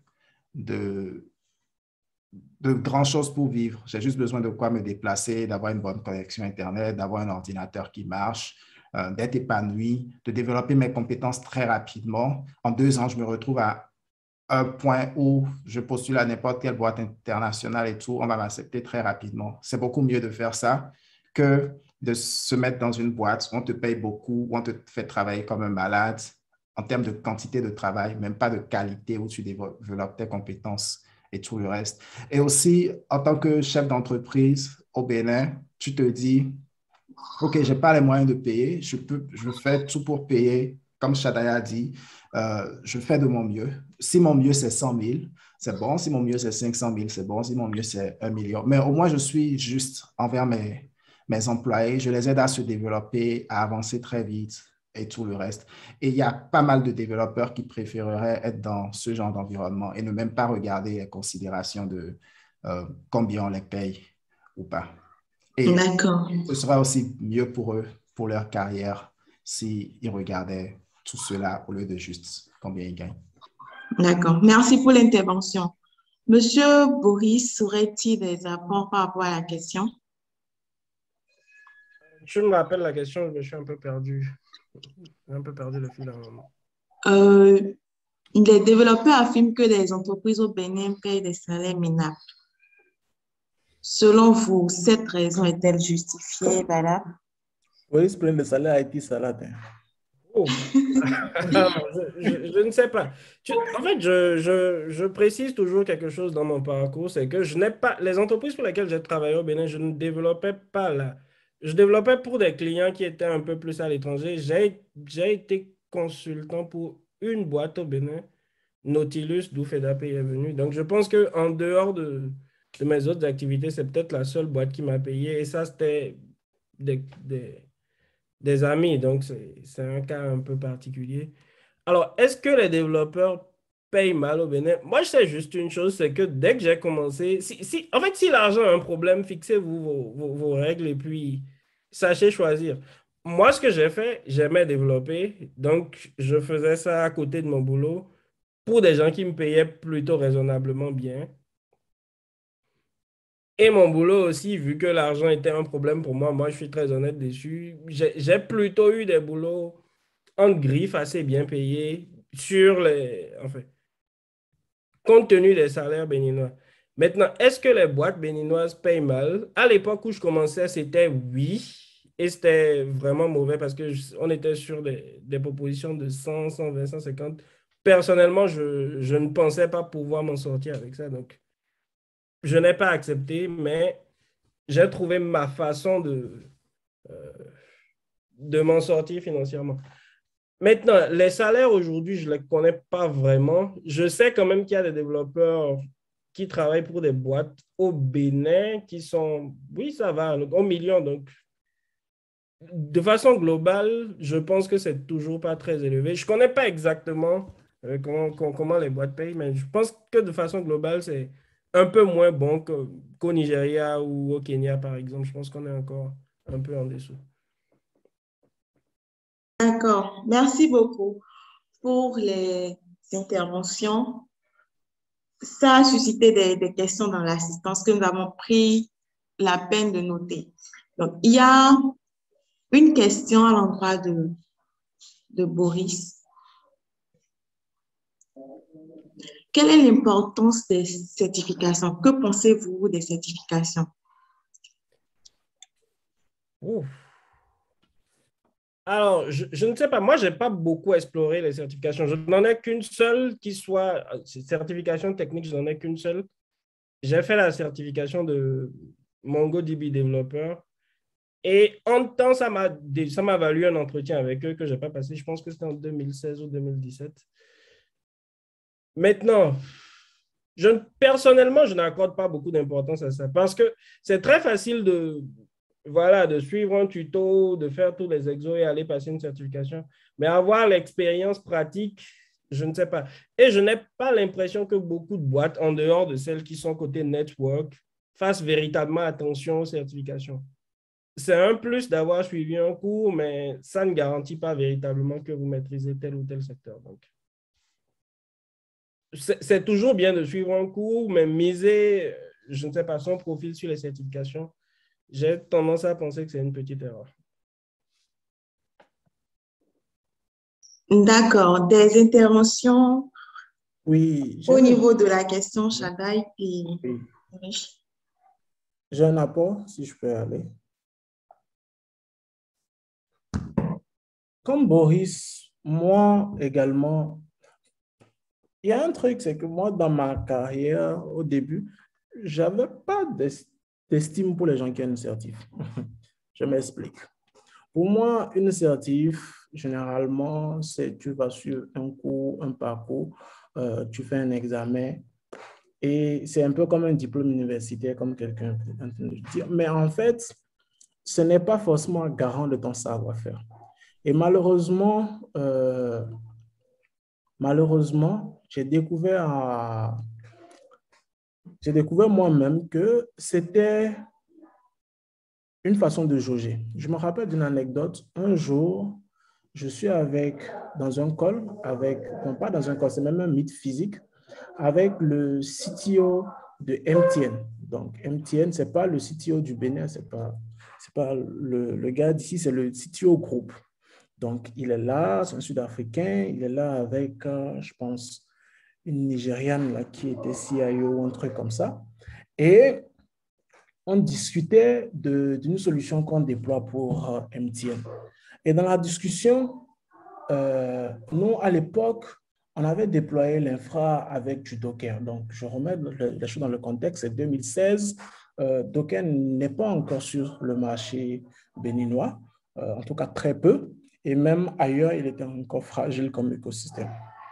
de de grandes choses pour vivre. J'ai juste besoin de quoi me déplacer, d'avoir une bonne connexion Internet, d'avoir un ordinateur qui marche, euh, d'être épanoui, de développer mes compétences très rapidement. En deux ans, je me retrouve à un point où je postule à n'importe quelle boîte internationale et tout, on va m'accepter très rapidement. C'est beaucoup mieux de faire ça que de se mettre dans une boîte où on te paye beaucoup, où on te fait travailler comme un malade en termes de quantité de travail, même pas de qualité, où tu développes tes compétences et tout le reste. Et aussi, en tant que chef d'entreprise au Bénin, tu te dis, OK, je n'ai pas les moyens de payer, je, peux, je fais tout pour payer, comme Shadai a dit, euh, je fais de mon mieux. Si mon mieux, c'est cent mille, c'est bon. Si mon mieux, c'est cinq cent mille, c'est bon. Si mon mieux, c'est un million. Mais au moins, je suis juste envers mes, mes employés. Je les aide à se développer, à avancer très vite et tout le reste. Et il y a pas mal de développeurs qui préféreraient être dans ce genre d'environnement et ne même pas regarder les considérations de euh, combien on les paye ou pas. Et ce sera aussi mieux pour eux, pour leur carrière, s'ils regardaient tout cela au lieu de juste combien ils gagnent. D'accord. Merci pour l'intervention. Monsieur Boris, aurait-il des apports par rapport à la question? Je me rappelle la question, je me suis un peu perdu. J'ai un peu perdu le fil à un moment. Euh, les développeurs affirment que les entreprises au Bénin payent des salaires minables. Selon vous, cette raison est-elle justifiée, valable? Oui, ils se plaignent de salaire I T salade. Oh, Oh, alors, je, je- je ne sais pas. Tu- en fait, je, je- je précise toujours quelque chose dans mon parcours, c'est que je n'ai pas, les entreprises pour lesquelles j'ai travaillé au Bénin, je ne développais pas là. Je développais pour des clients qui étaient un peu plus à l'étranger. J'ai, j'ai été consultant pour une boîte au Bénin, Nautilus, d'où FEDAPay est venu. Donc, je pense qu'en dehors de, de mes autres activités, c'est peut-être la seule boîte qui m'a payé. Et ça, c'était des, des, des amis. Donc, c'est, c'est un cas un peu particulier. Alors, est-ce que les développeurs payent mal au Bénin? Moi, je sais juste une chose, c'est que dès que j'ai commencé, si, si- en fait, si l'argent a un problème, fixez-vous vos, vos- vos règles et puis sachez choisir. Moi, ce que j'ai fait, j'aimais développer, donc je faisais ça à côté de mon boulot pour des gens qui me payaient plutôt raisonnablement bien. Et mon boulot aussi, vu que l'argent était un problème pour moi, moi, je suis très honnête dessus, j'ai j'ai plutôt eu des boulots en griffe assez bien payés sur les, enfin, compte tenu des salaires béninois. Maintenant, est-ce que les boîtes béninoises payent mal? À l'époque où je commençais, c'était oui. Et c'était vraiment mauvais parce que je- on était sur des, des propositions de cent, cent vingt, cent cinquante. Personnellement, je, je ne pensais pas pouvoir m'en sortir avec ça. Donc, je n'ai pas accepté, mais j'ai trouvé ma façon de, euh, de m'en sortir financièrement. Maintenant, les salaires aujourd'hui, je ne les connais pas vraiment. Je sais quand même qu'il y a des développeurs qui travaillent pour des boîtes au Bénin qui sont, oui, ça va, au million. Donc, de façon globale, je pense que c'est toujours pas très élevé. Je ne connais pas exactement euh, comment, comment, comment les boîtes payent, mais je pense que de façon globale, c'est un peu moins bon que- qu'au Nigeria ou au Kenya, par exemple. Je pense qu'on est encore un peu en dessous. D'accord. Merci beaucoup pour les interventions. Ça a suscité des, des questions dans l'assistance que nous avons pris la peine de noter. Donc, il y a une question à l'endroit de, de Boris. Quelle est l'importance des certifications? Que pensez-vous des certifications? Ouf. Alors, je, je ne sais pas, moi, je n'ai pas beaucoup exploré les certifications. Je n'en ai qu'une seule qui soit, certification technique, je n'en ai qu'une seule. J'ai fait la certification de MongoDB Developer. Et en temps, ça m'a ça m'a valu un entretien avec eux que je n'ai pas passé. Je pense que c'était en deux mille seize ou deux mille dix-sept. Maintenant, je, personnellement, je n'accorde pas beaucoup d'importance à ça parce que c'est très facile de, voilà, de suivre un tuto, de faire tous les exos et aller passer une certification. Mais avoir l'expérience pratique, je ne sais pas. Et je n'ai pas l'impression que beaucoup de boîtes, en dehors de celles qui sont côté network, fassent véritablement attention aux certifications. C'est un plus d'avoir suivi un cours, mais ça ne garantit pas véritablement que vous maîtrisez tel ou tel secteur. Donc, c'est toujours bien de suivre un cours, mais miser, je ne sais pas, son profil sur les certifications, j'ai tendance à penser que c'est une petite erreur. D'accord. Des interventions Oui, j'ai au un, niveau de la question, Shaddai et oui. Rich. J'ai un apport, si je peux aller. Comme Boris, moi également, il y a un truc, c'est que moi, dans ma carrière, au début, je n'avais pas d'es- d'estime pour les gens qui ont une certif. Je m'explique. Pour moi, une certif, généralement, c'est tu vas sur un cours, un parcours, euh, tu fais un examen et c'est un peu comme un diplôme universitaire, comme quelqu'un est en train de dire. Mais en fait, ce n'est pas forcément garant de ton savoir-faire. Et malheureusement, euh, malheureusement, j'ai découvert, à- j'ai découvert moi-même que c'était une façon de jauger. Je me rappelle d'une anecdote. Un jour, je suis avec, dans un call, avec, non pas dans un call, c'est même un meet physique, avec le C T O de M T N. Donc, M T N, ce n'est pas le C T O du Bénin, ce n'est pas, c'est pas le, le gars d'ici, c'est le C T O groupe. Donc, il est là, c'est un Sud-Africain, il est là avec, euh, je pense, une Nigériane là, qui était C I O ou un truc comme ça. Et on discutait d'une solution qu'on déploie pour euh, M T N. Et dans la discussion, euh, nous, à l'époque, on avait déployé l'infra avec du Docker. Donc, je remets les choses dans le contexte, c'est deux mille seize. Euh, Docker n'est pas encore sur le marché béninois, euh, en tout cas très peu. Et même ailleurs, il était encore fragile comme écosystème.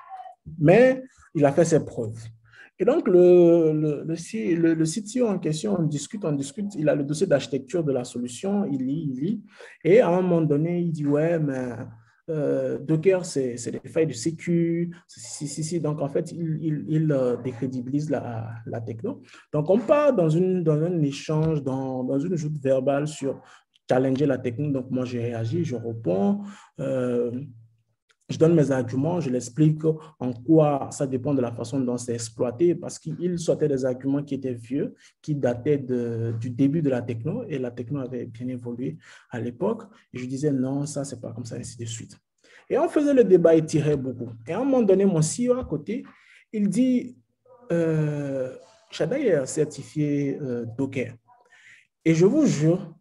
Mais il a fait ses preuves. Et donc, le, le, le, le, le C T O en question, on discute, on discute, il a le dossier d'architecture de la solution, il lit, il lit. Et à un moment donné, il dit, ouais, mais euh, Docker, c'est des failles de sécu. Si, si, si. Donc, en fait, il, il, il euh, décrédibilise la, la techno. Donc, on part dans, une, dans un échange, dans, dans une joute verbale sur challenger la techno. Donc, moi, j'ai réagi, je réponds. Euh, Je donne mes arguments, je l'explique en quoi ça dépend de la façon dont c'est exploité, parce qu'il sortait des arguments qui étaient vieux, qui dataient de, du début de la techno, et la techno avait bien évolué à l'époque. Et je disais non, ça, c'est pas comme ça, ainsi de suite. Et on faisait le débat, il tirait beaucoup. Et à un moment donné, mon C E O à côté, il dit, euh, Shadai est certifié euh, Docker. Et je vous jure,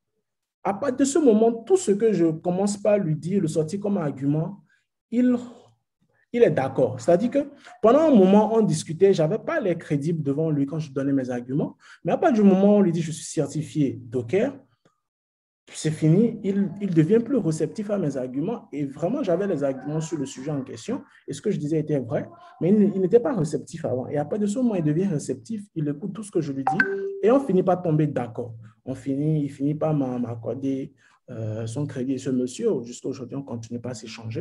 à partir de ce moment, tout ce que je commence par lui dire, le sortir comme argument, il, il est d'accord. C'est-à-dire que pendant un moment, on discutait, je n'avais pas l'air crédible devant lui quand je donnais mes arguments, mais à partir du moment où on lui dit je suis certifié Docker, c'est fini, il, il devient plus réceptif à mes arguments et vraiment, j'avais les arguments sur le sujet en question et ce que je disais était vrai, mais il, il n'était pas réceptif avant. Et à partir de ce moment, il devient réceptif, il écoute tout ce que je lui dis et on finit par tomber d'accord. On finit, il finit par m'accorder euh, son crédit et ce monsieur. Jusqu'à aujourd'hui, on ne continue pas à s'échanger.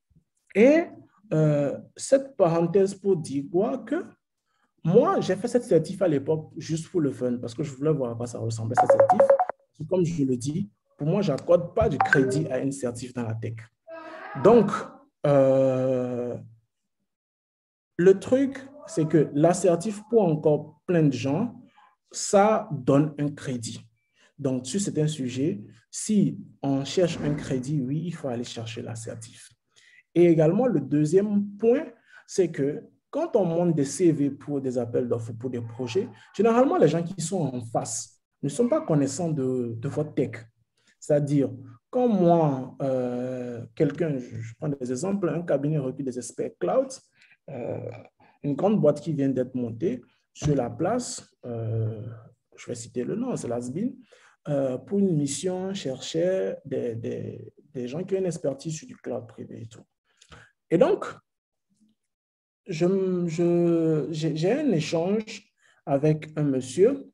Et euh, cette parenthèse pour dire quoi que moi, j'ai fait cette certif à l'époque juste pour le fun parce que je voulais voir à quoi ça ressemblait, cette certif. Et comme je le dis, pour moi, je n'accorde pas du crédit à une certif dans la tech. Donc, euh, le truc, c'est que l'assertif pour encore plein de gens, ça donne un crédit. Donc, sur certains sujets, si on cherche un crédit, oui, il faut aller chercher l'assertif. Et également, le deuxième point, c'est que quand on monte des C V pour des appels d'offres, pour des projets, généralement, les gens qui sont en face ne sont pas connaissants de, de votre tech. C'est-à-dire, quand moi, euh, quelqu'un, je, je prends des exemples, un cabinet recrute des experts cloud, euh, une grande boîte qui vient d'être montée sur la place, euh, je vais citer le nom, c'est l'Asbin, euh, pour une mission, cherchait des, des, des gens qui ont une expertise sur du cloud privé et tout. Et donc, je, je, j'ai un échange avec un monsieur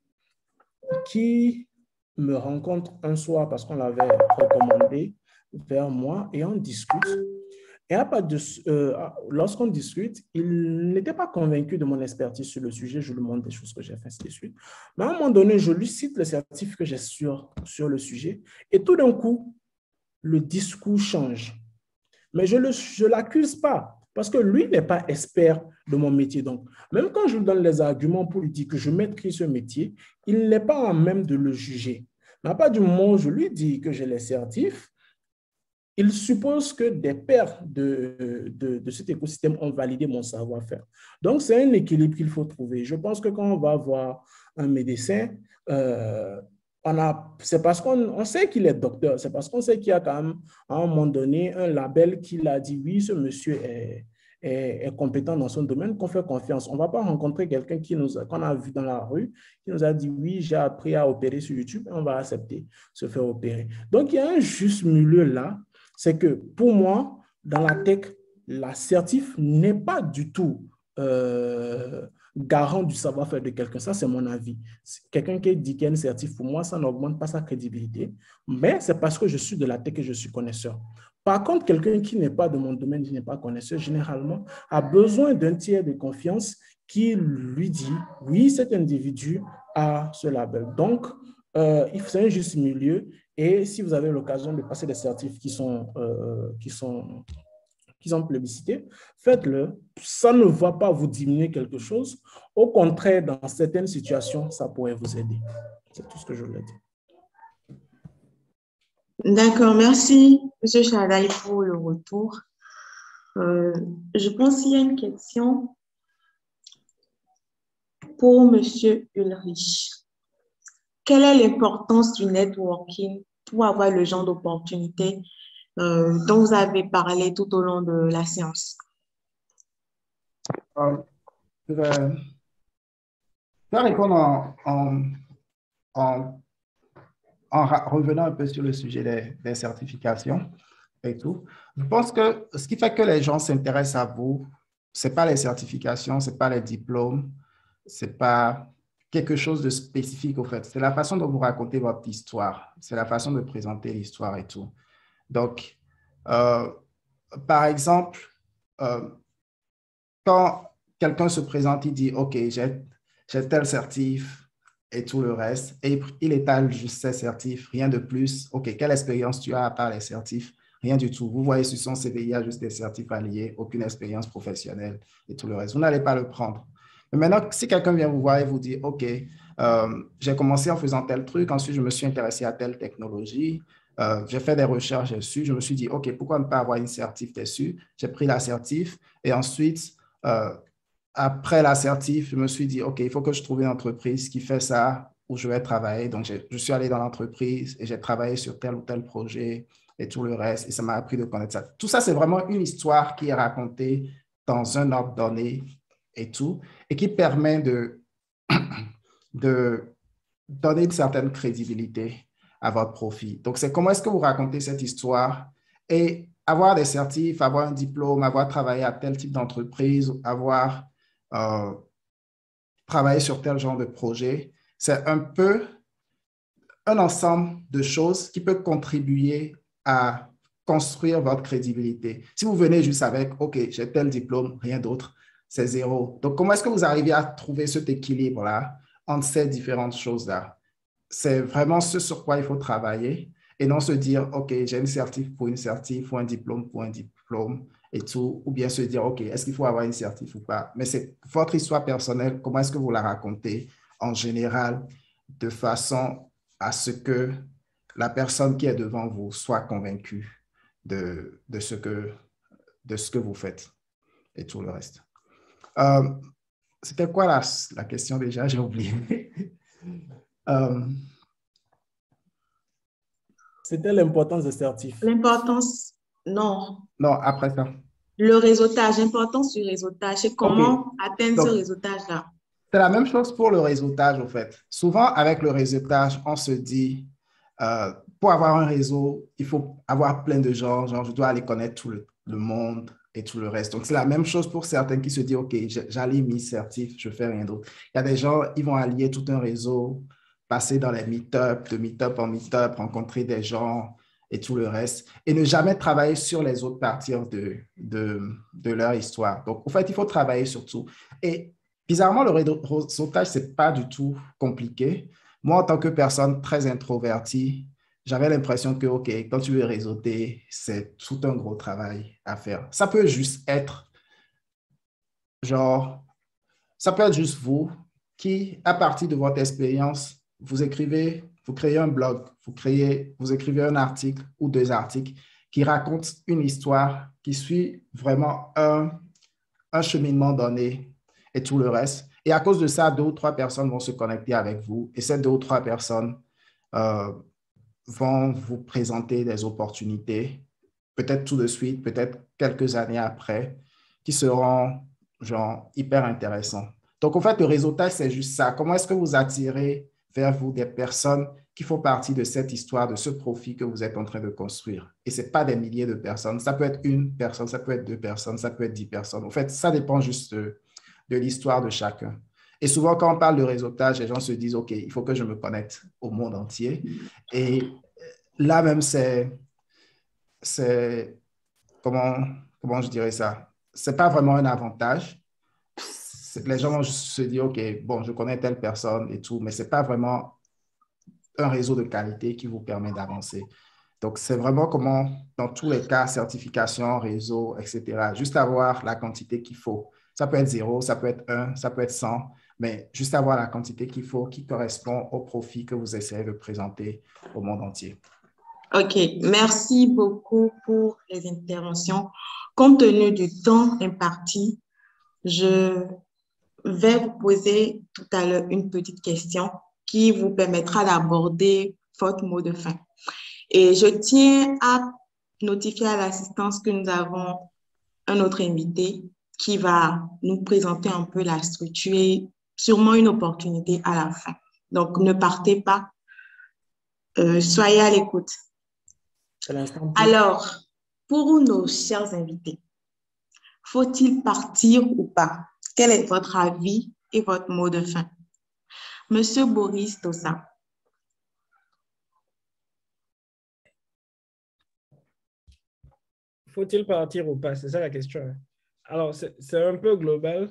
qui me rencontre un soir parce qu'on l'avait recommandé vers moi et on discute. Et à part de, euh, lorsqu'on discute, il n'était pas convaincu de mon expertise sur le sujet. Je lui montre des choses que j'ai fait, ainsi de suite. Mais à un moment donné, je lui cite le certif que j'ai sur, sur le sujet et tout d'un coup, le discours change. Mais je ne l'accuse pas parce que lui n'est pas expert de mon métier. Donc, même quand je lui donne les arguments pour lui dire que je maîtrise ce métier, il n'est pas en même de le juger. Mais à partir du moment où je lui dis que j'ai les certifs, il suppose que des pairs de, de, de cet écosystème ont validé mon savoir-faire. Donc, c'est un équilibre qu'il faut trouver. Je pense que quand on va voir un médecin, euh, c'est parce qu'on sait qu'il est docteur, c'est parce qu'on sait qu'il y a quand même, à un moment donné, un label qui a dit, oui, ce monsieur est, est, est compétent dans son domaine, qu'on fait confiance. On ne va pas rencontrer quelqu'un qu'on a vu dans la rue, qui nous a dit, oui, j'ai appris à opérer sur YouTube, et on va accepter se faire opérer. Donc, il y a un juste milieu là, c'est que pour moi, dans la tech, l'assertif n'est pas du tout euh, garant du savoir-faire de quelqu'un. Ça, c'est mon avis. Quelqu'un qui dit qu'il y a une certif, pour moi, ça n'augmente pas sa crédibilité. Mais c'est parce que je suis de la tech et je suis connaisseur. Par contre, quelqu'un qui n'est pas de mon domaine, qui n'est pas connaisseur, généralement, a besoin d'un tiers de confiance qui lui dit, oui, cet individu a ce label. Donc, euh, c'est un juste milieu. Et si vous avez l'occasion de passer des certifs qui sont, euh, qui sont, qui sont plébiscités, faites-le. Ça ne va pas vous diminuer quelque chose. Au contraire, dans certaines situations, ça pourrait vous aider. C'est tout ce que je voulais dire. D'accord, merci, M. Shadai, pour le retour. Euh, je pense qu'il y a une question pour M. Ulrich. Quelle est l'importance du networking pour avoir le genre d'opportunité euh, dont vous avez parlé tout au long de la séance? Euh, je vais, je vais répondre en, en, en, en ra- revenant un peu sur le sujet des, des certifications et tout. Je pense que ce qui fait que les gens s'intéressent à vous, ce n'est pas les certifications, ce n'est pas les diplômes, ce n'est pas quelque chose de spécifique au fait. C'est la façon dont vous racontez votre histoire, c'est la façon de présenter l'histoire et tout. Donc, euh, par exemple, euh, quand quelqu'un se présente, il dit, OK, j'ai j'ai tel certif et tout le reste, et il étale juste ses certifs, rien de plus. OK, quelle expérience tu as à part les certifs? Rien du tout. Vous voyez sur son C V, il y a juste des certifs alliés, aucune expérience professionnelle et tout le reste. Vous n'allez pas le prendre. Mais maintenant, si quelqu'un vient vous voir et vous dit, OK, euh, j'ai commencé en faisant tel truc, ensuite je me suis intéressé à telle technologie, euh, j'ai fait des recherches dessus, je me suis dit, OK, pourquoi ne pas avoir une certif dessus? J'ai pris la certif et ensuite, euh, après l'assertif, je me suis dit, OK, il faut que je trouve une entreprise qui fait ça où je vais travailler. Donc, je suis allé dans l'entreprise et j'ai travaillé sur tel ou tel projet et tout le reste. Et ça m'a appris de connaître ça. Tout ça, c'est vraiment une histoire qui est racontée dans un ordre donné et tout, et qui permet de, de donner une certaine crédibilité à votre profit. Donc, c'est comment est-ce que vous racontez cette histoire et avoir des certifs, avoir un diplôme, avoir travaillé à tel type d'entreprise, avoir euh, travaillé sur tel genre de projet. C'est un peu un ensemble de choses qui peut contribuer à construire votre crédibilité. Si vous venez juste avec, OK, j'ai tel diplôme, rien d'autre, c'est zéro. Donc, comment est-ce que vous arrivez à trouver cet équilibre-là entre ces différentes choses-là? C'est vraiment ce sur quoi il faut travailler et non se dire, OK, j'ai une certif pour une certif ou un diplôme pour un diplôme et tout, ou bien se dire, OK, est-ce qu'il faut avoir une certif ou pas? Mais c'est votre histoire personnelle, comment est-ce que vous la racontez en général de façon à ce que la personne qui est devant vous soit convaincue de, de, ce, que, de ce que vous faites et tout le reste. Euh, C'était quoi la, la question déjà? J'ai oublié. euh, C'était l'importance des certifs. L'importance, non. non, après ça. Le réseautage, l'importance du réseautage, c'est comment OK. atteindre Donc, ce réseautage-là. c'est la même chose pour le réseautage, au fait. Souvent, avec le réseautage, on se dit, euh, pour avoir un réseau, il faut avoir plein de gens, genre, je dois aller connaître tout le, le monde et tout le reste. Donc, c'est la même chose pour certains qui se disent, OK, j'allie mes certifs, je fais rien d'autre. Il y a des gens, ils vont allier tout un réseau, passer dans les meet-up, de meet-up en meet-up, rencontrer des gens et tout le reste, et ne jamais travailler sur les autres parties de, de, de leur histoire. Donc, en fait, il faut travailler sur tout. Et bizarrement, le réseautage, ce n'est pas du tout compliqué. Moi, en tant que personne très introvertie, j'avais l'impression que, OK, quand tu veux réseauter, c'est tout un gros travail à faire. Ça peut juste être, genre, ça peut être juste vous qui, à partir de votre expérience, vous écrivez, vous créez un blog, vous, créez, vous écrivez un article ou deux articles qui racontent une histoire qui suit vraiment un, un cheminement donné et tout le reste. Et à cause de ça, deux ou trois personnes vont se connecter avec vous et ces deux ou trois personnes euh, vont vous présenter des opportunités, peut-être tout de suite, peut-être quelques années après, qui seront genre hyper intéressants. Donc, en fait, le réseautage, c'est juste ça. Comment est-ce que vous attirez vers vous des personnes qui font partie de cette histoire, de ce profit que vous êtes en train de construire? Et ce n'est pas des milliers de personnes. Ça peut être une personne, ça peut être deux personnes, ça peut être dix personnes. En fait, ça dépend juste de, de l'histoire de chacun. Et souvent, quand on parle de réseautage, les gens se disent, OK, il faut que je me connecte au monde entier. Et là même, c'est, c'est comment, comment je dirais ça? Ce n'est pas vraiment un avantage. Les gens vont juste se dire, OK, bon, je connais telle personne et tout, mais ce n'est pas vraiment un réseau de qualité qui vous permet d'avancer. Donc, c'est vraiment comment, dans tous les cas, certification, réseau, et cetera, juste avoir la quantité qu'il faut. Ça peut être zéro, ça peut être un, ça peut être cent, mais juste avoir la quantité qu'il faut qui correspond au profit que vous essayez de présenter au monde entier. OK, merci beaucoup pour les interventions. Compte tenu du temps imparti, je vais vous poser tout à l'heure une petite question qui vous permettra d'aborder votre mot de fin. Et je tiens à notifier à l'assistance que nous avons un autre invité qui va nous présenter un peu la structure et sûrement une opportunité à la fin. Donc, ne partez pas. Euh, soyez à l'écoute. Alors, pour nos chers invités, faut-il partir ou pas? Quel est votre avis et votre mot de fin? Monsieur Boris Tossa. Faut-il partir ou pas? C'est ça la question. Hein? Alors, c'est un peu global.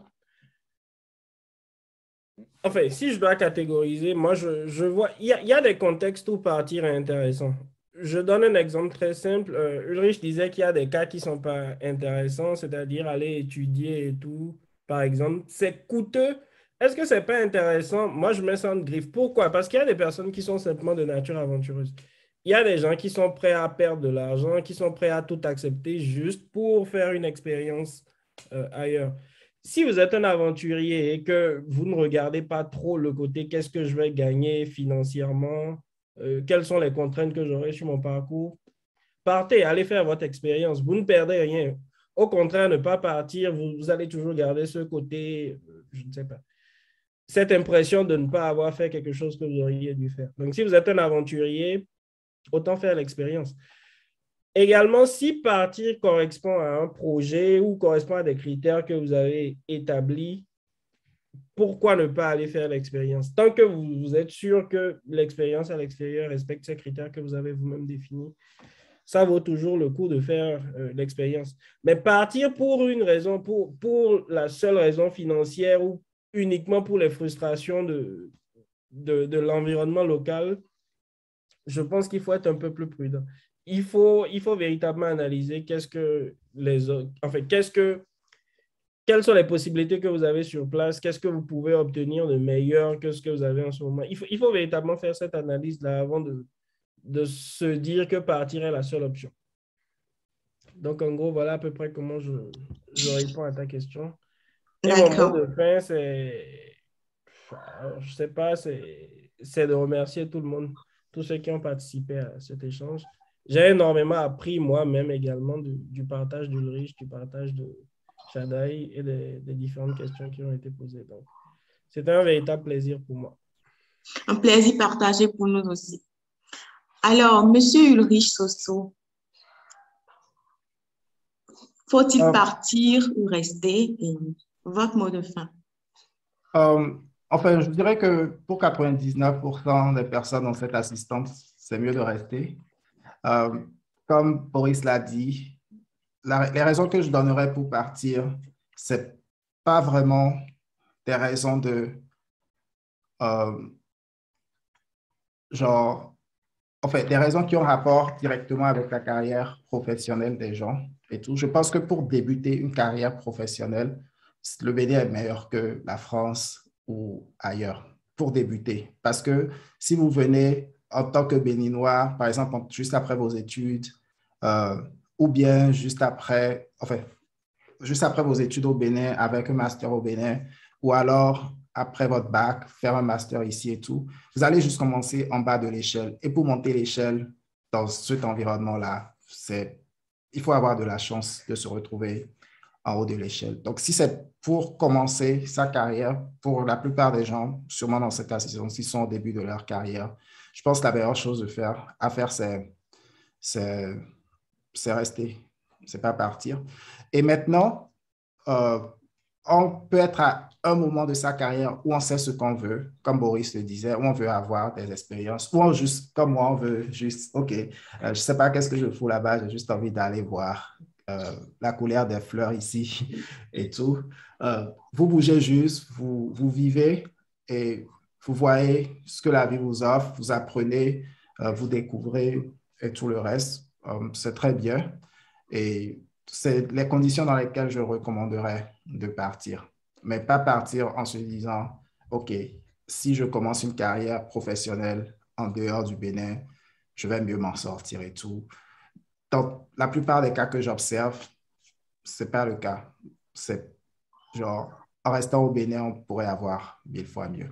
Enfin, si je dois catégoriser, moi, je, je vois, il y a, y a des contextes où partir est intéressant. Je donne un exemple très simple. Euh, Ulrich disait qu'il y a des cas qui ne sont pas intéressants, c'est-à-dire aller étudier et tout, par exemple. C'est coûteux. Est-ce que ce n'est pas intéressant? Moi, je mets ça en griffe. Pourquoi? Parce qu'il y a des personnes qui sont simplement de nature aventureuse. Il y a des gens qui sont prêts à perdre de l'argent, qui sont prêts à tout accepter juste pour faire une expérience euh, ailleurs. Si vous êtes un aventurier et que vous ne regardez pas trop le côté qu'est-ce que je vais gagner financièrement, euh, quelles sont les contraintes que j'aurai sur mon parcours, partez, allez faire votre expérience. Vous ne perdez rien. Au contraire, ne pas partir, vous, vous allez toujours garder ce côté, euh, je ne sais pas, cette impression de ne pas avoir fait quelque chose que vous auriez dû faire. Donc, si vous êtes un aventurier, autant faire l'expérience. Également, si partir correspond à un projet ou correspond à des critères que vous avez établis, pourquoi ne pas aller faire l'expérience? Tant que vous, vous êtes sûr que l'expérience à l'extérieur respecte ces critères que vous avez vous-même définis, ça vaut toujours le coup de faire euh, l'expérience. Mais partir pour une raison, pour, pour la seule raison financière ou uniquement pour les frustrations de, de, de l'environnement local, je pense qu'il faut être un peu plus prudent. Il faut, il faut véritablement analyser qu'est-ce que les autres, enfin, qu'est-ce que, quelles sont les possibilités que vous avez sur place, qu'est-ce que vous pouvez obtenir de meilleur que ce que vous avez en ce moment. Il faut, il faut véritablement faire cette analyse-là avant de, de se dire que partir est la seule option. Donc, en gros, voilà à peu près comment je, je réponds à ta question. Et mon mot de fin, c'est, je ne sais pas, c'est de remercier tout le monde, tous ceux qui ont participé à cet échange. J'ai énormément appris moi-même également du, du partage d'Ulrich, du partage de Shadai et des, des différentes questions qui ont été posées. Donc, c'était un véritable plaisir pour moi. Un plaisir partagé pour nous aussi. Alors, Monsieur Ulrich Sosso, faut-il euh, partir ou rester? Et votre mot de fin. Euh, enfin, je dirais que pour quatre-vingt-dix-neuf pour cent des personnes dans cette assistance, c'est mieux de rester. Euh, comme Boris l'a dit, la, les raisons que je donnerais pour partir, c'est pas vraiment des raisons de euh, genre, en fait, des raisons qui ont rapport directement avec la carrière professionnelle des gens et tout. Je pense que pour débuter une carrière professionnelle, le Bénin est meilleur que la France ou ailleurs pour débuter. Parce que si vous venez en tant que Béninois, par exemple, juste après vos études, euh, ou bien juste après, enfin, juste après vos études au Bénin avec un master au Bénin, ou alors après votre bac, faire un master ici et tout, vous allez juste commencer en bas de l'échelle. Et pour monter l'échelle dans cet environnement-là, c'est, il faut avoir de la chance de se retrouver en haut de l'échelle. Donc, si c'est pour commencer sa carrière, pour la plupart des gens, sûrement dans cette assistance, ils sont au début de leur carrière, je pense que la meilleure chose de faire, à faire, c'est, c'est, c'est rester, c'est pas partir. Et maintenant, euh, on peut être à un moment de sa carrière où on sait ce qu'on veut, comme Boris le disait, où on veut avoir des expériences, où on juste, comme moi, on veut juste, OK, euh, je ne sais pas qu'est-ce que je fous là-bas, j'ai juste envie d'aller voir euh, la couleur des fleurs ici et tout. Euh, vous bougez juste, vous, vous vivez et vous voyez ce que la vie vous offre, vous apprenez, euh, vous découvrez et tout le reste. Euh, c'est très bien. Et c'est les conditions dans lesquelles je recommanderais de partir. Mais pas partir en se disant, OK, si je commence une carrière professionnelle en dehors du Bénin, je vais mieux m'en sortir et tout. Dans la plupart des cas que j'observe, ce n'est pas le cas. C'est genre, en restant au Bénin, on pourrait avoir mille fois mieux.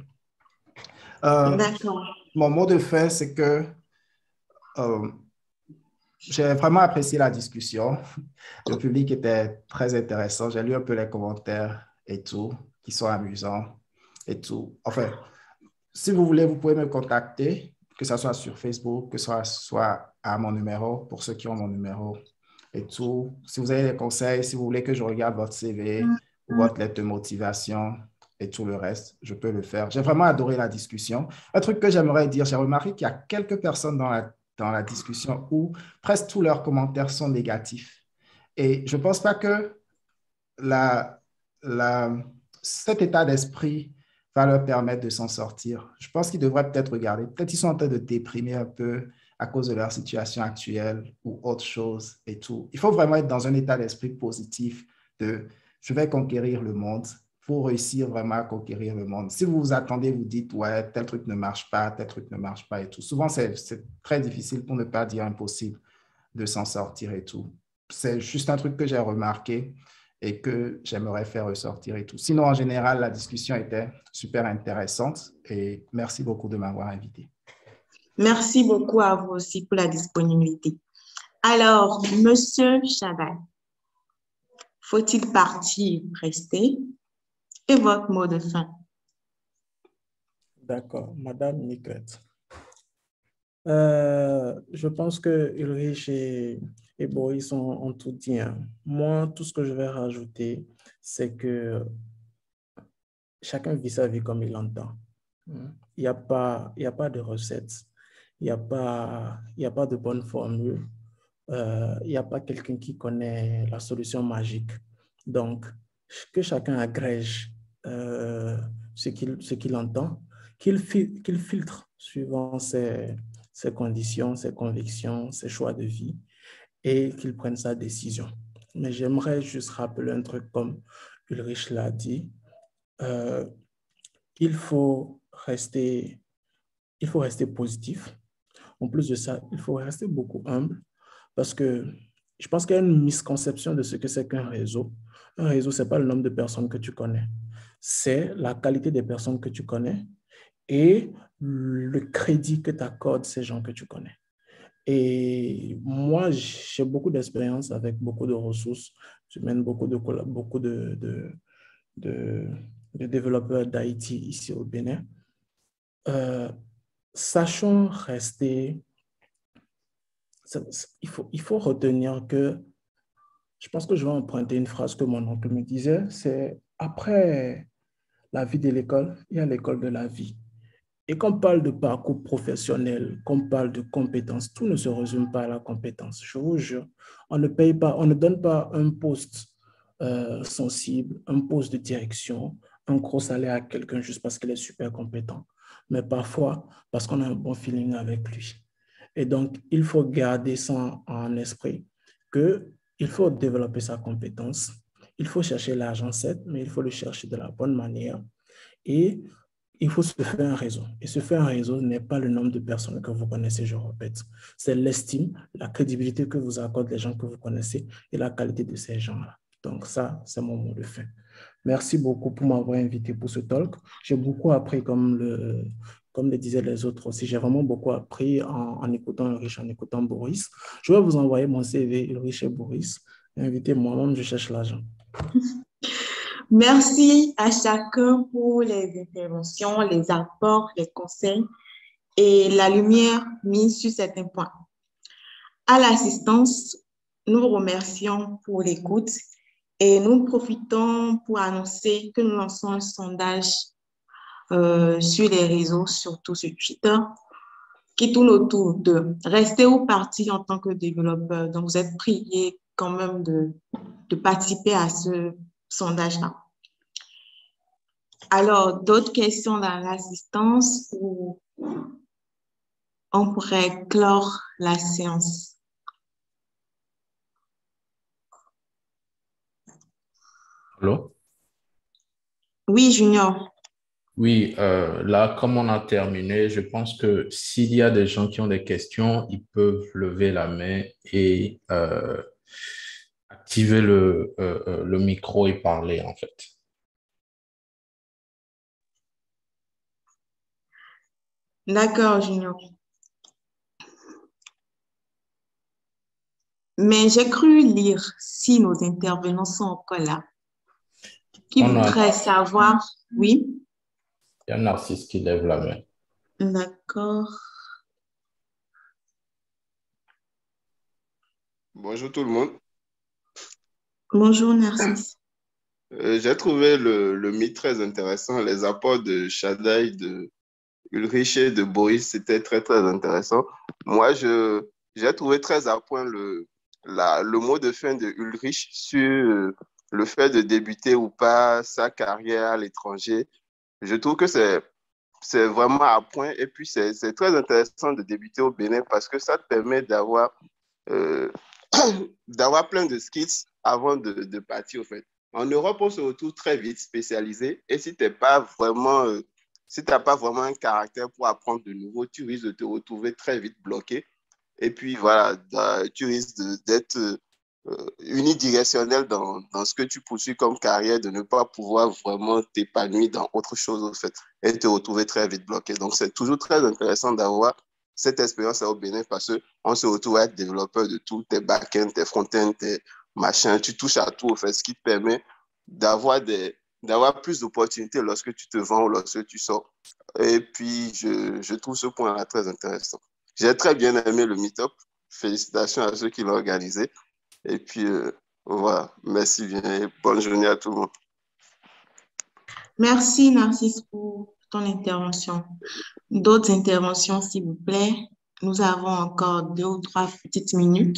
Euh, D'accord. Mon mot de fin, c'est que euh, j'ai vraiment apprécié la discussion. Le public était très intéressant. J'ai lu un peu les commentaires et tout, qui sont amusants et tout. Enfin, si vous voulez, vous pouvez me contacter, que ce soit sur Facebook, que ce soit, soit à mon numéro, pour ceux qui ont mon numéro et tout. Si vous avez des conseils, si vous voulez que je regarde votre C V ou votre lettre de motivation et tout le reste, je peux le faire. J'ai vraiment adoré la discussion. Un truc que j'aimerais dire, j'ai remarqué qu'il y a quelques personnes dans la, dans la discussion où presque tous leurs commentaires sont négatifs. Et je ne pense pas que la, la, cet état d'esprit va leur permettre de s'en sortir. Je pense qu'ils devraient peut-être regarder. Peut-être qu'ils sont en train de déprimer un peu à cause de leur situation actuelle ou autre chose et tout. Il faut vraiment être dans un état d'esprit positif de je vais conquérir le monde pour réussir vraiment à conquérir le monde. Si vous vous attendez, vous dites ouais, tel truc ne marche pas, tel truc ne marche pas et tout. Souvent, c'est très difficile pour ne pas dire impossible de s'en sortir et tout. C'est juste un truc que j'ai remarqué et que j'aimerais faire ressortir et tout. Sinon, en général, la discussion était super intéressante et merci beaucoup de m'avoir invité. Merci beaucoup à vous aussi pour la disponibilité. Alors, Monsieur Shaddai, faut-il partir, rester? Et votre mot de fin? D'accord, Madame Nicolette. Euh, je pense que Ulrich et, et Boris ont, ont tout dit. Hein. Moi, tout ce que je vais rajouter, c'est que chacun vit sa vie comme il l'entend. Il n'y a pas, il y a pas de recette, il n'y a pas, il n'y a pas de bonne formule, euh, il n'y a pas quelqu'un qui connaît la solution magique. Donc, que chacun agrège euh, ce qu'il ce qu'il entend, qu'il fil- qu'il filtre suivant ses, ses conditions, ses convictions, ses choix de vie et qu'il prenne sa décision. Mais j'aimerais juste rappeler un truc comme Ulrich l'a dit. Euh, il faut rester, il faut rester positif. En plus de ça, il faut rester beaucoup humble parce que je pense qu'il y a une misconception de ce que c'est qu'un réseau. Un réseau, ce n'est pas le nombre de personnes que tu connais. C'est la qualité des personnes que tu connais et le crédit que tu accordes ces gens que tu connais. Et moi, j'ai beaucoup d'expérience avec beaucoup de ressources. Je mène beaucoup de, beaucoup de, de, de, de développeurs d'I T ici au Bénin. Euh, sachons rester, il faut, il faut retenir que, je pense que je vais emprunter une phrase que mon oncle me disait, c'est après la vie de l'école, il y a l'école de la vie. Et quand on parle de parcours professionnel, quand on parle de compétences, tout ne se résume pas à la compétence. Je vous jure, on ne paye pas, on ne donne pas un poste euh, sensible, un poste de direction, un gros salaire à quelqu'un juste parce qu'il est super compétent, mais parfois parce qu'on a un bon feeling avec lui. Et donc, il faut garder ça en esprit, qu'il faut développer sa compétence, il faut chercher l'argent, certes, mais il faut le chercher de la bonne manière. Et il faut se faire un réseau. Et se faire un réseau n'est pas le nombre de personnes que vous connaissez, je répète. C'est l'estime, la crédibilité que vous accordent les gens que vous connaissez et la qualité de ces gens-là. Donc ça, c'est mon mot de fin. Merci beaucoup pour m'avoir invité pour ce talk. J'ai beaucoup appris, comme le, comme le disaient les autres aussi. J'ai vraiment beaucoup appris en, en écoutant Ulrich, en écoutant Boris. Je vais vous envoyer mon C V, Ulrich et Boris. Invitez-moi, même je cherche l'argent. Merci à chacun pour les interventions, les apports, les conseils et la lumière mise sur certains points. À l'assistance, nous vous remercions pour l'écoute et nous profitons pour annoncer que nous lançons un sondage euh, sur les réseaux, surtout sur Twitter, qui tourne autour de rester ou partir en tant que développeur. Donc, vous êtes priés quand même de, de participer à ce sondage-là. Alors, d'autres questions dans l'assistance ou on pourrait clore la séance? Allô? Oui, Junior. Oui, euh, là, comme on a terminé, je pense que s'il y a des gens qui ont des questions, ils peuvent lever la main et euh, activer le, euh, euh, le micro et parler, en fait. D'accord, Junior. Mais j'ai cru lire, si nos intervenants sont encore là, qui On a- voudraient savoir. Oui, Il y a Narcisse qui lève la main. d'accord. Bonjour tout le monde. Bonjour, Narcisse. Euh, j'ai trouvé le, le mythe très intéressant. Les apports de Shaddai, de Ulrich et de Boris, c'était très, très intéressant. Moi, je, j'ai trouvé très à point le, la, le mot de fin de Ulrich sur euh, le fait de débuter ou pas sa carrière à l'étranger. Je trouve que c'est, c'est vraiment à point. Et puis, c'est, c'est très intéressant de débuter au Bénin parce que ça te permet d'avoir euh, d'avoir plein de skills avant de, de partir, au fait. En Europe, on se retrouve très vite spécialisé. Et si tu n'as pas vraiment, euh, si t'as pas vraiment un caractère pour apprendre de nouveau, tu risques de te retrouver très vite bloqué. Et puis, voilà, da- tu risques de- d'être euh, unidirectionnel dans, dans ce que tu poursuis comme carrière, de ne pas pouvoir vraiment t'épanouir dans autre chose, au fait, et te retrouver très vite bloqué. Donc, c'est toujours très intéressant d'avoir cette expérience au Bénin parce qu'on se retrouve à être développeur de tout, tes back-end, tes front-end, tes machins, tu touches à tout, au fait, ce qui te permet d'avoir des, d'avoir plus d'opportunités lorsque tu te vends ou lorsque tu sors. Et puis, je, je trouve ce point-là très intéressant. J'ai très bien aimé le meet-up. Félicitations à ceux qui l'ont organisé. Et puis, euh, voilà, merci bien et bonne journée à tout le monde. Merci, Narcisse, pour ton intervention. D'autres interventions, s'il vous plaît. Nous avons encore deux ou trois petites minutes.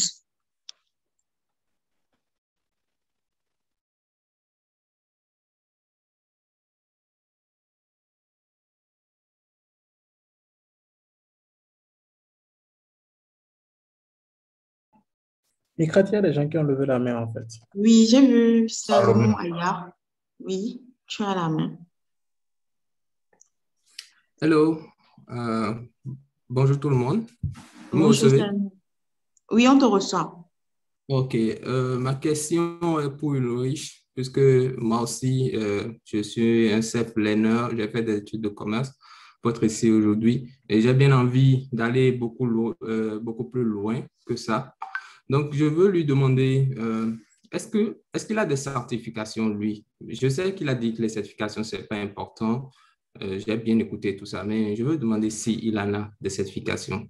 Mikrat, il y a des gens qui ont levé la main, en fait. Oui, j'ai vu Salomon Salomon. Aya. Oui, tu as la main. Hello, euh, bonjour tout le monde. Vous me Bonjour, recevez? Salomon. Oui, on te reçoit. Ok, euh, ma question est pour Ulrich, puisque moi aussi, euh, je suis un self-learner, j'ai fait des études de commerce pour être ici aujourd'hui et j'ai bien envie d'aller beaucoup, lo- euh, beaucoup plus loin que ça. Donc, je veux lui demander, euh, est-ce que, est-ce qu'il a des certifications, lui? Je sais qu'il a dit que les certifications, ce n'est pas important. Euh, j'ai bien écouté tout ça, mais je veux demander s'il en a des certifications.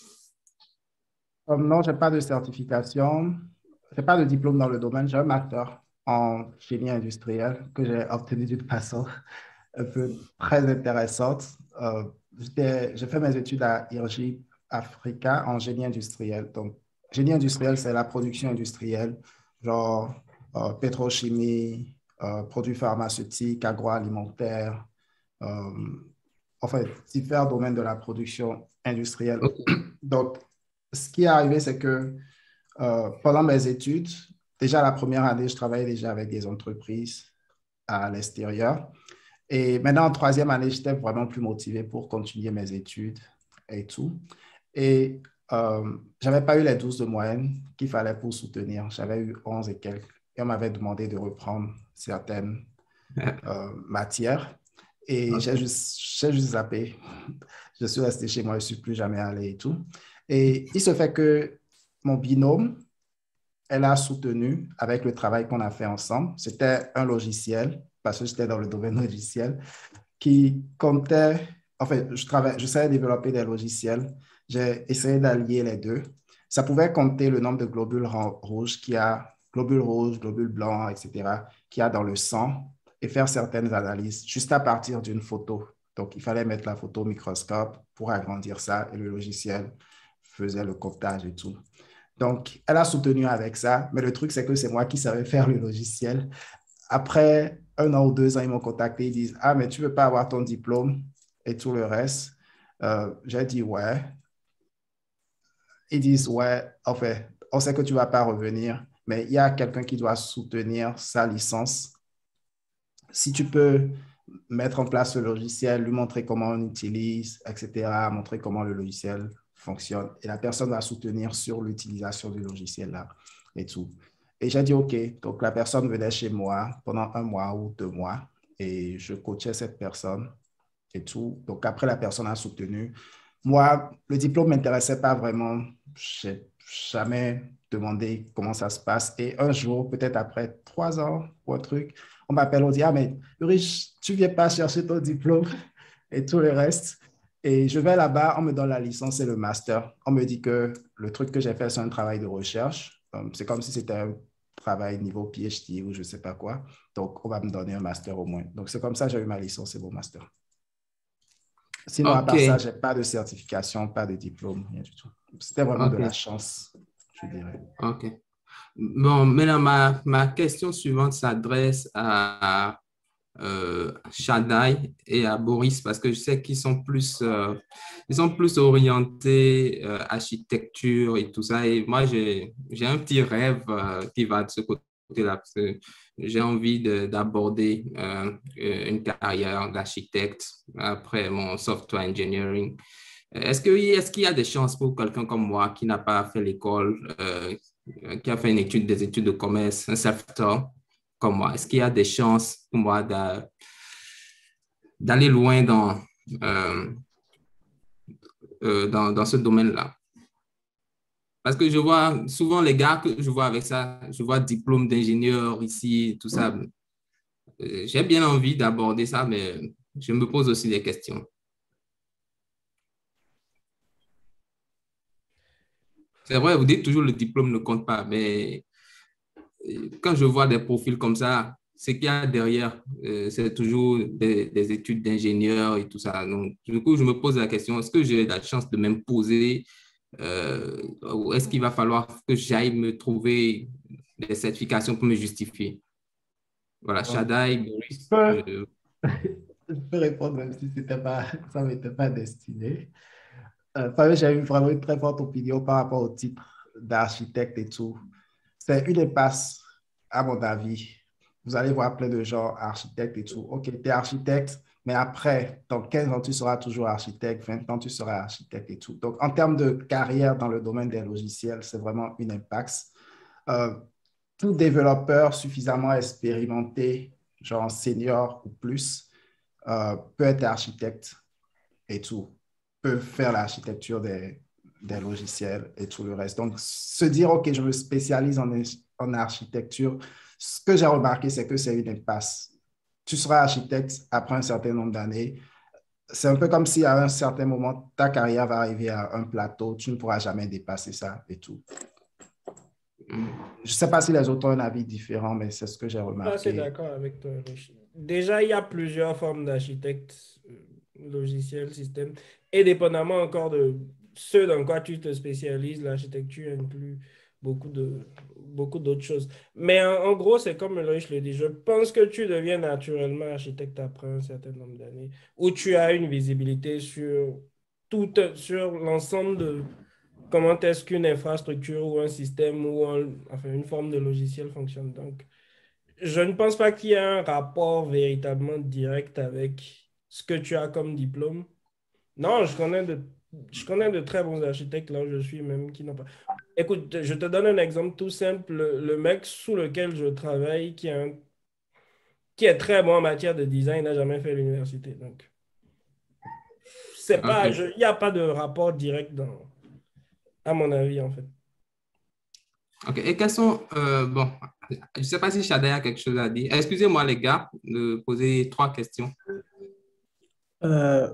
Euh, non, je n'ai pas de certification, je n'ai pas de diplôme dans le domaine, j'ai un master en génie industriel que j'ai obtenu d'une façon un peu très intéressante. Euh, j'étais- j'ai fait mes études à I R J I Africa en génie industriel. Donc, génie industriel, c'est la production industrielle, genre euh, pétrochimie, euh, produits pharmaceutiques, agroalimentaires, euh, enfin, différents domaines de la production industrielle. Ok. Donc, ce qui est arrivé, c'est que euh, pendant mes études, déjà la première année, je travaillais déjà avec des entreprises à l'extérieur. Et maintenant, en troisième année, j'étais vraiment plus motivé pour continuer mes études et tout. Et euh, je n'avais pas eu les douze de moyenne qu'il fallait pour soutenir. J'avais eu onze et quelques. Et on m'avait demandé de reprendre certaines euh, matières. Et j'ai juste, j'ai juste zappé. Je suis resté chez moi, je ne suis plus jamais allé et tout. Et il se fait que mon binôme, elle a soutenu avec le travail qu'on a fait ensemble. C'était un logiciel, parce que j'étais dans le domaine logiciel, qui comptait, en fait, je travaillais, je savais développer des logiciels. J'ai essayé d'allier les deux. Ça pouvait compter le nombre de globules rouges qu'il y a, globules rouges, globules blancs, et cetera, qu'il y a dans le sang et faire certaines analyses juste à partir d'une photo. Donc, il fallait mettre la photo au microscope pour agrandir ça et le logiciel faisait le comptage et tout. Donc, elle a soutenu avec ça, mais le truc, c'est que c'est moi qui savais faire le logiciel. Après un an ou deux ans, ils m'ont contacté, ils disent, ah, mais tu ne veux pas avoir ton diplôme et tout le reste. Euh, j'ai dit, ouais. Ils disent, ouais, en fait, on sait que tu ne vas pas revenir, mais il y a quelqu'un qui doit soutenir sa licence. Si tu peux mettre en place le logiciel, lui montrer comment on utilise, et cetera, montrer comment le logiciel fonctionne. Et la personne va soutenir sur l'utilisation du logiciel-là et tout. Et j'ai dit, OK. Donc, la personne venait chez moi pendant un mois ou deux mois et je coachais cette personne et tout. Donc, après, la personne a soutenu. Moi, le diplôme ne m'intéressait pas vraiment. Je n'ai jamais demander comment ça se passe. Et un jour, peut-être après trois ans ou un truc, on m'appelle, on dit, ah, mais Ulrich, tu ne viens pas chercher ton diplôme et tout le reste. Et je vais là-bas, on me donne la licence et le master. On me dit que le truc que j'ai fait, c'est un travail de recherche. C'est comme si c'était un travail niveau P H D ou je ne sais pas quoi. Donc, on va me donner un master au moins. Donc, c'est comme ça que j'ai eu ma licence et mon master. Sinon, okay. à part ça, je n'ai pas de certification, pas de diplôme, rien du tout. C'était vraiment okay. de la chance, je dirais. OK. Bon, maintenant, ma, ma question suivante s'adresse à euh, Shadai et à Boris, parce que je sais qu'ils sont plus, euh, ils sont plus orientés euh, architecture et tout ça. Et moi, j'ai un petit rêve euh, qui va de ce côté-là, parce que j'ai envie d'aborder euh, une carrière d'architecte après mon software engineering. Est-ce qu'il est qu'il y a des chances pour quelqu'un comme moi qui n'a pas fait l'école, euh, qui a fait une étude, des études de commerce, un self-taught comme moi, est-ce qu'il y a des chances pour moi d'aller loin dans, euh, euh, dans, dans ce domaine-là? Parce que je vois souvent les gars que je vois avec ça, je vois diplôme d'ingénieur ici, tout ça. J'ai bien envie d'aborder ça, mais je me pose aussi des questions. C'est vrai, vous dites toujours le diplôme ne compte pas, mais quand je vois des profils comme ça, ce qu'il y a derrière, euh, c'est toujours des, des études d'ingénieur et tout ça. Donc, du coup, je me pose la question, est-ce que j'ai la chance de m'imposer euh, ou est-ce qu'il va falloir que j'aille me trouver des certifications pour me justifier? Voilà, Shadai, Boris. Je peux, je... je peux répondre même si pas, ça ne m'était pas destiné. Euh, j'ai eu vraiment une très forte opinion par rapport au titre d'architecte et tout. C'est une impasse, à mon avis. Vous allez voir plein de gens architectes et tout. OK, tu es architecte, mais après, dans quinze ans, tu seras toujours architecte, vingt ans, tu seras architecte et tout. Donc, en termes de carrière dans le domaine des logiciels, c'est vraiment une impasse. Euh, tout développeur suffisamment expérimenté, genre senior ou plus, euh, peut être architecte et tout, peut faire l'architecture des, des logiciels et tout le reste. Donc, se dire, OK, je me spécialise en, en architecture, ce que j'ai remarqué, c'est que c'est une impasse. Tu seras architecte après un certain nombre d'années. C'est un peu comme si à un certain moment, ta carrière va arriver à un plateau, tu ne pourras jamais dépasser ça et tout. Je ne sais pas si les autres ont un avis différent, mais c'est ce que j'ai remarqué. Je suis d'accord avec toi, Rich. Déjà, il y a plusieurs formes d'architectes logiciels, systèmes, et dépendamment encore de ce dans quoi tu te spécialises, l'architecture inclut beaucoup de beaucoup d'autres choses. Mais en, en gros, c'est comme Ulrich le dit, je pense que tu deviens naturellement architecte après un certain nombre d'années, où tu as une visibilité sur tout, sur l'ensemble de comment est-ce qu'une infrastructure ou un système ou un, enfin, une forme de logiciel fonctionne. Donc, je ne pense pas qu'il y ait un rapport véritablement direct avec ce que tu as comme diplôme. Non, je connais de, je connais de très bons architectes là où je suis même qui n'ont pas. Écoute, je te donne un exemple tout simple. Le, le mec sous lequel je travaille, qui, a un, qui est très bon en matière de design, n'a jamais fait l'université. Donc, c'est pas, il n'y a pas de rapport direct dans, à mon avis, en fait. OK. Et quels sont, euh, bon, je ne sais pas si Shadai a quelque chose à dire. Excusez-moi, les gars, de poser trois questions. Euh,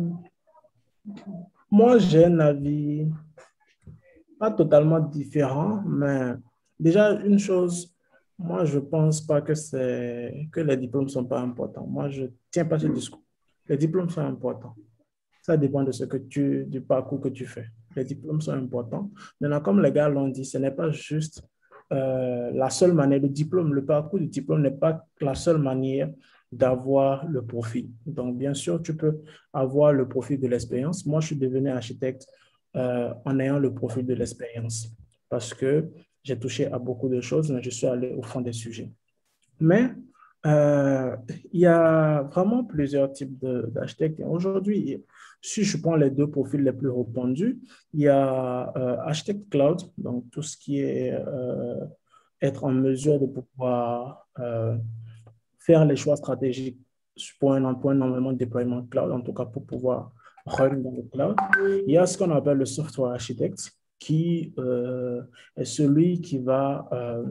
moi, j'ai un avis pas totalement différent, mais déjà, une chose, moi, je ne pense pas que, que les diplômes ne sont pas importants. Moi, je ne tiens pas ce discours. Les diplômes sont importants. Ça dépend de ce que tu, du parcours que tu fais. Les diplômes sont importants. Maintenant, comme les gars l'ont dit, ce n'est pas juste euh, la seule manière. Le diplôme, le parcours du diplôme n'est pas la seule manière d'avoir le profit. Donc, bien sûr, tu peux avoir le profit de l'expérience. Moi, je suis devenu architecte euh, en ayant le profit de l'expérience parce que j'ai touché à beaucoup de choses, mais je suis allé au fond des sujets. Mais euh, il y a vraiment plusieurs types d'architectes. Aujourd'hui, si je prends les deux profils les plus répandus, il y a euh, architecte cloud, donc tout ce qui est euh, être en mesure de pouvoir euh, faire les choix stratégiques pour un, pour un environnement de déploiement cloud, en tout cas pour pouvoir run dans le cloud. Il y a ce qu'on appelle le software architect, qui euh, est celui qui va euh,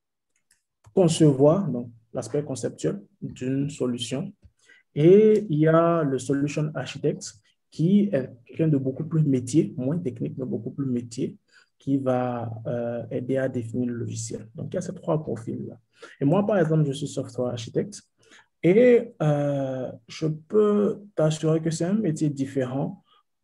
concevoir donc, l'aspect conceptuel d'une solution. Et il y a le solution architect qui est quelqu'un de beaucoup plus métier, moins technique, mais beaucoup plus métier, qui va euh, aider à définir le logiciel. Donc, il y a ces trois profils-là. Et moi, par exemple, je suis software architecte et euh, je peux t'assurer que c'est un métier différent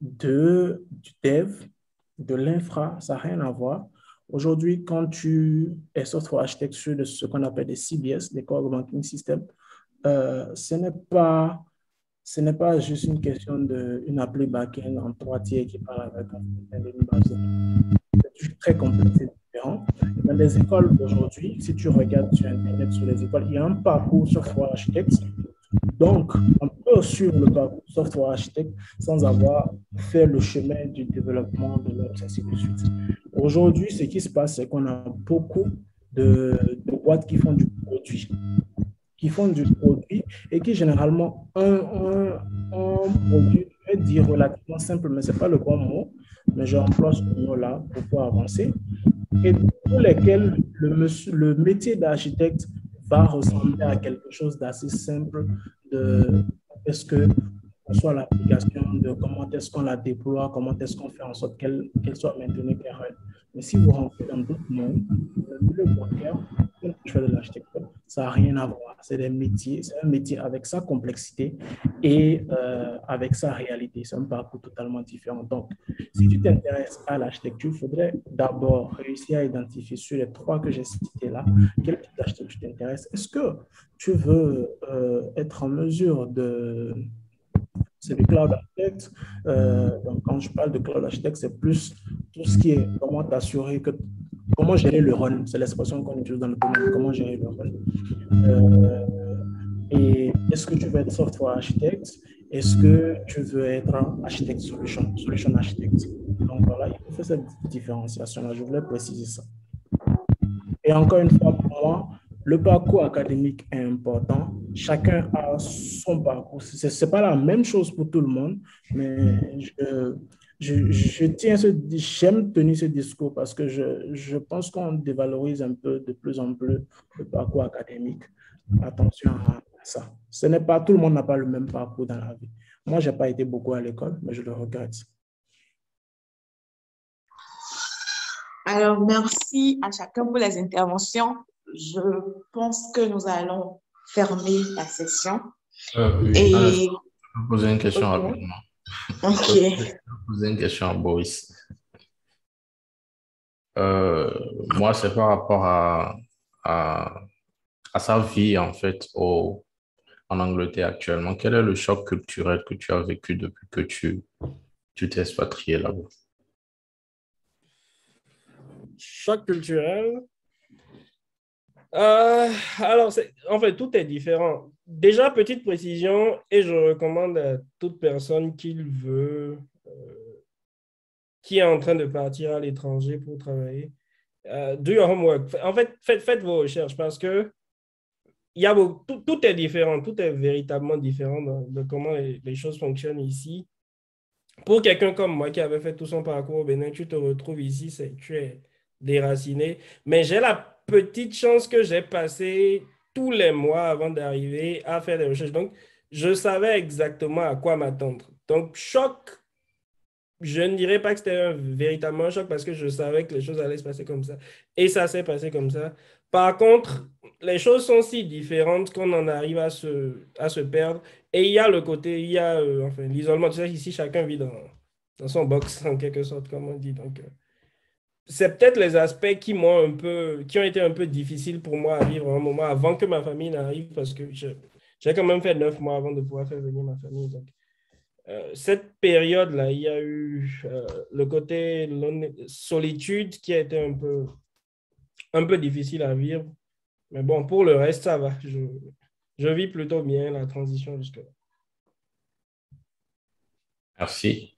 de, du dev, de l'infra, ça n'a rien à voir. Aujourd'hui, quand tu es software architecte sur de ce qu'on appelle des C B S, des Core Banking Systems, euh, ce n'est pas, ce n'est pas juste une question d'une appli back-end en trois tiers qui parle avec un une base de données. C'est très complexe et différent. Dans les écoles d'aujourd'hui, si tu regardes sur Internet, sur les écoles, il y a un parcours software architecte. Donc, on peut suivre le parcours software architecte sans avoir fait le chemin du développement de l'O S, ainsi de suite. Aujourd'hui, ce qui se passe, c'est qu'on a beaucoup de, de boîtes qui font du produit, qui font du produit et qui généralement ont un, un produit, je vais dire relativement simple, mais ce n'est pas le bon mot, mais j'emploie ce mot-là pour pouvoir avancer, et pour lesquels le, le métier d'architecte va ressembler à quelque chose d'assez simple de est-ce que soit l'application, de comment est-ce qu'on la déploie, comment est-ce qu'on fait en sorte qu'elle qu'elle soit maintenue pérenne. Mais si vous rentrez dans d'autres mondes, le milieu bancaire, quand tu fais de l'architecture, ça n'a rien à voir. C'est des métiers, c'est un métier avec sa complexité et euh, avec sa réalité. C'est un parcours totalement différent. Donc, si tu t'intéresses à l'architecture, il faudrait d'abord réussir à identifier sur les trois que j'ai cités là, quel type d'architecture t'intéresse. Est-ce que tu veux euh, être en mesure de... C'est du cloud architect. Euh, donc, quand je parle de cloud architect, c'est plus tout ce qui est comment t'assurer que, comment gérer le run. C'est l'expression qu'on utilise dans le domaine, comment gérer le run. Euh, et est-ce que tu veux être software architecte? Est-ce que tu veux être architecte solution, solution architecte? Donc voilà, il faut faire cette différenciation-là. Je voulais préciser ça. Et encore une fois, pour moi, le parcours académique est important. Chacun a son parcours. Ce n'est pas la même chose pour tout le monde, mais je, je, je tiens ce, j'aime tenir ce discours parce que je, je pense qu'on dévalorise un peu de plus en plus le parcours académique. Attention à ça. Ce n'est pas, tout le monde n'a pas le même parcours dans la vie. Moi, je n'ai pas été beaucoup à l'école, mais je le regrette. Alors, merci à chacun pour les interventions. Je pense que nous allons fermer la session. Euh, oui. Et... Ah, je peux poser une question okay. rapidement. Ok. Je peux poser une question à Boris. Euh, moi, c'est par rapport à, à, à sa vie, en fait, au, en Angleterre actuellement. Quel est le choc culturel que tu as vécu depuis que tu tu t'es expatrié là-bas? Choc culturel. Euh, alors, en fait, tout est différent. Déjà, petite précision, et je recommande à toute personne qui veut, euh, qui est en train de partir à l'étranger pour travailler, euh, do your homework. En fait, faites, faites vos recherches parce que il y a beaucoup, tout, tout est différent, tout est véritablement différent de, de comment les, les choses fonctionnent ici. Pour quelqu'un comme moi qui avait fait tout son parcours au Bénin, tu te retrouves ici, c'est, tu es déraciné. Mais j'ai la petite chance que j'ai passé tous les mois avant d'arriver à faire des recherches. Donc, je savais exactement à quoi m'attendre. Donc, choc, je ne dirais pas que c'était un véritablement choc parce que je savais que les choses allaient se passer comme ça. Et ça s'est passé comme ça. Par contre, les choses sont si différentes qu'on en arrive à se, à se perdre. Et il y a le côté, il y a euh, enfin, l'isolement. Tu sais, ici, chacun vit dans, dans son box, en quelque sorte, comme on dit. Donc, euh, c'est peut-être les aspects qui m'ont un peu, qui ont été un peu difficiles pour moi à vivre un moment avant que ma famille n'arrive, parce que je, j'ai quand même fait neuf mois avant de pouvoir faire venir ma famille. Donc, euh, cette période-là, il y a eu euh, le côté solitude qui a été un peu, un peu difficile à vivre. Mais bon, pour le reste, ça va. Je, je vis plutôt bien la transition jusque-là. Merci.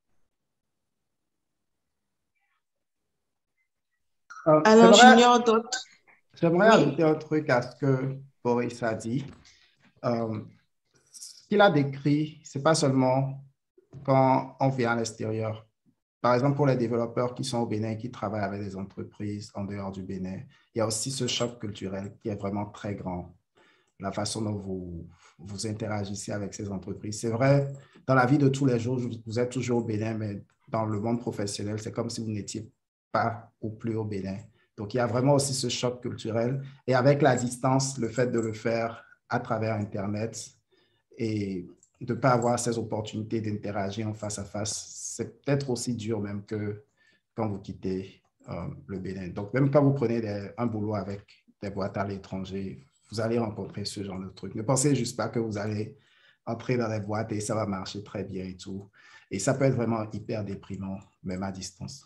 Euh, Alors, j'aimerais- j'ignore d'autres. J'aimerais Oui. ajouter un truc à ce que Boris a dit. Euh, ce qu'il a décrit, ce n'est pas seulement quand on vient à l'extérieur. par exemple, pour les développeurs qui sont au Bénin, qui travaillent avec des entreprises en dehors du Bénin, il y a aussi ce choc culturel qui est vraiment très grand. La façon dont vous, vous interagissez avec ces entreprises. C'est vrai, dans la vie de tous les jours, vous êtes toujours au Bénin, mais dans le monde professionnel, c'est comme si vous n'étiez pas ou plus au Bénin. Donc, il y a vraiment aussi ce choc culturel. Et avec la distance, le fait de le faire à travers Internet et de ne pas avoir ces opportunités d'interagir en face à face, c'est peut-être aussi dur même que quand vous quittez euh, le Bénin. Donc, même quand vous prenez des, un boulot avec des boîtes à l'étranger, vous allez rencontrer ce genre de trucs. Ne pensez juste pas que vous allez entrer dans les boîtes et ça va marcher très bien et tout. Et ça peut être vraiment hyper déprimant, même à distance.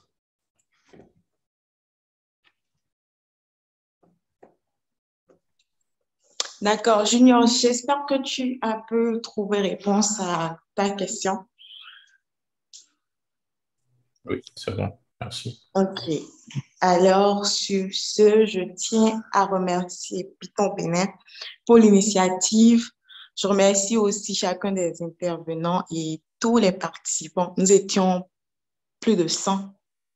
D'accord, Junior, j'espère que tu as pu trouver réponse à ta question. Oui, c'est bon. Merci. OK. Alors, sur ce, je tiens à remercier Python Bénin pour l'initiative. Je remercie aussi chacun des intervenants et tous les participants. Nous étions plus de cent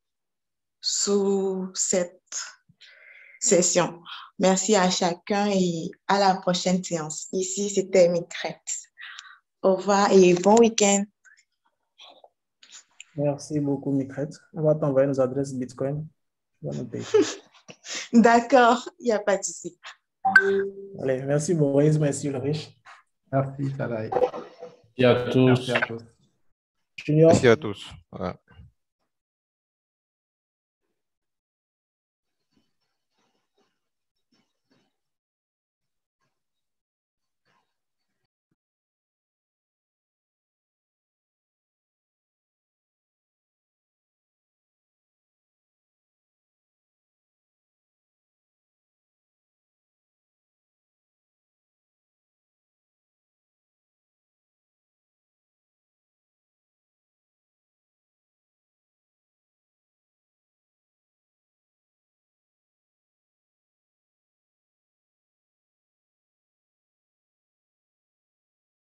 sous cette session. Merci à chacun et à la prochaine séance. Ici, c'était Micrette. Au revoir et bon week-end. Merci beaucoup, Micrette. On va t'envoyer nos adresses Bitcoin. D'accord, il n'y a pas de souci. Allez, merci Maurice, merci Ulrich. Merci, Shadai. Merci à tous. Merci à tous. Junior. Merci à tous. Voilà.